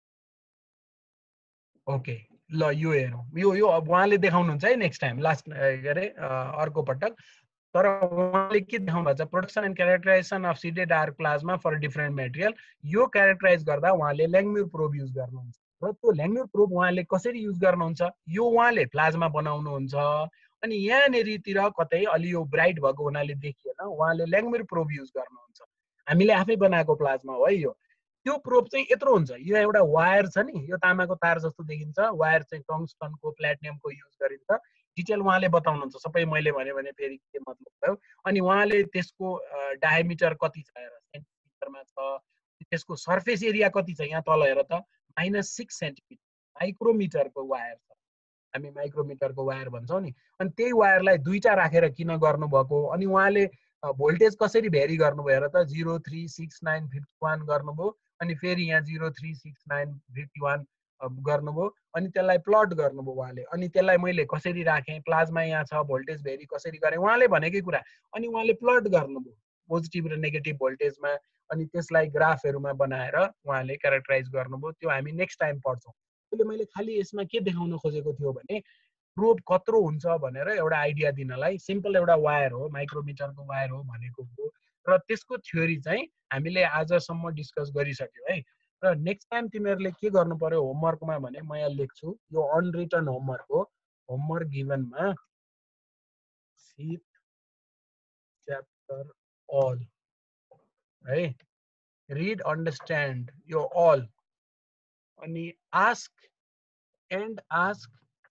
ओके ल यो हेरौँ, यो यो अब उहाँले देखाउनुहुन्छ है नेक्स्ट टाइम लास्ट के अरे अर्को पटक. तर उहाँले के देखाउनु भएको छ, production and characterization of seeded dark plasma for different material. यो क्यारेक्टराइज गर्दा उहाँले ल्याङ्म्युर प्रोब युज गर्नुहुन्छ र त्यो ल्याङ्म्युर प्रोब उहाँले कसरी युज गर्नुहुन्छ, यो उहाँले प्लाज्मा बनाउनुहुन्छ अनि यहाँनिरतिर कतै अलि यो ब्राइट भएको हुनाले देखिएन, उहाँले ल्याङ्म्युर प्रोब युज गर्नुहुन्छ. हामीले आफै बनाएको प्लाज्मा हो है यो. त्यो प्रोब चाहिँ यत्रो हुन्छ, यो एउटा वायर छ नि, यो तामाको तार जस्तो देखिन्छ. वायर चाहिँ टङ्स्टनको प्लेटिनियमको युज गरिन्छ. डिटेल उहाँले बताउनुहुन्छ सबै, मैले भने भने फेरि के मतलब भयो. अनि उहाँले त्यसको डायमिटर कति छ हेर, सेन्टिमिटरमा छ. त्यसको सर्फेस एरिया कति छ, यहाँ तल हेर त, माइनस सिक्स सेन्टिमिटर. माइक्रोमिटरको वायर छ, हामी माइक्रोमिटरको वायर भन्छौँ नि. अनि त्यही वायरलाई दुईटा राखेर किन गर्नुभएको, अनि उहाँले भोल्टेज कसरी भेरी गर्नुभयो र त zero three six nine fifty one गर्नुभयो अनि फेरि यहाँ zero three six nine fifty one गर्नुभयो अनि त्यसलाई प्लट गर्नुभयो उहाँले. अनि त्यसलाई मैले कसरी राखेँ, प्लाज्मा यहाँ छ, भोल्टेज भेरी कसरी गरेँ उहाँले भनेकै कुरा. अनि उहाँले प्लट गर्नुभयो पोजिटिभ र नेगेटिभ भोल्टेजमा अनि त्यसलाई ग्राफहरूमा बनाएर उहाँले क्यारेक्टराइज गर्नुभयो. त्यो हामी नेक्स्ट टाइम पढ्छौँ. त्यसले मैले खालि यसमा के देखाउन खोजेको थियो भने प्रोब कत्रो हुन्छ भनेर एउटा आइडिया दिनलाई. सिम्पल एउटा वायर हो, माइक्रोमिटरको वायर हो भनेको हो र त्यसको थ्योरी चाहिँ हामीले आजसम्म डिस्कस गरिसक्यौँ है. र नेक्स्ट टाइम तिमीहरूले के गर्नु पर्यो होमवर्कमा भने म यहाँ लेख्छु, यो अनरिटन होमवर्क हो. होमवर्क गिभनमा फिफ्थ च्याप्टर अल है, रिड अन्डरस्ट्यान्ड यो अल अनि ask and ask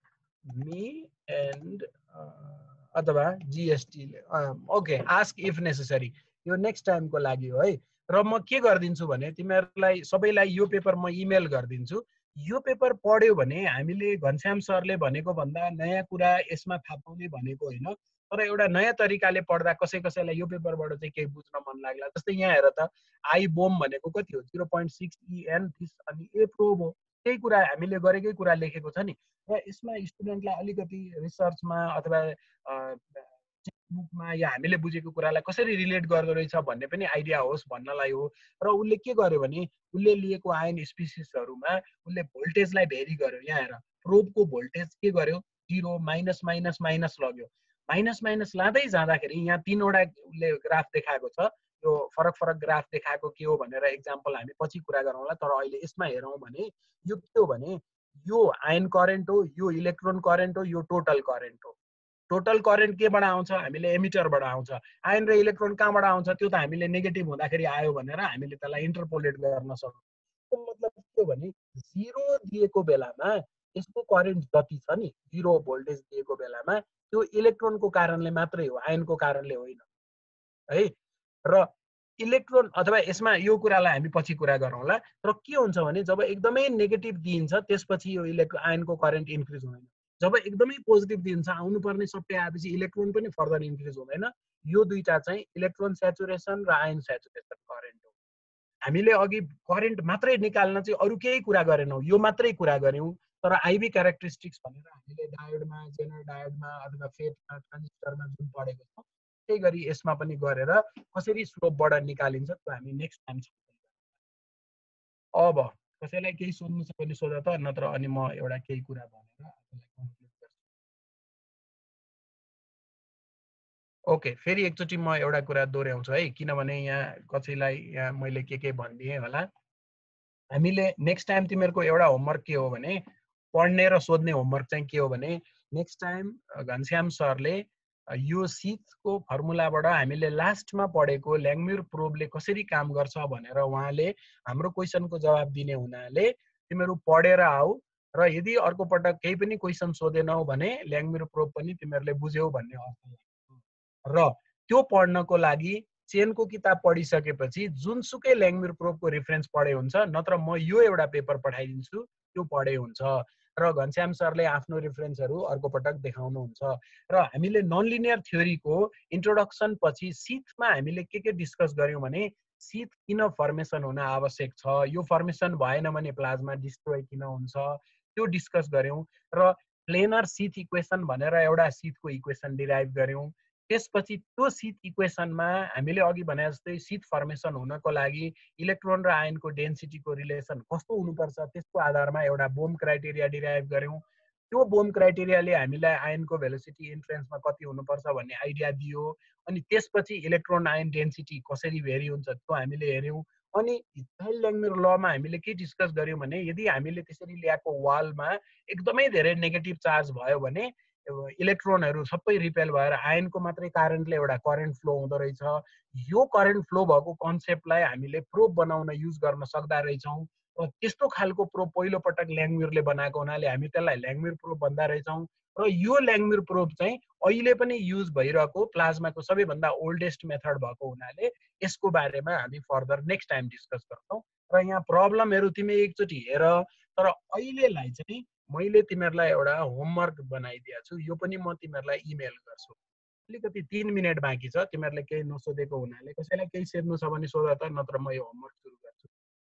me and uh, अथवा GST okay ask if necessary. यो नेक्स्ट टाइमको लागि हो है. र म के गरिदिन्छु भने तिमीहरूलाई सबैलाई यो पेपर म इमेल गरिदिन्छु. यो पेपर पढ्यो भने हामीले घनश्याम सरले भनेको भन्दा नयाँ कुरा यसमा थाहा पाउने भनेको होइन, तर एउटा नयाँ तरिकाले पढ्दा कसै कसैलाई यो पेपरबाट चाहिँ केही बुझ्न मन लाग्ला. जस्तै यहाँ हेर त, आई बोम भनेको कति हो, जिरो पोइन्ट सिक्स इएन फिस अनि ए प्रोब हो. त्यही कुरा हामीले गरेकै कुरा लेखेको छ नि. र यसमा स्टुडेन्टलाई अलिकति रिसर्चमा अथवा बुकमा या हामीले बुझेको कुरालाई कसरी रिलेट गर्दो रहेछ भन्ने पनि आइडिया होस् भन्नलाई हो. र उसले के गर्यो भने उसले लिएको आयन स्पिसिसहरूमा उसले भोल्टेजलाई भेरी गर्यो. यहाँ हेर प्रोबको भोल्टेज के गर्यो, जिरो माइनस माइनस माइनस लग्यो. माइनस माइनस लाँदै जाँदाखेरि यहाँ तिनवटा उसले ग्राफ देखाएको छ. यो फरक फरक ग्राफ देखाएको के हो भनेर एक्जाम्पल हामी पछि कुरा गरौँला. तर अहिले यसमा हेरौँ भने यो के हो भने यो आयन करेन्ट हो, यो इलेक्ट्रोन करेन्ट हो, यो टोटल करेन्ट हो. टोटल करेन्ट केबाट आउँछ हामीले एमिटरबाट आउँछ आयन र इलेक्ट्रोन कहाँबाट आउँछ त्यो त हामीले नेगेटिभ हुँदाखेरि आयो भनेर हामीले त्यसलाई इन्टरपोलेट गर्न सक्छौँ मतलब के हो भने जिरो दिएको बेलामा यसको करेन्ट जति छ नि जिरो भोल्टेज दिएको बेलामा त्यो इलेक्ट्रोनको कारणले मात्रै हो आयनको कारणले होइन है र इलेक्ट्रोन अथवा यसमा यो कुरालाई हामी पछि कुरा गरौँला तर के हुन्छ भने जब एकदमै नेगेटिभ दिइन्छ त्यसपछि यो इलेक्ट्रो आयनको करेन्ट इन्क्रिज हुँदैन जब एकदमै पोजिटिभ दिन्छ आउनुपर्ने सबै आएपछि इलेक्ट्रोन पनि फर्दर इन्क्रिज हुँदैन यो दुईटा चाहिँ इलेक्ट्रोन स्याचुरेसन र आयन स्याचुरेसन करेन्ट हो हामीले अघि करेन्ट मात्रै निकाल्न चाहिँ अरू केही कुरा गरेनौँ यो मात्रै कुरा गर्यौँ तर आइभी क्यारेक्टरिस्टिक्स भनेर हामीले डायोडमा जेनर डायोडमा अथवा फेटमा ट्रान्जिस्टरमा जुन पढेको छौँ त्यही गरी यसमा पनि गरेर कसरी स्लोपबाट निकालिन्छ त्यो हामी नेक्स्ट टाइम अब कसैलाई केही सोध्नु छ भने सोध त नत्र अनि म एउटा केही कुरा भनेर आफूलाई कन्क्लुड गर्छु ओके फेरि एकचोटि म एउटा कुरा दोहोऱ्याउँछु है किनभने यहाँ कसैलाई यहाँ मैले के के भनिदिएँ होला हामीले नेक्स्ट टाइम तिमीहरूको एउटा होमवर्क के हो भने पढ्ने र सोध्ने होमवर्क चाहिँ के हो भने नेक्स्ट टाइम घनश्याम सरले यो सिथको फर्मुलाबाट हामीले लास्टमा पढेको ल्याङ्म्युर प्रोबले कसरी काम गर्छ भनेर उहाँले हाम्रो क्वेसनको जवाब दिने हुनाले तिमीहरू पढेर आऊ र यदि अर्को पटक केही पनि क्वेसन सोधेनौ भने ल्याङ्म्युर प्रोब पनि तिमीहरूले बुझ्यौ भन्ने अर्थ लाग्छ र त्यो पढ्नको लागि चेनको किताब पढिसकेपछि जुनसुकै ल्याङ्म्युर प्रोबको रेफरेन्स पढे हुन्छ नत्र म यो एउटा पेपर पठाइदिन्छु त्यो पढे हुन्छ र घनश्याम सरले आफ्नो रेफरेन्सहरू अर्को पटक देखाउनुहुन्छ र हामीले नन लिनियर थ्योरीको इन्ट्रोडक्सन पछि सिथमा हामीले के के डिस्कस गर्यौं भने सिथ किन फर्मेसन हुन आवश्यक छ यो फर्मेसन भएन भने प्लाज्मा डिस्ट्रोय किन हुन्छ त्यो डिस्कस गर्यौं र प्लेनर सिथ इक्वेसन भनेर एउटा सिथको इक्वेसन डिराइभ गर्यौं त्यसपछि त्यो सिथ इक्वेसनमा हामीले अघि भने जस्तै सिथ फर्मेसन हुनको लागि इलेक्ट्रोन र आयनको डेन्सिटीको रिलेसन कस्तो हुनुपर्छ त्यसको आधारमा एउटा बोम क्राइटेरिया डिराइभ गर्यौं त्यो बोम क्राइटेरियाले हामीलाई आयनको भेलोसिटी इन्फ्लुएन्समा कति हुनुपर्छ भन्ने आइडिया दियो अनि त्यसपछि इलेक्ट्रोन आयन डेन्सिटी कसरी भेरी हुन्छ त्यो हामीले हेर्यौं अनि चाइल्ड ल्याङ्म्युर लमा हामीले के डिस्कस गर्यौं भने यदि हामीले त्यसरी ल्याएको वालमा एकदमै धेरै नेगेटिभ चार्ज भयो भने इलेक्ट्रोनहरू सबै रिपेल भएर आयनको मात्रै करेन्टले एउटा करेन्ट फ्लो हुँदो रहेछ यो करेन्ट फ्लो भएको कन्सेप्टलाई हामीले प्रोब बनाउन युज गर्न सक्दा रहेछौँ र त्यस्तो खालको प्रोब पहिलो पटक ल्याङ्म्युरले बनाएको हुनाले हामी त्यसलाई ल्याङ्म्युर प्रोब भन्दा रहेछौँ र यो ल्याङ्म्युर प्रोब चाहिँ अहिले पनि युज भइरहेको प्लाज्माको सबैभन्दा ओल्डेस्ट मेथड भएको हुनाले यसको बारेमा हामी फर्दर नेक्स्ट टाइम डिस्कस गर्छौँ र यहाँ प्रब्लमहरू तिमी एकचोटि हेर तर अहिलेलाई चाहिँ मैले तिमीहरूलाई एउटा होमवर्क बनाइदिएको छु यो पनि म तिमीहरूलाई इमेल गर्छु अलिकति तीन मिनट बाँकी छ तिमीहरूले केही नसोधेको हुनाले कसैलाई केही सोध्नु छ भने सोध त नत्र म यो होमवर्क सुरु गर्छु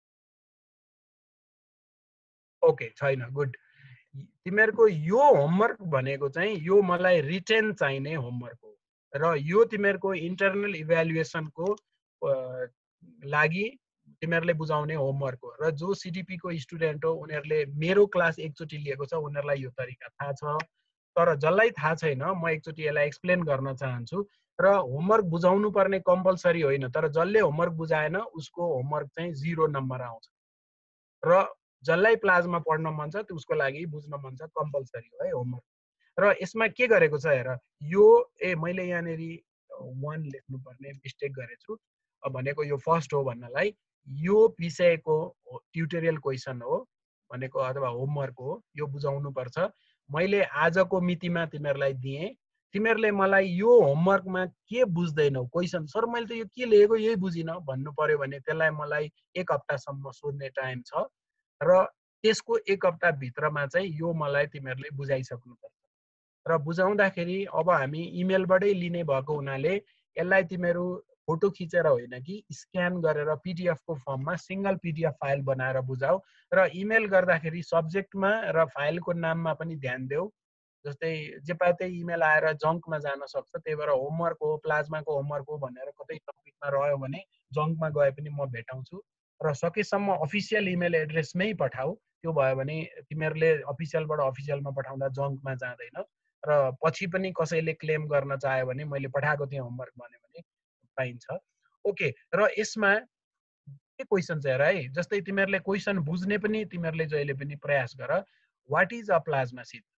ओके छैन गुड तिमीहरूको यो होमवर्क भनेको चाहिँ यो मलाई रिटेन चाहिने होमवर्क हो र यो तिमीहरूको इन्टरनल इभ्यालुएसनको लागि तिमीहरूले बुझाउने होमवर्क हो र जो सिडिपी को स्टुडेन्ट हो उनीहरूले मेरो क्लास एकचोटि लिएको छ उनीहरूलाई यो तरिका थाहा छ तर जसलाई थाहा छैन म एकचोटि यसलाई एक्सप्लेन गर्न चाहन्छु र होमवर्क बुझाउनु पर्ने कम्पलसरी होइन तर जसले होमवर्क बुझाएन उसको होमवर्क चाहिँ जिरो नम्बर आउँछ र जसलाई प्लाज्मा पढ्न मन छ उसको लागि बुझ्न मन छ कम्पलसरी हो है होमवर्क र यसमा के गरेको छ हेर यो ए मैले यहाँनेरि वान लेख्नु पर्ने मिस्टेक गरेछु भनेको यो फर्स्ट हो भन्नलाई यो विषयको ट्युटोरियल क्वेसन हो भनेको अथवा होमवर्क हो यो बुझाउनु पर्छ मैले आजको मितिमा तिमीहरूलाई दिएँ तिमीहरूले मलाई यो होमवर्कमा के बुझ्दैनौ क्वेसन सर मैले त यो के लेखेको यही बुझिन भन्नु पर्यो भने त्यसलाई मलाई एक हप्तासम्म सोध्ने टाइम छ र त्यसको एक हप्ता भित्रमा चाहिँ यो मलाई तिमीहरूले बुझाइसक्नुपर्छ र बुझाउँदाखेरि अब हामी इमेलबाटै लिने भएको हुनाले यसलाई तिमीहरू फोटो खिचेर होइन कि स्क्यान गरेर पीडीएफ को फर्ममा सिंगल पीडीएफ फाइल बनाएर बुझाऊ र इमेल गर्दाखेरि सब्जेक्टमा र फाइलको नाममा पनि ध्यान देऊ जस्तै जे पाए त्यही इमेल आएर जङ्कमा जान सक्छ त्यही भएर होमवर्क हो प्लाज्माको होमवर्क हो भनेर कतै टपिकमा रह्यो भने जङ्कमा गए पनि म भेटाउँछु र सकेसम्म अफिसियल इमेल एड्रेसमै पठाऊ त्यो भयो भने तिमीहरूले अफिसियलबाट अफिसियलमा पठाउँदा जङ्कमा जाँदैन र पछि पनि कसैले क्लेम गर्न चाह्यो भने मैले पठाएको थिएँ होमवर्क भन्यो भने पाइन्छ ओके र यसमा के क्वेसन छ हेर है जस्तै तिमीहरूले क्वेसन बुझ्ने पनि तिमीहरूले जहिले पनि प्रयास गर what is a plasma sheath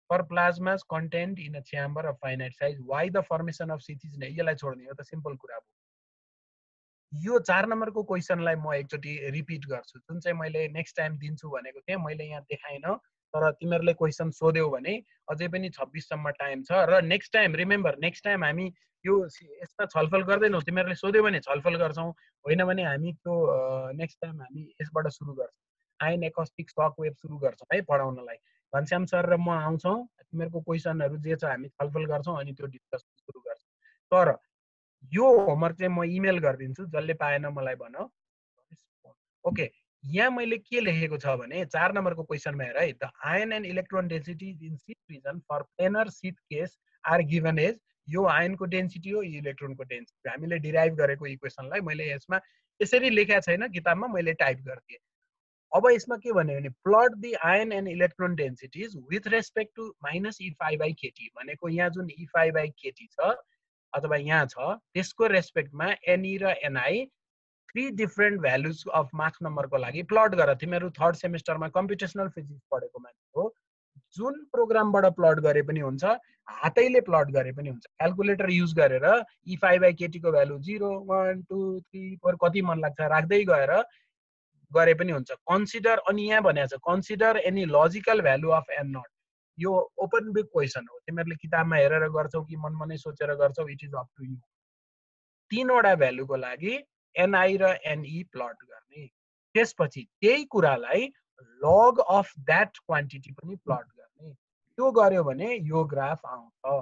for plasmas contained in a chamber of finite size, why the formation of sheath is यसलाई छोड्ने हो त सिम्पल कुरा हो। यो चार नम्बरको क्वेशनलाई म एकचोटि रिपिट गर्छु, जुन चाहिँ मैले नेक्स्ट टाइम दिन्छु भनेको थिएँ, मैले यहाँ देखाइन, तर तिमीहरूले क्वेशन सोध्यौ भने अझै पनि छब्बिस सम्म टाइम छ। र next time remember, next time हामी यो यसमा छलफल गर्दैनौँ, तिमीहरूले सोध्यौ भने छलफल गर्छौँ, होइन भने हामी त्यो नेक्स्ट टाइम हामी यसबाट सुरु गर्छौँ, आयन एकस्टिक सक वेभ सुरु गर्छौँ है पढाउनलाई। घनश्याम सर र म आउँछौँ, तिमीहरूको क्वेशनहरू जे छ हामी छलफल गर्छौँ अनि त्यो डिस्कसन सुरु गर्छौँ। तर यो होमवर्क चाहिँ म इमेल गरिदिन्छु, जसले पाएन मलाई भन। ओके, यहाँ मैले के लेखेको छ भने चार नम्बरको क्वेशनमा हेर है, the ion and electron density in sheath region for planar sheath case are given as, यो आयनको डेन्सिटी हो, इलेक्ट्रोनको डेन्सिटी, हामीले डिराइभ गरेको इक्वेसनलाई मैले यसमा यसरी लेखेको छैन किताबमा, मैले टाइप गरिदिएँ। अब यसमा के भन्यो भने plot the ion and electron densities with respect to minus e five by k T भनेको यहाँ जुन ई फाइभ बाई केटी छ अथवा यहाँ छ त्यसको रेस्पेक्टमा एनई र n i three different values of marks नम्बरको लागि प्लट गर। तिमीहरू थर्ड सेमिस्टरमा कम्प्युटेसनल फिजिक्स पढेको मान्छे हो, जुन प्रोग्रामबाट प्लट गरे पनि हुन्छ, हातैले प्लट गरे पनि हुन्छ, क्यालकुलेटर युज गरेर ई फाइभ बाई केटीको value zero one two three four कति मन लाग्छ राख्दै गएर गरे पनि हुन्छ। कन्सिडर, अनि यहाँ भनेको छ consider any logical value of n naught, यो ओपन बुक क्वेसन हो, तिमीहरूले किताबमा हेरेर गर्छौ कि मनमनै सोचेर गर्छौ, it is up to you. तीनवटा भ्यालुको लागि एनआई र एनई प्लट गर्ने, त्यसपछि त्यही कुरालाई लग अफ द्याट क्वान्टिटी पनि प्लट गर्ने। त्यो गर्यो भने यो ग्राफ आउँछ।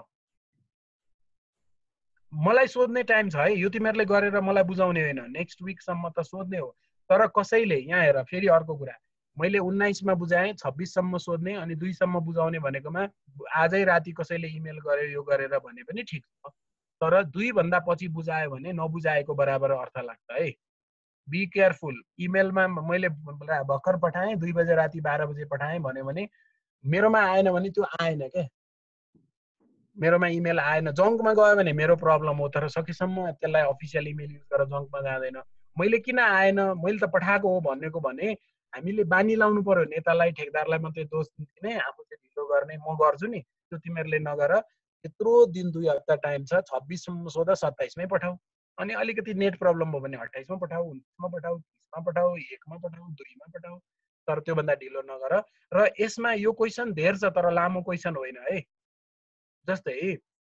मलाई सोध्ने टाइम छ है, यो तिमीहरूले गरेर मलाई बुझाउने होइन, नेक्स्ट विकसम्म त सोध्ने हो। तर कसैले यहाँ हेर, फेरि अर्को कुरा, मैले उन्नाइसमा बुझाएँ, छब्बिससम्म सोध्ने अनि दुईसम्म बुझाउने भनेकोमा आजै राति कसैले इमेल गर्यो यो गरेर भने पनि ठिक छ, तर दुईभन्दा पछि बुझायो भने नबुझाएको बराबर अर्थ लाग्छ है। Be careful. इमेलमा मैले भर्खर पठाएँ, दुई बजे राति बाह्र बजे पठाएँ भन्यो भने मेरोमा आएन भने त्यो आएन क्या, मेरोमा इमेल आएन, जङ्कमा गयो भने मेरो प्रब्लम हो, तर सकेसम्म त्यसलाई अफिसियल इमेल युज गरेर जङ्कमा जाँदैन। मैले किन आएन, मैले त पठाएको हो भनेको भने हामीले बानी लाउनु पर्यो, नेतालाई ठेकदारलाई मात्रै दोष दिने, आफू चाहिँ ढिलो गर्ने, म गर्छु नि, त्यो तिमीहरूले नगर। यत्रो दिन दुई हप्ता टाइम छ, छब्बिससम्म सोध, सत्ताइसमै पठाऊ, अनि अलिकति नेट प्रब्लम भयो भने अट्ठाइसमा पठाऊ, उन्तिसमा पठाऊ, तिसमा पठाऊ, एकमा पठाऊ, दुईमा पठाऊ, तर त्योभन्दा ढिलो नगर। र यसमा यो क्वेसन धेर छ तर लामो क्वेसन होइन है। जस्तै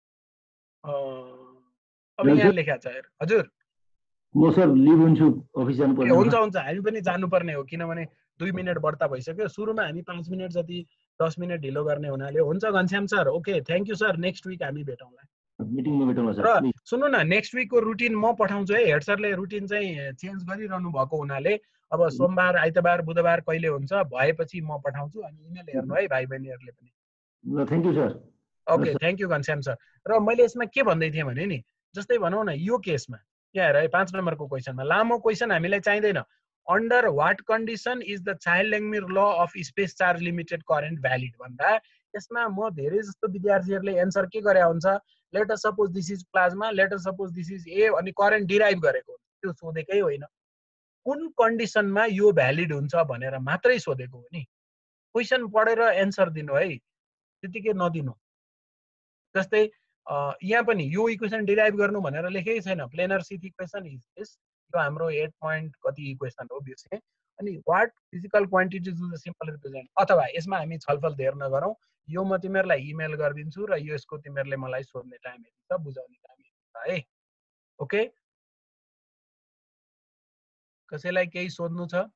अब यहाँ लेखा छ, हजुर म सर लिभ हुन्छु, अफिस जानु पर्छ। हुन्छ हुन्छ, हामी पनि जानुपर्ने हो, किनभने दुई मिनट बढ्ता भइसक्यो। सुरुमा हामी पाँच मिनट जति दस मिनट ढिलो गर्ने हुनाले। हुन्छ Ghanshyam sir, okay, thank you sir, next week हामी भेटौँला। मिटिङमा भेटौँला सर। र सुन्नु न, नेक्स्ट विकको रुटिन म पठाउँछु है, हेड सरले रुटिन चाहिँ चेन्ज गरिरहनु भएको हुनाले अब सोमबार, आइतबार, बुधबार कहिले हुन्छ भएपछि म पठाउँछु, अनि इमेल हेर्नु है भाइ बहिनीहरूले पनि। ल thank you sir. Okay, thank you Ghanshyam sir. र मैले यसमा के भन्दै थिएँ भने नि, जस्तै भनौँ न यो केसमा यहाँ हेर है, पाँच नम्बरको क्वेसनमा लामो क्वेसन हामीलाई चाहिँदैन। Under what condition is the Child Langmuir law of space charge limited current valid भन्दा यसमा म धेरै जस्तो विद्यार्थीहरूले एन्सर के गरे हुन्छ, let us suppose this is plasma, let us suppose this is a, अनि करेन्ट डिराइभ गरेको हुन्छ, त्यो सोधेकै होइन। कुन कन्डिसनमा यो भ्यालिड हुन्छ भनेर मात्रै सोधेको हो नि। क्वेसन पढेर एन्सर दिनु है, त्यतिकै नदिनु। जस्तै यहाँ पनि यो इक्वेसन डिराइभ गर्नु भनेर लेखेकै छैन, planar sheath equation is this, यो हाम्रो एट पोइन्ट कति इक्वेसन हो बिर्सेँ। अनि what physical quantities do the symbol represent, अथवा यसमा हामी छलफल धेर नगरौँ, यो म तिमीहरूलाई इमेल गरिदिन्छु र यसको तिमीहरूले मलाई सोध्ने टाइम यति छ, बुझाउने टाइम यति छ है। ओके, कसैलाई केही सोध्नु छ?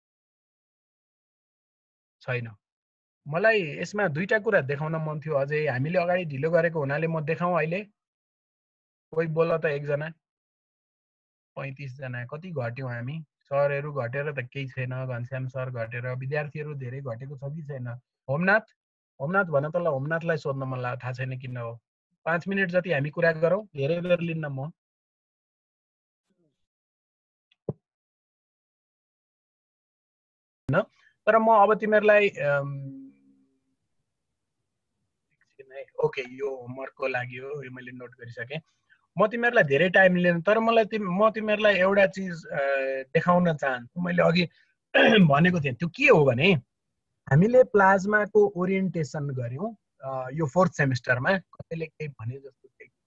छैन। मलाई यसमा दुईटा कुरा देखाउन मन थियो अझै, हामीले अगाडि ढिलो गरेको हुनाले म देखाउँ अहिले। कोही बोल त एकजना, पैँतिस जना, कति घट्यौँ हामी? सरहरू घटेर त केही छैन, घनश्याम सर घटेर, विद्यार्थीहरू धेरै घटेको छ कि छैन? होमनाथ, होमनाथ भन त ल, होमनाथलाई सोध्न मन लाग्यो, थाहा छैन किन हो। पाँच मिनट जति हामी कुरा गरौँ, धेरै बेर लिन्न म। तर म अब तिमीहरूलाई ओके, यो होमवर्कको लागि हो, यो मैले नोट गरिसकेँ। म तिमीहरूलाई धेरै टाइम लिएन, तर मलाई तिम म तिमीहरूलाई एउटा चिज देखाउन चाहन्छु। मैले अघि भनेको थिएँ, त्यो के हो भने हामीले प्लाज्माको ओरिएन्टेसन गऱ्यौँ यो फोर्थ सेमिस्टरमा कसैले केही भने जस्तो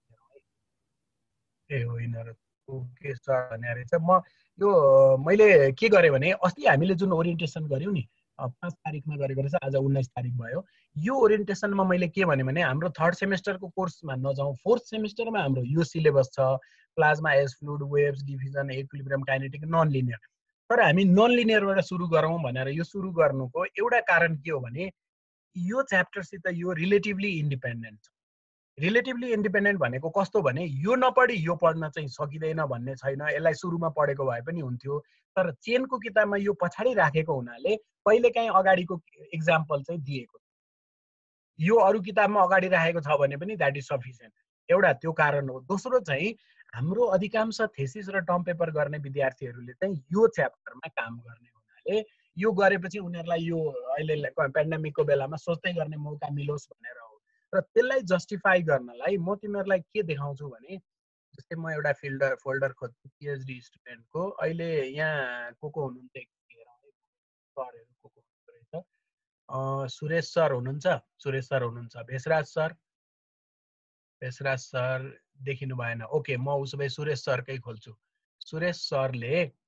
ए होइन र ओके सर भने रहेछ। म यो मैले के गरेँ भने अस्ति हामीले जुन ओरिएन्टेसन गऱ्यौँ नि पाँच तारिकमा गरेको रहेछ, आज उन्नाइस तारिक भयो। यो ओरिएन्टेसनमा मैले के भने भने हाम्रो थर्ड सेमिस्टरको कोर्समा नजाउँ, फोर्थ सेमिस्टरमा हाम्रो यो सिलेबस छ, plasma as fluid, waves, diffusion, equilibrium, kinetic, non linear. तर हामी नन लिनियरबाट सुरु गरौँ भनेर यो सुरु गर्नुको एउटा कारण के हो भने यो च्याप्टरसित यो रिलेटिभली इन्डिपेन्डेन्ट छ। रिलेटिभली इन्डिपेन्डेन्ट भनेको कस्तो भने यो नपढी यो पढ्न चाहिँ सकिँदैन भन्ने छैन, यसलाई सुरुमा पढेको भए पनि हुन्थ्यो। तर चेनको किताबमा यो पछाडि राखेको हुनाले कहिलेकाहीँ अगाडिको इक्जाम्पल चाहिँ दिएको, यो अरू किताबमा अगाडि राखेको छ भने पनि द्याट इज सफिसियन्ट। एउटा त्यो कारण हो। दोस्रो चाहिँ हाम्रो अधिकांश थेसिस र टर्म पेपर गर्ने विद्यार्थीहरूले चाहिँ यो च्याप्टरमा काम गर्ने हुनाले यो गरेपछि उनीहरूलाई यो अहिले पेन्डेमिकको बेलामा सोच्दै गर्ने मौका मिलोस् भनेर हो। र त्यसलाई जस्टिफाई गर्नलाई म तिमीहरूलाई के देखाउँछु भने जस्तै म एउटा फिल्डर फोल्डर खोज्छु पिएचडी स्टुडेन्टको। अहिले यहाँ को को हुनुहुन्छ सरहरू को को हुनुहुन्छ रहेछ, सुरेश सर हुनुहुन्छ, सुरेश सर हुनुहुन्छ, भेषराज सर, भेषराज सर देखिनु भएन। ओके म उसो भए सुरेश सरकै खोल्छु। सुरेश सरले